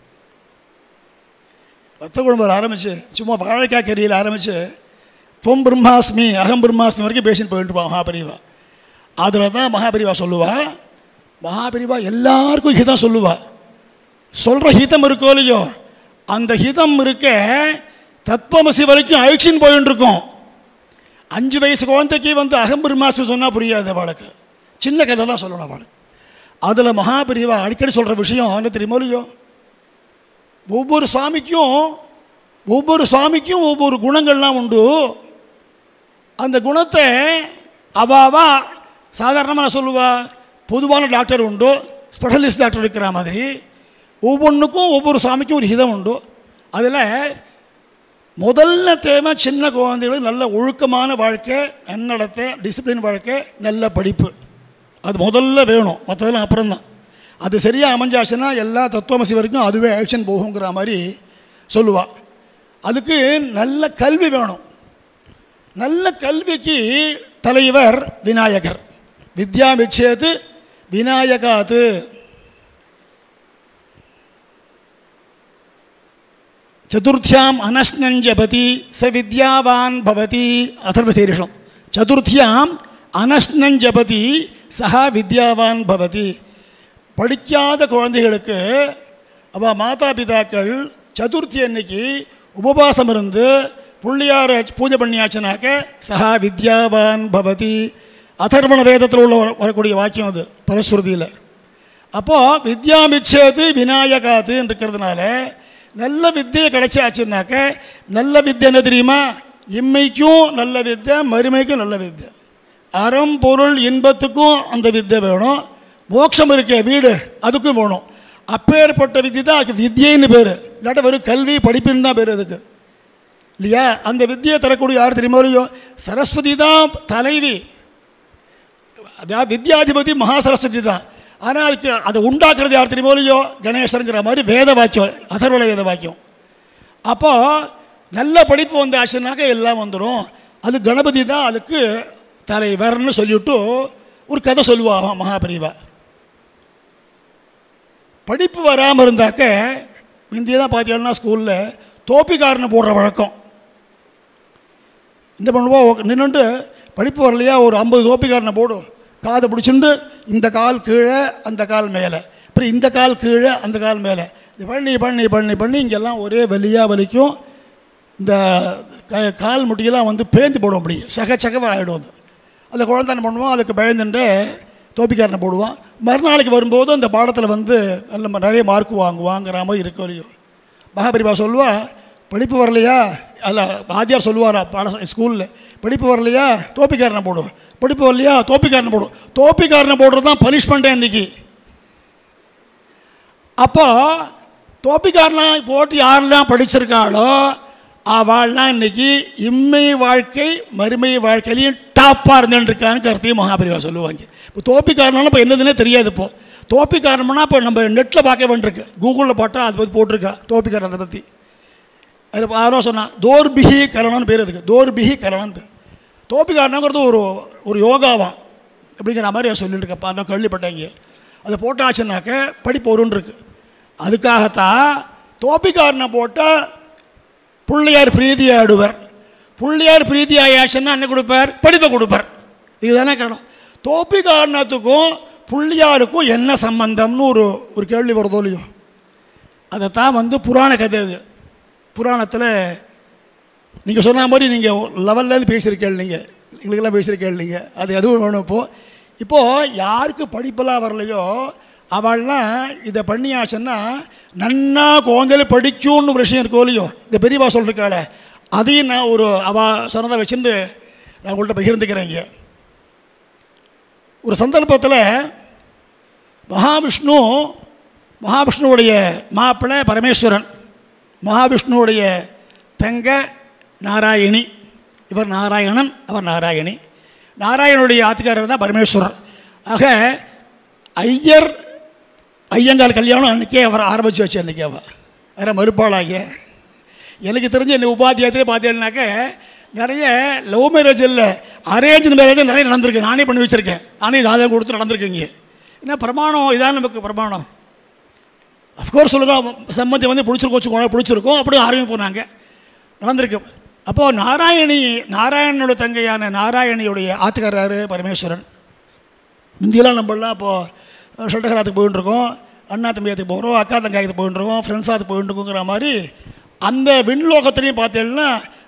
வத்த குழம்பில் ஆரம்பித்து சும்மா வாழைக்காய் கறியில் ஆரம்பித்து தொம் பிரம்மாஸ்மி அகம் பிரம்மாஸ்மி வரைக்கும் பேசின்னு போயிட்டுருப்பா மகாபிரிவா. அதில் தான் மகாபிரிவா சொல்லுவாள். மகாபிரிவா எல்லாருக்கும் ஹிதம் சொல்லுவாள். சொல்கிற ஹிதம் இருக்கோ இல்லையோ, அந்த ஹிதம் இருக்க தத்துவமசி வரைக்கும் அழிச்சின்னு போயின்னு இருக்கும். 5 வயசு குழந்தைக்கு அகம் பிரம்மாஸ்மி சொன்னால் புரியாது அவளுக்கு. சின்ன கதை தான் சொல்லணும் அவளுக்கு. அதில் மகாபிரிவா அடிக்கடி சொல்கிற விஷயம் என்ன தெரியுமோ இல்லையோ, ஒவ்வொரு சுவாமிக்கும் ஒவ்வொரு குணங்கள்லாம் உண்டு. அந்த குணத்தை அவாவா சாதாரணமாக நான் சொல்லுவா, பொதுவான டாக்டர் உண்டு, ஸ்பெஷலிஸ்ட் டாக்டர் இருக்கிற மாதிரி ஒவ்வொன்றுக்கும் ஒவ்வொரு சுவாமிக்கும் ஒரு ஹிதம் உண்டு. அதில் முதல்ல தேவை சின்ன குழந்தைகளுக்கு நல்ல ஒழுக்கமான வாழ்க்கை, நன்னடத்தை, டிசிப்ளின் வாழ்க்கை, நல்ல படிப்பு. அது முதல்ல வேணும், மற்றதெல்லாம் அப்புறம்தான். அது சரியாக அமைஞ்சாச்சுன்னா எல்லா தத்துவமசி வரைக்கும் அதுவே ஆக்ஷன் போகுங்கிற மாதிரி சொல்லுவாள். அதுக்கு நல்ல கல்வி வேணும். நல்ல கல்விக்கு தலைவர் விநாயகர். வித்யா விச்சேது விநாயகாத்து. சதுர்த்தியாம் அனஸ்னஞ்சபதி ச வித்யாவான் பவதி. அதர்வசீரிஷம். சதுர்த்தியாம் அனஸ்னஞ்சபதி சஹா வித்யாவான் பவதி. படிக்காத குழந்தைகளுக்கு அவள் மாதா பிதாக்கள் சதுர்த்தி அன்னைக்கு உபவாசம் இருந்து புள்ளியாரை பூஜை பண்ணியாச்சுனாக்க சஹா வித்யாவான் பவதி. அதர்வண வேதத்தில் உள்ள வரக்கூடிய வாக்கியம் அது பரஸ்ருதியில். அப்போது வித்யாமிச்சேது விநாயகாத்துன்னு இருக்கிறதுனால நல்ல வித்தியை கிடைச்சாச்சுன்னாக்க, நல்ல வித்தை என்ன தெரியுமா, இம்மைக்கும் நல்ல வித்தை, மறுமைக்கும் நல்ல வித்தை. அறம் பொருள் இன்பத்துக்கும் அந்த வித்தை வேணும். மோட்சம் இருக்க வீடு அதுக்கும் வேணும். அப்பேற்பட்ட வித்தி தான் அதுக்கு வித்யைன்னு பேர். இல்லாட்ட வெறும் கல்வி படிப்புன்னு தான் பேர் அதுக்கு, இல்லையா? அந்த வித்தியை தரக்கூடிய யார் தெரியுமா இல்லையோ, சரஸ்வதி தான் தலைவி. அதாவது வித்யாதிபதி மகா சரஸ்வதி தான். ஆனால் அதுக்கு அதை உண்டாக்குறது யார் தெரியுமோ இல்லையோ, கணேசருங்கிற மாதிரி வேத வாக்கியம், அதர்வண வேத வாக்கியம். அப்போது நல்ல படிப்பு வந்து ஆச்சுனாக்க எல்லாம் வந்துடும். அது கணபதி தான் அதுக்கு தலைவர்னு சொல்லிவிட்டு ஒரு கதை சொல்லுவாங்க மகாபரிவா. படிப்பு வராமல் இருந்தாக்க முந்தியெல்லாம் பார்த்தீங்கன்னா ஸ்கூலில் தோப்பிக்காரனை போடுற வழக்கம். என்ன பண்ணுவோம், நின்றுட்டு படிப்பு வரலையா ஒரு 50 தோப்பிக்காரனை போடும், காதை பிடிச்சிட்டு இந்த கால் கீழே அந்த கால் மேலே, அப்புறம் இந்த கால் கீழே அந்த கால் மேலே, இது பண்ணி பண்ணி பண்ணி பண்ணி இங்கெல்லாம் ஒரே வலியாக வலிக்கும். இந்த கால் முட்டியெல்லாம் வந்து பேந்து போடும், அப்படி சகச்சகவாக ஆகிடும். அது அந்த குழந்தை என்ன பண்ணுவோம், அதுக்கு பயந்துட்டு தோப்பிக்காரனை போடுவான். மறுநாளைக்கு வரும்போது அந்த பாடத்தில் வந்து நல்ல நிறைய மார்க் வாங்குவாங்கிற மாதிரி இருக்க வரையும். மகாபரிவா சொல்லுவா, படிப்பு வரலையா, அல்ல ஆதியார் சொல்லுவாரா ஸ்கூலில், படிப்பு வரலையா தோப்பிக்காரனை போடுவோம், படிப்பு வரலையா தோப்பிக்காரனை போடுவோம். தோப்பிக்காரனை போடுறது தான் பனிஷ்மெண்ட்டே இன்றைக்கி. அப்போ தோப்பிக்காரனை போட்டு யாரெல்லாம் படிச்சிருக்காளோ அவள்லாம் இன்றைக்கி இம்மை வாழ்க்கை மறுமை வாழ்க்கையிலையும் டாப்பாக இருந்துருக்கான்னு கருத்தையும் மகாபரிவா சொல்லுவாங்க. இப்போ தோப்பிக்காரனால இப்போ என்னதுன்னே தெரியாது. இப்போது தோப்பிக்காரனா இப்போ நம்ம நெட்டில் பார்க்க வேண்டியிருக்கு, கூகுளில் போட்டால் அதை பற்றி போட்டிருக்கா தோப்பிக்காரனை பற்றி. அதில் யாரோ சொன்னான் தோர்பிஹி கரணம்னு பேர். அதுக்கு தோர்பிஹி கரணம் பேர். தோப்பிக்காரனுங்கிறது ஒரு யோகாவான் அப்படிங்கிற மாதிரி சொல்லிட்டுருக்கப்பா, நான் கேள்விப்பட்டேங்க. அதை போட்டாச்சுன்னாக்க படிப்பு வரும்னு இருக்கு. அதுக்காகத்தான் தோப்பிக்காரனை போட்டால் பிள்ளையார் பிரீதி ஆடுவர். பிள்ளையார் பிரீதி ஆயாச்சுன்னா என்ன கொடுப்பார், படிப்பை கொடுப்பார். இதுதானே காரணம். தோப்பிக்காரணத்துக்கும் பிள்ளையாருக்கும் என்ன சம்பந்தம்னு ஒரு கேள்வி வருதோ இல்லையோ, அதைத்தான் வந்து புராண கதை. அது புராணத்தில் நீங்கள் சொன்ன மாதிரி நீங்கள் லெவல்லேருந்து பேசியிருக்கேன், நீங்கள் எங்களுக்கெல்லாம் பேசியிருக்கேன் இல்லைங்க. அது எதுவும் வேணும். இப்போது யாருக்கு படிப்பெல்லாம் வரலையோ அவள்லாம் இதை பண்ணியாச்சுன்னா நன்னா குழந்தையில படிக்கும்னு ஒரு விஷயம் இருக்கோ இல்லையோ, இந்த பெரியவா சொல்லிருக்காள, அதையும் நான் அவள் சொன்னதை வச்சுட்டு நான் உங்கள்கிட்ட பகிர்ந்துக்கிறேங்க. ஒரு சந்தர்ப்பத்தில் மகாவிஷ்ணுவுடைய மாப்பிள்ளை பரமேஸ்வரன், மகாவிஷ்ணுவுடைய தங்க நாராயணி. இவர் நாராயணன், அவர் நாராயணி. நாராயணனுடைய ஆத்துக்காரர் தான் பரமேஸ்வரர். ஆக ஐயங்கால் கல்யாணம் அன்றைக்கே அவர் ஆரம்பித்து வச்சு அன்றைக்கி அவள் வேறு மறுப்பாளாகிய. எனக்கு தெரிஞ்ச என்ன உபாத்தியாயத்திலே பார்த்தீங்கன்னாக்க நிறைய லவ் மேரேஜ் இல்லை, அரேஞ்ச் மேரேஜ் நிறைய நடந்திருக்கு. நானே பண்ணி வச்சுருக்கேன், நானே ஜாதகம் கொடுத்து நடந்திருக்கேங்க. ஏன்னா பிரமாணம் இதான் நமக்கு பிரமாணம். அஃப்கோர்ஸ் சொல்லுங்க, சம்மதி வந்து பிடிச்சிருக்கோம் அப்படி ஆரம்பி போனாங்க, நடந்திருக்கு. அப்போது நாராயணனோட தங்கையான நாராயணியுடைய ஆத்துக்காரர் பரமேஸ்வரன். இந்தியெல்லாம் நம்மளாம் இப்போது ஷட்டகராத்துக்கு போயிட்டுருக்கோம், அண்ணா தம்பியாத்துக்கு போகிறோம், அக்கா தங்காயத்துக்கு போயிட்டுருக்கோம், ஃப்ரெண்ட்ஸாத்துக்கு போயிட்டுருக்கோங்கிற மாதிரி அந்த விண்லோகத்துலேயும் பார்த்தீங்கன்னா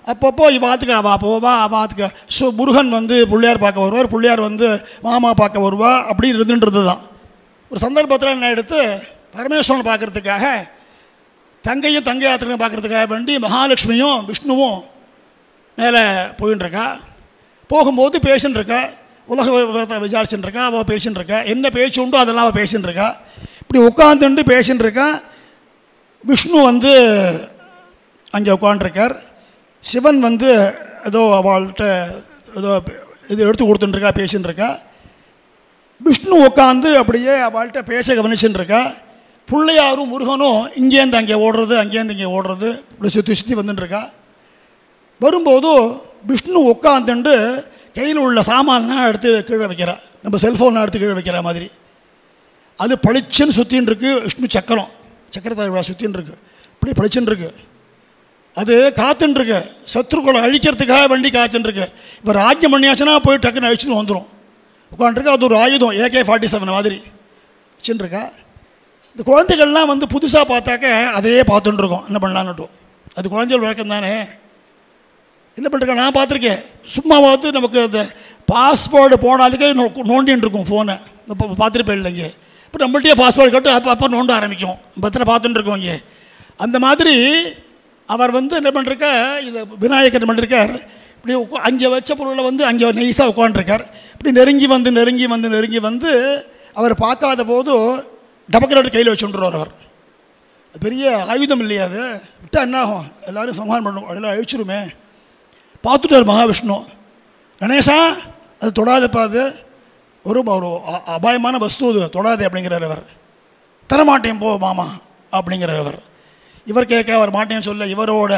அப்பப்போ இவாத்துக்கு அவா போவா, அவாத்துக்கு முருகன் வந்து பிள்ளையார் பார்க்க வருவார், பிள்ளையார் வந்து மாமா பார்க்க வருவா, அப்படி இருந்துன்றது தான். ஒரு சந்தர்ப்பத்தில் என்ன எடுத்து பரமேஸ்வரன் பார்க்குறதுக்காக தங்கையும் தங்கையாத்திரையும் பார்க்குறதுக்காக வேண்டி மகாலட்சுமியும் விஷ்ணுவும் மேலே போயின்னு இருக்கா. போகும்போது பேசின்னு இருக்கா, உலக விவரத்தை விசாரிச்சுட்டு இருக்கா, அவள் பேசின்னு இருக்கா, என்ன பேச்சு உண்டோ அதெல்லாம் அவள் பேசின்னு இருக்கா. இப்படி உட்காந்துட்டு பேசின்னு இருக்கா. விஷ்ணு வந்து அங்கே உட்காண்டிருக்கார். சிவன் வந்து ஏதோ அவள்கிட்ட ஏதோ இது எடுத்து கொடுத்துட்டுருக்கா, பேசின்னு இருக்கா. விஷ்ணு உட்காந்து அப்படியே அவள்கிட்ட பேச கவனிச்சுட்டு இருக்கா. பிள்ளையாரும் முருகனும் இங்கேருந்து அங்கே ஓடுறது, அங்கேருந்து இங்கே ஓடுறது, இப்படி சுற்றி சுற்றி வந்துட்டுருக்கா. வரும்போது விஷ்ணு உட்காந்துட்டு கையில் உள்ள சாமான்லாம் எடுத்து கீழே வைக்கிறா, நம்ம செல்ஃபோன்லாம் எடுத்து கீழே வைக்கிற மாதிரி. அது பளிச்சுன்னு சுற்றின்னு இருக்கு. விஷ்ணு சக்கரத்தை சுற்றின்னு இருக்கு, இப்படி பளிச்சுன்னு இருக்கு. அது காத்துன்ருக்கு, சத்ருக்களை அழிக்கிறதுக்காக வண்டி காத்துன்ருக்கு. இப்போ ராஜ்யம் பண்ணியாச்சுன்னா போய் டக்குன்னு அழிச்சுன்னு வந்துடும். உட்காந்துருக்கு. அது ஒரு ஆயுதம், AK-47 மாதிரி வச்சுருக்கா. இந்த குழந்தைகள்லாம் வந்து புதுசாக பார்த்தாக்க அதையே பார்த்துட்டுருக்கோம், என்ன பண்ணலான்னுட்டும். அது குழந்தைகள் வழக்கம் தானே. என்ன பண்ணுறேன், நான் பார்த்துருக்கேன். சும்மா பார்த்து நமக்கு அந்த பாஸ்வேர்டு போனாலுக்கே நோண்டின்னு இருக்கும் ஃபோனை. இப்போ பார்த்துருப்பேன் இல்லைங்க. இப்போ நம்மள்கிட்டயே பாஸ்வேர்டு கேட்டு அப்போ நோண்ட ஆரம்பிக்கும். பத்திர பார்த்துட்டு இருக்கோம் இங்கே. அந்த மாதிரி அவர் வந்து என்ன பண்ணுறக்க, இதை விநாயகர் என்ன பண்ணிருக்கார், இப்படி அங்கே வச்ச பொருளை வந்து அங்கே நைஸாக உட்காண்டிருக்கார். இப்படி நெருங்கி வந்து அவர் பார்க்காத போது டபக்கரோட கையில் வச்சுட்டுருவார். அவர் பெரிய ஆயுதம் இல்லையா, அது விட்டால் என்ன ஆகும், எல்லோரும் சமாதானம் பண்ணணும், எல்லாம் அழிச்சிருமே. பார்த்துட்டார் மகாவிஷ்ணு. கணேசா அது தொடாதப்பா, அது ஒரு அபாயமான வஸ்து, அது தொடாது அப்படிங்கிறார் அவர். தரமாட்டேன் போ மாமா அப்படிங்கிறார் அவர். இவர் கேட்க அவர் மாட்டேன்னு சொல்ல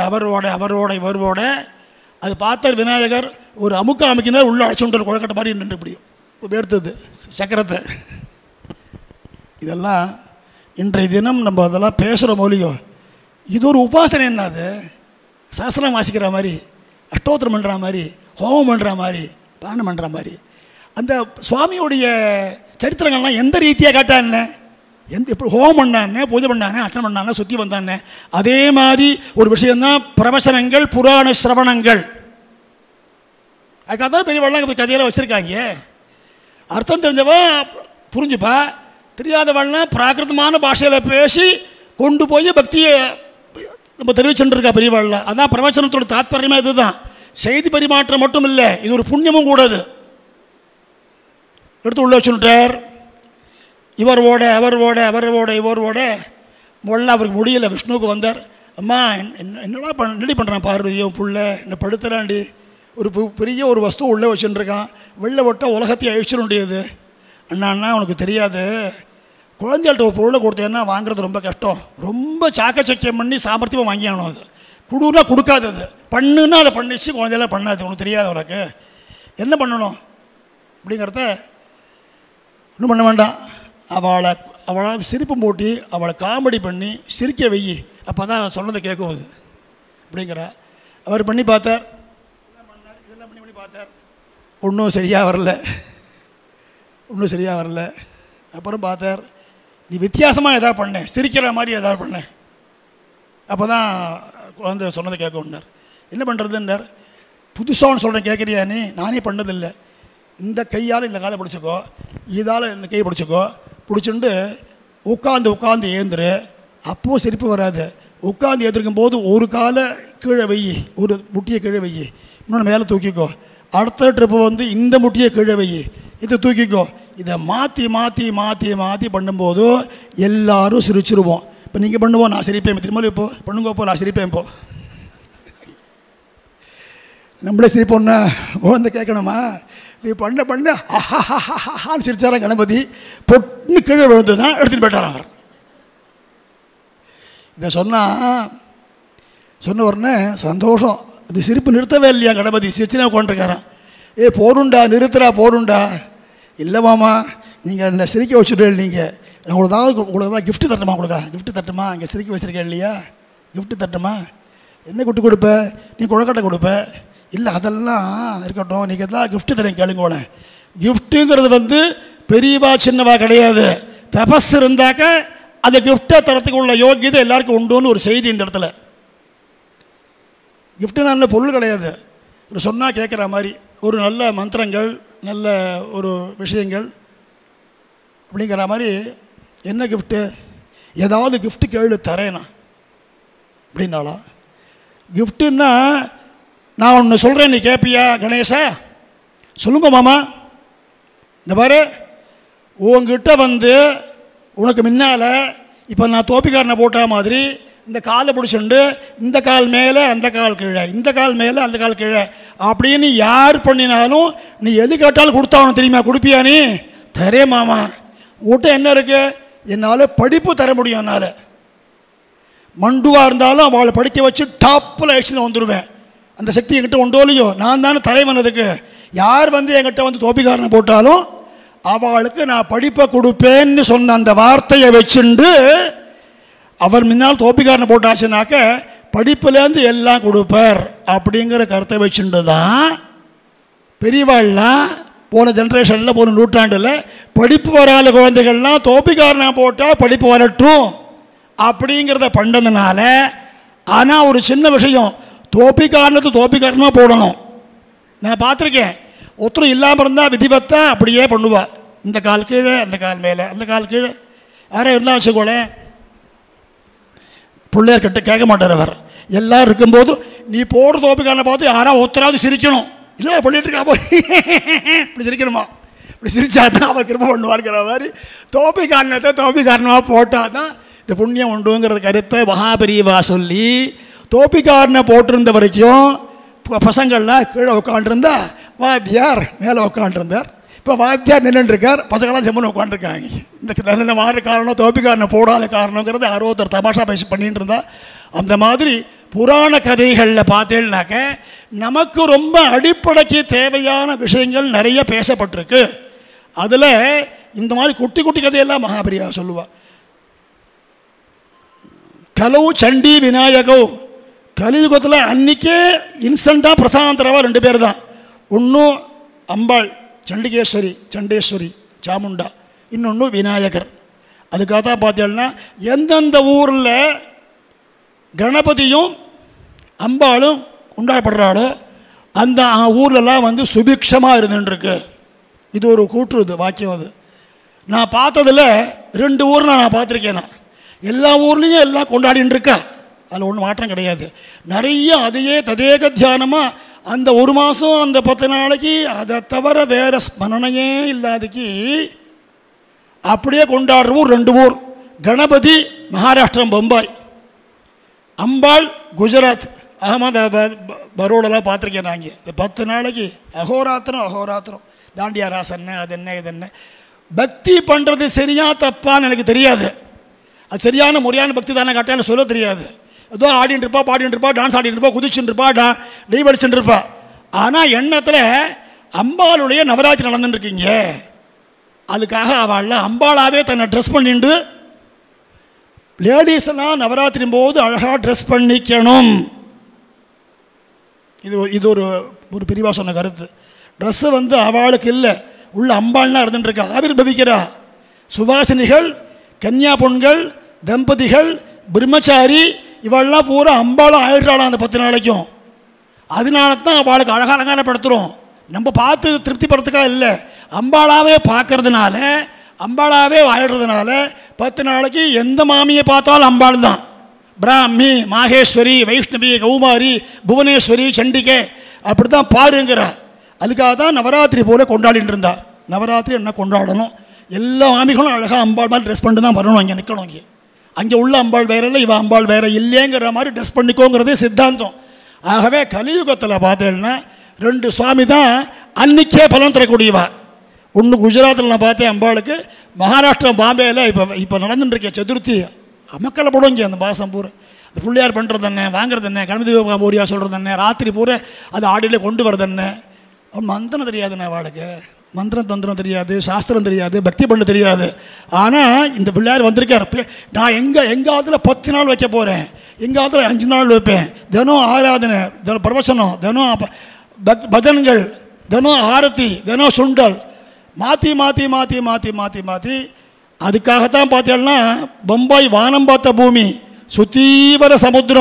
இவரோட அது பார்த்தார் விநாயகர். ஒரு அமுக்கினார், உள்ளே அழைச்சுட்டார், குழக்கட்ட மாதிரி நின்று இப்படி இப்போ எடுத்தது சக்கரத்தை. இதெல்லாம் இன்றைய தினம் நம்ம அதெல்லாம் பேசுகிற மொழியோ, இது ஒரு உபாசனை. என்ன அது, சாஸ்திரம் வாசிக்கிற மாதிரி, அஷ்டோத்திரம் பண்ணுற மாதிரி, ஹோமம் பண்ணுற மாதிரி, பானம் பண்ணுற மாதிரி. அந்த சுவாமியோடைய சரித்திரங்கள்லாம் எந்த ரீதியாக காட்டா என்ன, எப்படி ஹோமம் பண்ணானே, பூஜை பண்ணானே, அர்ச்சனை பண்ணானே, சுற்றி வந்தானே, அதே மாதிரி ஒரு விஷயந்தான் பிரவச்சனங்கள், புராண சிரவணங்கள். அதுக்காக தான் பெரியவாள்லாம் கதையெல்லாம் வச்சுருக்காங்க. அர்த்தம் தெரிஞ்சவா புரிஞ்சுப்பா, தெரியாதவாள்லாம் பிராகிருதமான பாஷையில் பேசி கொண்டு போய் பக்தியை நம்ம தெரிவிச்சுருக்கா பெரியவாள்லாம். அதான் பிரவச்சனத்தோட தாத்பரியமாக இதுதான். செய்தி பரிமாற்றம் மட்டும் இல்லை, இது ஒரு புண்ணியமும் கூடாது. எடுத்து உள்ள வச்சுட்டார். இவரோட முதல்ல அவருக்கு முடியலை. விஷ்ணுவுக்கு வந்தார். அம்மா என்னடா என்னடி பண்ணுறான் பார்வதியும் புள்ள, என்ன படுத்துறாண்டி, ஒரு பெரிய ஒரு வஸ்து உள்ளே வச்சுட்டுருக்கான், வெளில விட்டால் உலகத்தையும் அழிச்சிட முடியாது. அண்ணா உனக்கு தெரியாது, குழந்தைகள்கிட்ட ஒரு பொருளை கொடுத்தேன்னா வாங்குறது ரொம்ப கஷ்டம், ரொம்ப சாக்கச்சக்கியம் பண்ணி சாமர்த்தியமாக வாங்கியாகணும். அது கொடுன்னா கொடுக்காதது, பண்ணுன்னா அதை பண்ணிச்சு, குழந்தையெல்லாம் பண்ணாது. உனக்கு தெரியாது, உனக்கு என்ன பண்ணணும் அப்படிங்கிறத இன்னும் பண்ண வேண்டாம். அவளால் சிரிப்பு மூட்டி அவளை காமெடி பண்ணி சிரிக்க வெயி, அப்போ தான் சொன்னதை கேட்கும் அது அப்படிங்கிற. அவர் பண்ணி பார்த்தார், இதெல்லாம் பண்ணி பார்த்தார், ஒன்றும் சரியாக வரல. அப்புறம் பார்த்தார், நீ வித்தியாசமாக எதாவது பண்ண, சிரிக்கிற மாதிரி எதாவது பண்ண, அப்போ தான் குழந்தை சொன்னதை கேட்கணுன்னார். என்ன பண்ணுறதுன்னார். புதுசாக சொல்கிறேன் கேட்குறியா நீ, நானே பண்ணதில்லை. இந்த கையால் இந்த காலை பிடிச்சிக்கோ, இதால் இந்த கையை பிடிச்சிக்கோ, பிடிச்சிட்டு உட்காந்து ஏந்துரு. அப்போது சிரிப்பு வராது. உட்காந்து ஏந்திருக்கும் போது ஒரு காலை கீழே வெயி, ஒரு முட்டியை கீழே வெயி, இன்னொன்று மேலே தூக்கிக்கோ. அடுத்த ட்ரிப்பு வந்து இந்த முட்டியை கீழே வெயி, இதை தூக்கிக்கோ. இதை மாற்றி பண்ணும்போது எல்லோரும் சிரிச்சிருவோம். இப்போ நீங்கள் பண்ணுவோம், நான் சிரிப்பேன். திரும்ப இப்போ பண்ணுங்கப்போ, நான் சிரிப்பேன். இப்போ நம்மளே சிரிப்போம்னா குழந்தை கேட்கணுமா, நீ பண்ண ஆஹான்னு சிரிச்சாராம் கணபதி. பொண்ணு கீழே விழுந்து தான் எடுத்துகிட்டு போயிட்டாராம் அவர். இதை சொன்ன உடனே சந்தோஷம். அது சிரிப்பு நிறுத்தவே இல்லையா கணபதி, சிரிச்சுனா உட்காந்துருக்காரான். போடுண்டா, நிறுத்துறா, போடுண்டா. இல்லை மாமா, நீங்கள் என்ன சிரிக்க வச்சுட்டு, நீங்கள் உங்களுக்கு தான் கிஃப்ட்டு தட்டுமா, கொடுக்குறேன் கிஃப்ட்டு தட்டுமா, இங்கே சிரிக்க வச்சுருக்கேன் இல்லையா, கிஃப்ட்டு தட்டுமா. என்ன குட்டு கொடுப்ப, நீ குழக்கட்டை கொடுப்ப. இல்லை அதெல்லாம் இருக்கட்டும், நீங்கள் எல்லாம் கிஃப்ட்டு தரேன் கேளுங்கோட. கிஃப்ட்டுங்கிறது வந்து பெரியவா சின்னவா கிடையாது. தபஸ் இருந்தாக்க அந்த கிஃப்டை தரத்துக்கு உள்ள யோகியதை எல்லாருக்கும் உண்டுன்னு ஒரு செய்தி இந்த இடத்துல. கிஃப்ட்டுனா நல்ல பொருள் கிடையாது, ஒரு சொன்னால் கேட்குற மாதிரி ஒரு நல்ல மந்திரங்கள், நல்ல ஒரு விஷயங்கள் அப்படிங்கிற மாதிரி. என்ன கிஃப்ட்டு? ஏதாவது கிஃப்ட்டு கேளு தரேனா அப்படின்னாலா? கிஃப்ட்டுன்னா நான் ஒன்று சொல்கிறேன், நீ கேட்பியா கணேசா? சொல்லுங்க மாமா. இந்த பாரு, உங்ககிட்ட வந்து உனக்கு முன்னால் இப்போ நான் தோப்பிக்காரனை போட்ட மாதிரி இந்த காலை பிடிச்சுண்டு இந்த கால் மேலே அந்த கால் கீழே, இந்த கால் மேலே அந்த கால் கீழே அப்படின்னு யார் பண்ணினாலும் நீ எது கேட்டாலும் கொடுத்தாவணும் தெரியுமா? கொடுப்பியா நீ? தரே மாமா. உங்கள்கிட்ட என்ன இருக்கு? என்னால் படிப்பு தர முடியும். என்னால் மண்டுவாக இருந்தாலும் அவளை படிக்க வச்சு டாப்பில் ஆக்ஷன் வந்துடுவேன். அந்த சக்தி என்கிட்ட உண்டோ இல்லையோ? நான் தானே தலைவன். அதுக்கு யார் வந்து என்கிட்ட வந்து தோப்பிக்காரனை போட்டாலும் அவளுக்கு நான் படிப்பை கொடுப்பேன்னு சொன்ன அந்த வார்த்தையை வச்சுண்டு அவர் முன்னால் தோப்பிக்காரனை போட்டாச்சுனாக்க படிப்புலேருந்து எல்லாம் கொடுப்பார் அப்படிங்கிற கருத்தை வச்சுட்டு தான் பெரியவாள்லாம் போன ஜென்ரேஷனில், போன நூற்றாண்டில் படிப்பு வராத குழந்தைகள்லாம் தோப்பிக்காரனை போட்டால் படிப்பு வரட்டும் அப்படிங்கிறத பண்ணதுனால. ஆனால் ஒரு சின்ன விஷயம், தோப்பிக்காரனமாக போடணும். நான் பார்த்துருக்கேன், ஒருத்தரும் இல்லாமல் இருந்தால் விதிவத்தா அப்படியே பண்ணுவாள். இந்த கால் கீழே, அந்த கால் மேலே, அந்த கால் கீழே. யாரும் இருந்தால் வச்சுக்கோளேன், பிள்ளையார் கிட்ட கேட்க மாட்டார் அவர். எல்லோரும் இருக்கும்போது நீ போடுற தோப்பிக்காரனை பார்த்து யாராவது ஒருத்தராவது சிரிக்கணும். இல்லை பண்ணிட்டு இருக்கா போய் இப்படி சிரிக்கணுமா? இப்படி சிரிச்சாதான் அவர் திரும்ப பண்ணுவாருங்கிற மாதிரி தோப்பிக்காரனமாக போட்டால் தான் இந்த புண்ணியம் உண்டுங்கிற கருத்தை மகாபெரியவா சொல்லி தோப்பிக்காரனை போட்டிருந்த வரைக்கும் பசங்கள்லாம் கீழே உட்காண்டிருந்தா வாத்தியார் மேலே உட்காண்டிருந்தார். இப்போ வாத்தியார் நின்றுருக்கார், பசங்களாம் செம்மன் உட்காந்துருக்காங்க. இந்த மாதிரி காரணம் தோப்பிக்காரனை போடாத காரணங்கிறது அறுபத்தொரு தமாஷா பேசி பண்ணிட்டு இருந்தா. அந்த மாதிரி புராண கதைகளில் பார்த்தேன்னாக்க நமக்கு ரொம்ப அடிப்படைக்கு தேவையான விஷயங்கள் நிறைய பேசப்பட்டிருக்கு. அதில் இந்த மாதிரி குட்டி குட்டி கதையெல்லாம் மகாபெரியா சொல்லுவாள். கலவு சண்டி விநாயகோ, கலியுகத்தில் அன்றைக்கே இன்ஸ்டண்ட்டாக பிரசாந்தரவா 2 பேர் தான். ஒன்றும் அம்பாள் சண்டேஸ்வரி சாமுண்டா, இன்னொன்று விநாயகர். அதுக்காக தான் பார்த்தீங்கன்னா எந்தெந்த ஊரில் கணபதியும் அம்பாளும் கொண்டாடப்படுறாளோ அந்த ஊர்லலாம் வந்து சுபிக்ஷமாக இருந்துருக்கு. இது ஒரு கூற்று, இது வாக்கியம். அது நான் பார்த்ததில் 2 ஊர் நான் பார்த்துருக்கேன். நான் எல்லா ஊர்லேயும் எல்லாம் கொண்டாடின்னு இருக்கா, அதில் ஒன்றும் மாற்றம் கிடையாது. நிறைய அதையே ததேக தியானமாக அந்த 1 மாதம் அந்த 10 நாளைக்கு அதை தவிர வேறு ஸ்மரணையே இல்லாதக்கு அப்படியே கொண்டாடுற ஊர் 2 ஊர். கணபதி மகாராஷ்டிரம் பம்பாய், அம்பாள் குஜராத் அகமதாபாத் பரோடெல்லாம் பார்த்துருக்கேன். நான் இங்கே 10 நாளைக்கு அகோராத்திரம் தாண்டியா ராசன்னு அது என்ன இது என்ன. பக்தி பண்ணுறது சரியா தப்பான்னு எனக்கு தெரியாது. அது சரியான முறையான பக்தி தானே கட்டாயம் சொல்ல தெரியாது. ஏதோ ஆடின்னு இருப்பா, பாடின்னு இருப்பா, டான்ஸ் ஆடின்னு இருப்பா, குதிச்சுட்டு இருப்பா, டெய்வ் அடிச்சுட்டு இருப்பா. ஆனால் எண்ணத்தில் அம்பாளுடைய நவராத்திரி நடந்துட்டுருக்கீங்க. அதுக்காக அவள் அம்பாளாவே தன்னை ட்ரெஸ் பண்ணிட்டு, லேடிஸ்லாம் நவராத்திரி போது அழகாக ட்ரெஸ் பண்ணிக்கணும். இது ஒரு பிரிவாக சொன்ன கருத்து. ட்ரெஸ்ஸு வந்து அவளுக்கு இல்லை, உள்ள அம்பாள்லாம் இருந்துட்டுருக்கா, ஆவிர்பவிக்கிறா. சுவாசினிகள், கன்னியா பொண்கள், தம்பதிகள், பிரம்மச்சாரி இவெல்லாம் பூரா அம்பாளும் ஆயிடுறாளாம் அந்த 10 நாளைக்கும். அதனால தான் அவளுக்கு அலங்காரப்படுத்துகிறோம். நம்ம பார்த்து திருப்திப்படுறதுக்காக இல்லை, அம்பாளாவே பார்க்கறதுனால, அம்பாளாவே ஆயிடுறதுனால 10 நாளைக்கு எந்த மாமியை பார்த்தாலும் அம்பாள் தான். பிராமி, மாகேஸ்வரி, வைஷ்ணவி, கௌமாரி, புவனேஸ்வரி, சண்டிகை அப்படி தான் பாருங்கிறா. அதுக்காக தான் நவராத்திரி போல கொண்டாடிட்டு இருந்தா. நவராத்திரி என்ன கொண்டாடணும், எல்லா மாமிகளும் அழகாக அம்பாள் மாதிரி ட்ரெஸ் பண்ணிட்டு தான் வரணும். அங்கே நிற்கணும். அங்கே உள்ள அம்பாள் வேற இல்லை, இவ அம்பாள் வேற இல்லைங்கிற மாதிரி ட்ரெஸ் பண்ணிக்கோங்கிறதே சித்தாந்தம். ஆகவே கலியுகத்தில் பார்த்தேன்னா 2 சுவாமி தான் அன்றைக்கே பலன் தரக்கூடியவா. ஒன்று குஜராத்தில் நான் பார்த்தேன் அம்பாளுக்கு, மகாராஷ்டிரம் பாம்பேயில் இப்போ நடந்துட்டுருக்கேன் சதுர்த்தி அமக்களை போடுங்க. அந்த பாசம் பூரா அந்த பிள்ளையார் பண்ணுறது என்ன, வாங்குறது என்ன, கணபதி ஓரியா சொல்கிறது என்ன, ராத்திரி பூரா அது ஆடியில் கொண்டு வரது என்ன. மந்திரம் தெரியாதுண்ணே அவளுக்கு, மந்திரம் தந்திரம் தெரியாது, சாஸ்திரம் தெரியாது, பக்தி பண்ண தெரியாது. ஆனால் இந்த பிள்ளையார் வந்திருக்கார். நான் எங்காவதுல 10 நாள் வைக்க போகிறேன், எங்காவதுல 5 நாள் வைப்பேன். தினம் ஆராதனை, தினம் பிரவச்சனம், தினம் பஜன்கள், தினம் ஆரத்தி, தினம் சுண்டல், மாற்றி மாற்றி மாற்றி மாற்றி மாற்றி மாற்றி. அதுக்காகத்தான் பார்த்தீங்கன்னா பம்பாய் வானம் பார்த்த பூமி, சுத்தீவர சமுத்திரம்,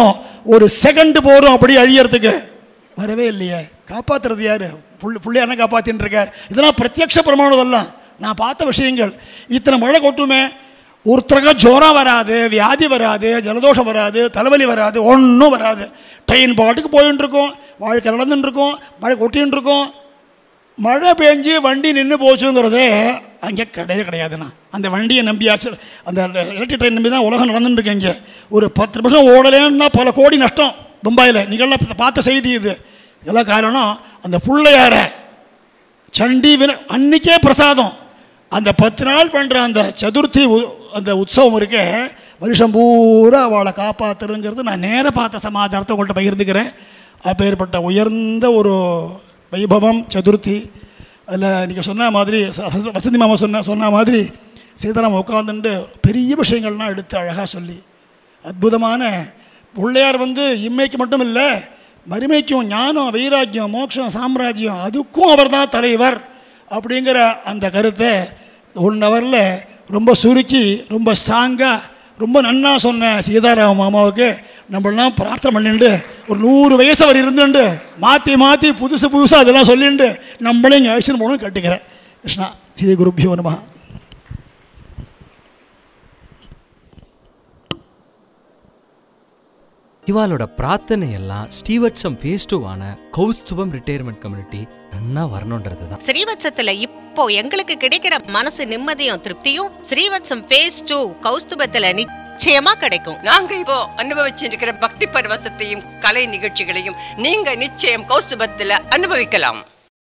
ஒரு செகண்ட் போகிறோம் அப்படி அழியறதுக்கு வரவே இல்லையே. காப்பாற்றுறது யார்? பிள்ளையாரனை காப்பாற்றின்னு இருக்கார். இதெல்லாம் பிரத்யக்ஷ பிரமாணம். நான் பார்த்த விஷயங்கள். இத்தனை மழை கொட்டுமே, ஒருத்தருக்கு ஜுரம் வராது, வியாதி வராது, ஜலதோஷம் வராது, தலைவலி வராது, ஒன்றும் வராது. ட்ரெயின் பாட்டுக்கு போயின்னு இருக்கோம், வாழ்க்கை நடந்துன்னு இருக்கோம், மழை கொட்டின்னு இருக்கோம். மழை பெஞ்சு வண்டி நின்று போச்சுங்கிறது அங்கே கிடையாதுண்ணா. அந்த வண்டியை நம்பியாச்சு, அந்த எலக்ட்ரிக் ட்ரெயின் நம்பி தான் உலகம் நடந்துருக்கு. இங்கே ஒரு 10 நிமிஷம் ஓடலேன்னா பல கோடி நஷ்டம் மும்பையில். நீங்கள்லாம் பார்த்த செய்தி இது. இதெல்லாம் காரணம் அந்த பிள்ளையார சண்டி அன்றைக்கே பிரசாதம். அந்த 10 நாள் பண்ணுற அந்த சதுர்த்தி அந்த உற்சவம் இருக்க வருஷம் பூரா அவளை காப்பாற்றுறதுங்கிறது நான் நேர பார்த்த சமாச்சாரத்தை உங்கள்கிட்ட பகிர்ந்துக்கிறேன். அப்பேற்பட்ட உயர்ந்த ஒரு வைபவம் சதுர்த்தி. அதில் நீங்கள் சொன்ன மாதிரி வசந்தி மாமா சொன்ன மாதிரி சீதாராம உட்காந்துட்டு பெரிய விஷயங்கள்லாம் எடுத்து அழகாக சொல்லி அற்புதமான பிள்ளையார் இம்மைக்கு மட்டும் இல்லை, மறுமைக்கும் ஞானம், வைராக்கியம், மோட்சம், சாம்ராஜ்யம் அதுக்கும் அவர் தான் தலைவர் அப்படிங்கிற அந்த கருத்தை 1 ஹவரில் ரொம்ப சுருக்கி ரொம்ப ஸ்ட்ராங்காக ரொம்ப நன்னா சொன்ன சீதாராம மாமாவுக்கு நம்மளாம் பிரார்த்தனை பண்ணிட்டு ஒரு 100 வயசு அவர் இருந்துட்டு மாற்றி புதுசாக அதெல்லாம் சொல்லிட்டு நம்மளே இங்கே அழைச்சின்னு போகணும்னு கேட்டுக்கிறேன். கிருஷ்ணா ஸ்ரீ குருபியோ நமஹ. இவாளோட பிரார்த்தனை எல்லாம் Srivatsam phase 2 Kaustubham retirement community நன்னா வரணும்ன்றது தான். ஸ்ரீவத்சத்துல இப்போ எங்களுக்கு கிடைக்கிற மனசு நிம்மதியும் திருப்தியும் ஸ்ரீவத்சம் ஃபேஸ் 2 கௌஸ்துபத்துல நிச்சயமா கிடைக்கும். நாங்க இப்போ அனுபவிச்சிருக்கிற பக்தி பரவசத்தையும் கலை நிகழ்ச்சிகளையும் நீங்க நிச்சயம் கௌஸ்துபத்துல அனுபவிக்கலாம்.